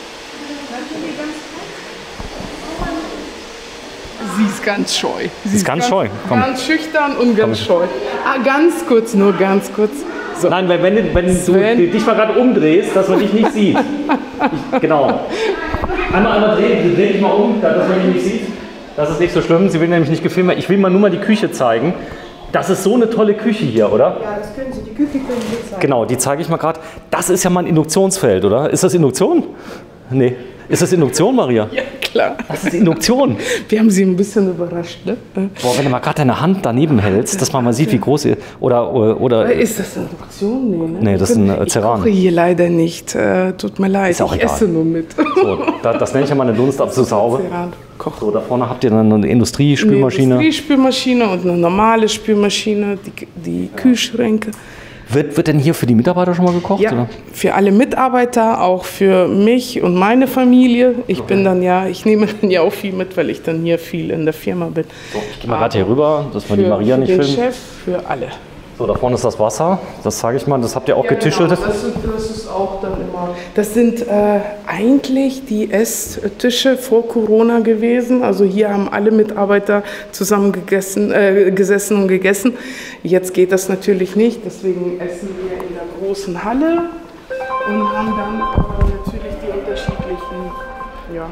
Sie ist ganz scheu. Sie, Sie ist ganz scheu. Komm. Ganz schüchtern und ganz scheu. Ah, ganz kurz, nur ganz kurz. So. Nein, weil wenn, wenn Sven. du dich mal gerade umdrehst, dass man dich nicht sieht. Ich, genau. Einmal, einmal drehen, dreh dich mal um, dass man dich nicht sieht. Das ist nicht so schlimm, sie will nämlich nicht gefilmt werden. Ich will mal nur mal die Küche zeigen. Das ist so eine tolle Küche hier, oder? Ja, das können Sie, die Küche können Sie zeigen. Genau, die zeige ich mal gerade. Das ist ja mal ein Induktionsfeld, oder? Ist das Induktion? Nee. Ist das Induktion, Maria? Ja, klar. Das ist Induktion. Wir haben sie ein bisschen überrascht, ne? Boah, wenn du mal gerade deine Hand daneben hältst, dass man mal sieht, wie groß sie ist. Oder, oder, oder ist das Induktion? Nee, ne? Nee, das ist ein äh, Ceran. Ich koche hier leider nicht. Äh, tut mir leid, Ist auch ich egal. esse nur mit. So, das, das nenne ich ja mal eine Dunstabzugshaube. Ceran. Koch. So, da vorne habt ihr dann eine Industriespülmaschine. Eine Industriespülmaschine und eine normale Spülmaschine, die, die Kühlschränke. Wird, wird denn hier für die Mitarbeiter schon mal gekocht? Ja, oder? für alle Mitarbeiter, auch für mich und meine Familie. Ich bin dann ja, ich nehme dann ja auch viel mit, weil ich dann hier viel in der Firma bin. So, ich gehe mal gerade hier rüber, dass wir die Maria für nicht den filmen. Chef, für alle. So, da vorne ist das Wasser. Das sage ich mal, das habt ihr auch Ja, getischelt. genau. das, ist, das ist auch dann immer. Das sind äh, eigentlich die Esstische vor Corona gewesen. Also hier haben alle Mitarbeiter zusammen gegessen, äh, gesessen und gegessen. Jetzt geht das natürlich nicht, deswegen essen wir in der großen Halle und haben dann äh, natürlich die unterschiedlichen, ja,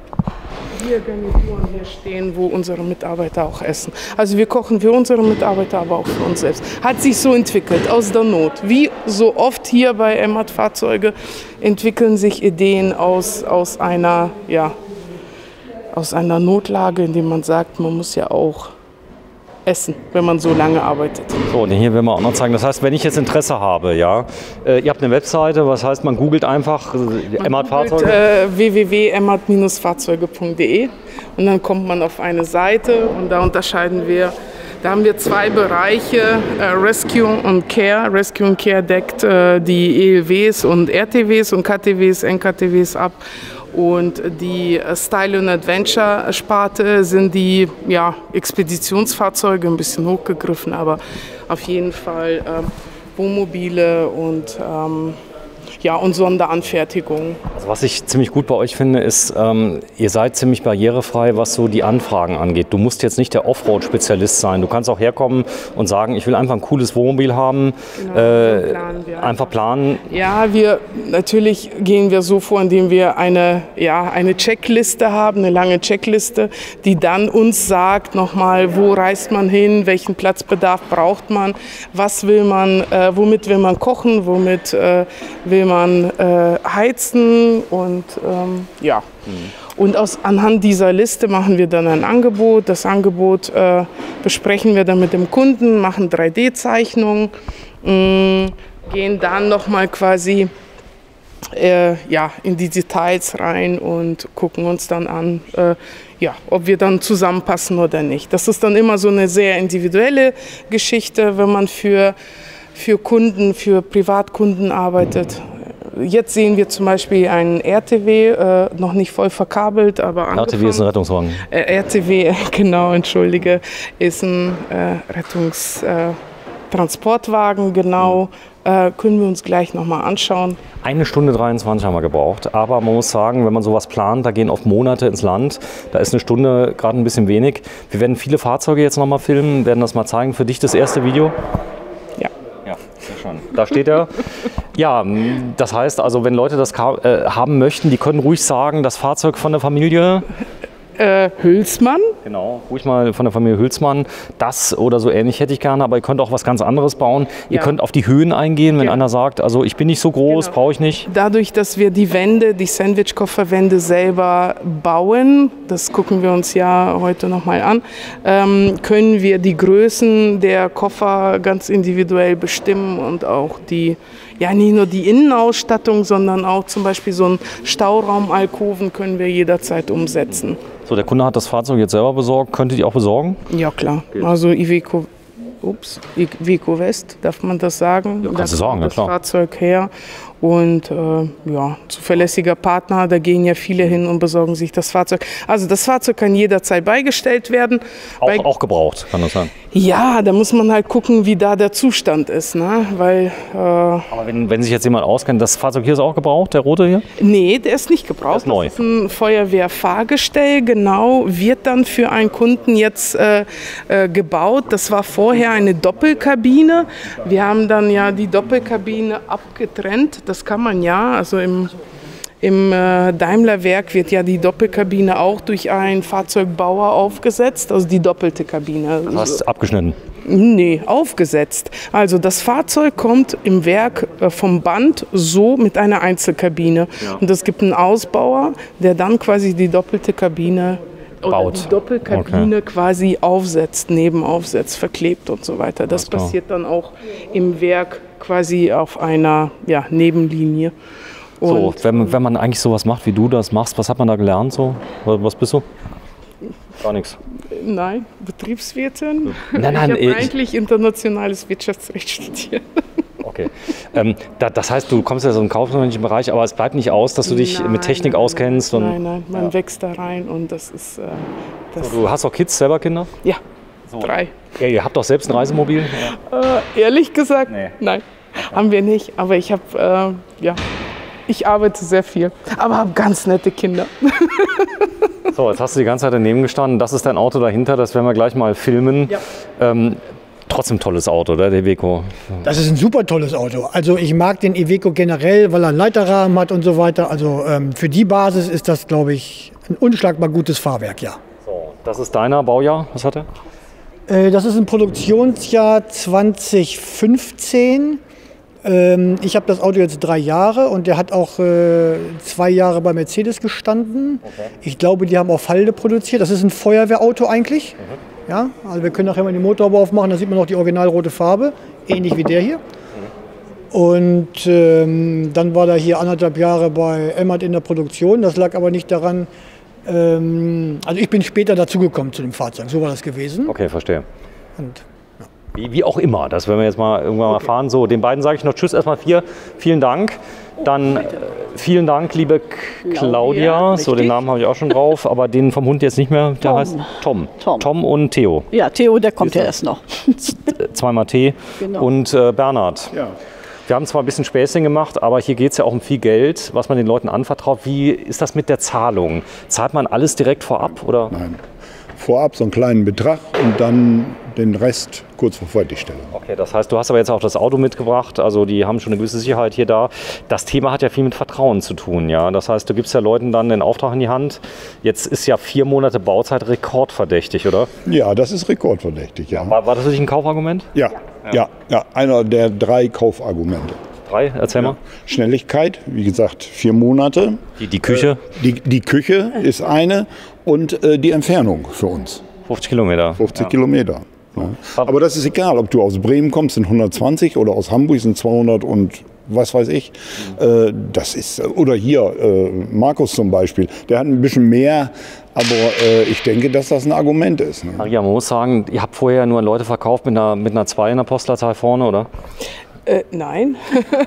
hier Garnituren hier stehen, wo unsere Mitarbeiter auch essen. Also wir kochen für unsere Mitarbeiter, aber auch für uns selbst. Hat sich so entwickelt, aus der Not. Wie so oft hier bei Emmert Fahrzeuge entwickeln sich Ideen aus, aus, einer, ja, aus einer Notlage, indem man sagt, man muss ja auch essen, wenn man so lange arbeitet. So, und hier werden wir auch noch zeigen. Das heißt, wenn ich jetzt Interesse habe, ja, äh, ihr habt eine Webseite, was heißt, man googelt einfach äh, Emmert Fahrzeuge. Äh, w w w punkt emmert Fahrzeuge punkt de und dann kommt man auf eine Seite und da unterscheiden wir, da haben wir zwei Bereiche, äh, Rescue und Care. Rescue und Care deckt äh, die E L Ws und R T Ws und K T Ws, N K T Ws ab. Und die Style and Adventure Sparte sind die ja, Expeditionsfahrzeuge, ein bisschen hochgegriffen, aber auf jeden Fall äh, Wohnmobile und, ähm, ja, und Sonderanfertigungen. Also was ich ziemlich gut bei euch finde, ist, ähm, ihr seid ziemlich barrierefrei, was so die Anfragen angeht. Du musst jetzt nicht der Offroad-Spezialist sein. Du kannst auch herkommen und sagen, ich will einfach ein cooles Wohnmobil haben. Genau, äh, planen wir einfach planen. Ja, wir natürlich gehen wir so vor, indem wir eine, ja, eine Checkliste haben, eine lange Checkliste, die dann uns sagt nochmal, wo reist man hin, welchen Platzbedarf braucht man, was will man, äh, womit will man kochen, womit äh, will man äh, heizen und ähm, ja. Mhm. Und aus, anhand dieser Liste machen wir dann ein Angebot. Das Angebot äh, besprechen wir dann mit dem Kunden, machen drei D Zeichnungen, mh, gehen dann nochmal quasi äh, ja, in die Details rein und gucken uns dann an, äh, ja, ob wir dann zusammenpassen oder nicht. Das ist dann immer so eine sehr individuelle Geschichte, wenn man für, für Kunden, für Privatkunden arbeitet. Jetzt sehen wir zum Beispiel einen R T W, äh, noch nicht voll verkabelt, aber angefangen. R T W ist ein Rettungswagen. Äh, R T W, genau, entschuldige, ist ein äh, Rettungstransportwagen, genau. Äh, können wir uns gleich nochmal anschauen. Eine Stunde dreiundzwanzig haben wir gebraucht, aber man muss sagen, wenn man sowas plant, da gehen oft Monate ins Land, da ist eine Stunde gerade ein bisschen wenig. Wir werden viele Fahrzeuge jetzt nochmal filmen, werden das mal zeigen. Für dich das erste Video? Ja. Ja, sehr schön. schon. Da steht er. Ja, das heißt also, wenn Leute das äh, haben möchten, die können ruhig sagen, das Fahrzeug von der Familie Äh, Hülsmann. Genau, ruhig mal von der Familie Hülsmann. Das oder so ähnlich hätte ich gerne, aber ihr könnt auch was ganz anderes bauen. Ihr Ja. könnt auf die Höhen eingehen, wenn Ja. einer sagt, also ich bin nicht so groß, Genau. brauche ich nicht. Dadurch, dass wir die Wände, die Sandwich-Kofferwände selber bauen, das gucken wir uns ja heute nochmal an, ähm, können wir die Größen der Koffer ganz individuell bestimmen und auch die, ja nicht nur die Innenausstattung, sondern auch zum Beispiel so einen Stauraum-Alkoven können wir jederzeit umsetzen. So, der Kunde hat das Fahrzeug jetzt selber besorgt. Könntet ihr auch besorgen? Ja klar, also Iveco, ups, Iveco West, darf man das sagen? Ja, kannst Da du sagen, kommt ja das klar. Fahrzeug her und äh, ja, zuverlässiger Partner, da gehen ja viele hin und besorgen sich das Fahrzeug. Also das Fahrzeug kann jederzeit beigestellt werden. Bei, Auch, auch gebraucht, kann das sein. ja, da muss man halt gucken, wie da der Zustand ist, ne? Weil, äh, Aber wenn, wenn sich jetzt jemand auskennt, das Fahrzeug hier ist auch gebraucht, der rote hier? nee, der ist nicht gebraucht. ist neu. Das ist ein Feuerwehrfahrgestell, genau, wird dann für einen Kunden jetzt äh, äh, gebaut. Das war vorher eine Doppelkabine. Wir haben dann ja die Doppelkabine abgetrennt. Das kann man ja, also im Im äh, Daimler-Werk wird ja die Doppelkabine auch durch einen Fahrzeugbauer aufgesetzt, also die doppelte Kabine. Du hast abgeschnitten. Nee, aufgesetzt. Also das Fahrzeug kommt im Werk äh, vom Band so mit einer Einzelkabine. Und es gibt einen Ausbauer, der dann quasi die doppelte Kabine oder Baut. die Doppelkabine quasi aufsetzt, nebenaufsetzt, verklebt und so weiter. Das Alles klar. passiert dann auch im Werk quasi auf einer ja, Nebenlinie. So, Und wenn, wenn man eigentlich sowas macht, wie du das machst, was hat man da gelernt? So? Was bist du? Gar nichts. nein, Betriebswirtin. Nein, nein, ich ich- habe eigentlich internationales Wirtschaftsrecht studiert. Okay. Ähm, da, das heißt, du kommst ja so im kaufmännischen Bereich, aber es bleibt nicht aus, dass du dich Nein, mit Technik nein, auskennst. Nein, Und nein, nein, man wächst da rein und das ist, äh, das, Du hast auch Kids, selber Kinder? ja, drei. Ja, ihr habt doch selbst ein Reisemobil? Äh, ehrlich gesagt, Nee. nein, haben wir nicht, aber ich habe, äh, ja, ich arbeite sehr viel, aber habe ganz nette Kinder. So, jetzt hast du die ganze Zeit daneben gestanden. Das ist dein Auto dahinter, das werden wir gleich mal filmen. Ja. Ähm, trotzdem tolles Auto, oder, der Iveco? Das ist ein super tolles Auto. Also ich mag den Iveco generell, weil er einen Leiterrahmen hat und so weiter. Also ähm, für die Basis ist das, glaube ich, ein unschlagbar gutes Fahrwerk, ja. So, das ist deiner Baujahr. Was hat er? Äh, das ist ein Produktionsjahr zwanzig fünfzehn. Ähm, ich habe das Auto jetzt drei Jahre und der hat auch äh, zwei Jahre bei Mercedes gestanden. Ich glaube, die haben auch Falde produziert. Das ist ein Feuerwehrauto eigentlich. Ja, also wir können nachher mal die Motorhaube aufmachen, da sieht man noch die originalrote Farbe, ähnlich wie der hier. Und ähm, dann war er hier anderthalb Jahre bei Emmet in der Produktion. Das lag aber nicht daran, ähm, also ich bin später dazugekommen zu dem Fahrzeug, so war das gewesen. Okay, verstehe. Und Wie, wie auch immer, das werden wir jetzt mal irgendwann mal fahren. So, den beiden sage ich noch Tschüss, erstmal vier. Vielen Dank. Dann äh, vielen Dank, liebe K- Claudia. So, den richtig. Namen habe ich auch schon drauf, aber den vom Hund jetzt nicht mehr. Der Tom. heißt Tom. Tom. Tom und Theo. Ja, Theo, der kommt ja erst noch. Äh, Zweimal T. Genau. Und äh, Bernhard. Ja. Wir haben zwar ein bisschen Späßchen gemacht, aber hier geht es ja auch um viel Geld, was man den Leuten anvertraut. Wie ist das mit der Zahlung? Zahlt man alles direkt vorab? Oder? Nein. Vorab so einen kleinen Betrag und dann den Rest kurz vor Fertigstellung. Okay, das heißt, du hast aber jetzt auch das Auto mitgebracht, also die haben schon eine gewisse Sicherheit hier da. Das Thema hat ja viel mit Vertrauen zu tun, ja. Das heißt, du gibst ja Leuten dann den Auftrag in die Hand. Jetzt ist ja vier Monate Bauzeit rekordverdächtig, oder? Ja, das ist rekordverdächtig, ja. War, war das für dich ein Kaufargument? Ja, ja, ja, einer der drei Kaufargumente. Drei, erzähl mal. Schnelligkeit, wie gesagt, vier Monate. Die, die Küche, Die, die Küche ist eine und äh, die Entfernung für uns, fünfzig Kilometer. fünfzig Kilometer. Ja. Aber das ist egal, ob du aus Bremen kommst, sind hundertzwanzig oder aus Hamburg sind zweihundert und was weiß ich. Äh, das ist, oder hier, äh, Markus zum Beispiel, der hat ein bisschen mehr, aber äh, ich denke, dass das ein Argument ist. Ne? Ja, man muss sagen, ihr habt vorher nur an Leute verkauft mit einer, mit einer zwei in der Postleitzahl vorne, oder? Äh, nein.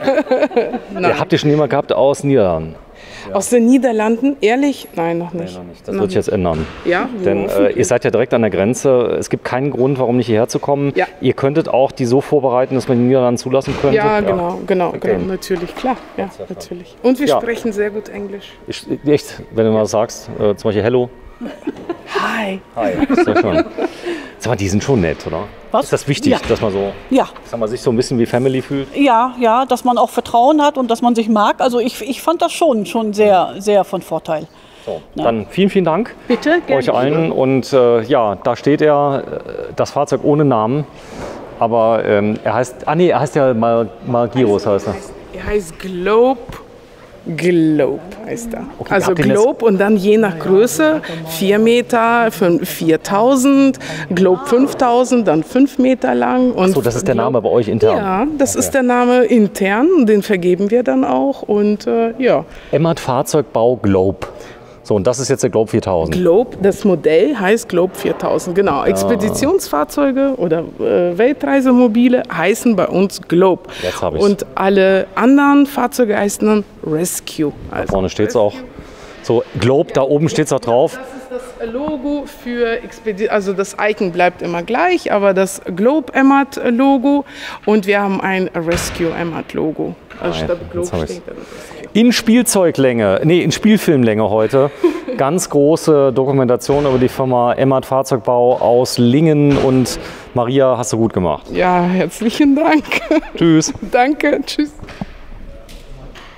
Ihr habt ihr schon jemand gehabt aus Niederlanden? Aus den Niederlanden? Ehrlich? Nein, noch nicht. Das Noch wird sich jetzt ändern. Ja, Denn äh, hoffentlich. ihr seid ja direkt an der Grenze. Es gibt keinen Grund, warum nicht hierher zu kommen. Ja. Ihr könntet auch die so vorbereiten, dass man die Niederlande zulassen könnte. Ja, genau, genau, Okay. genau, natürlich, klar, ja, natürlich. Und wir Ja. sprechen sehr gut Englisch. Ich, echt, wenn du mal sagst, äh, zum Beispiel Hello. Hi. Hi. Ist doch schon. Sag mal, die sind schon nett, oder? Was? Ist das wichtig, Ja. dass man so, Ja, sag mal, sich so ein bisschen wie Family fühlt? ja, ja, dass man auch Vertrauen hat und dass man sich mag. Also ich, ich fand das schon, schon sehr, sehr von Vorteil. So, dann vielen, vielen Dank Bitte, gerne. euch allen. Und äh, ja, da steht er, äh, das Fahrzeug ohne Namen. Aber ähm, er heißt, ah nee, er heißt ja Mal, Malgirus, heißt er. Er heißt Globe. Globe heißt er. Okay, Also habt ihr das- Globe und dann je nach Größe vier Meter, viertausend, Globe fünftausend, dann fünf Meter lang. Und So, das ist der Name bei euch intern. Ja, das ist der Name intern, den vergeben wir dann auch und äh, ja. Emmert Fahrzeugbau Globe. So, und das ist jetzt der Globe viertausend. Globe, das Modell heißt Globe viertausend, genau. Expeditionsfahrzeuge oder äh, Weltreisemobile heißen bei uns Globe. Jetzt hab ich's. Und alle anderen Fahrzeuge heißen dann Rescue. Da Also vorne steht es auch. So, Globe, da oben steht es auch drauf. das ist das Logo für Expedition, also das Icon bleibt immer gleich, aber das Globe Emmert Logo und wir haben ein Rescue Emmert Logo. Also Ah ja, statt jetzt Globe hab ich's. steht dann Rescue. In Spielzeuglänge, nee, in Spielfilmlänge heute. Ganz große Dokumentation über die Firma Emmert Fahrzeugbau aus Lingen. Und Maria, hast du gut gemacht. Ja, herzlichen Dank. Tschüss. Danke, tschüss.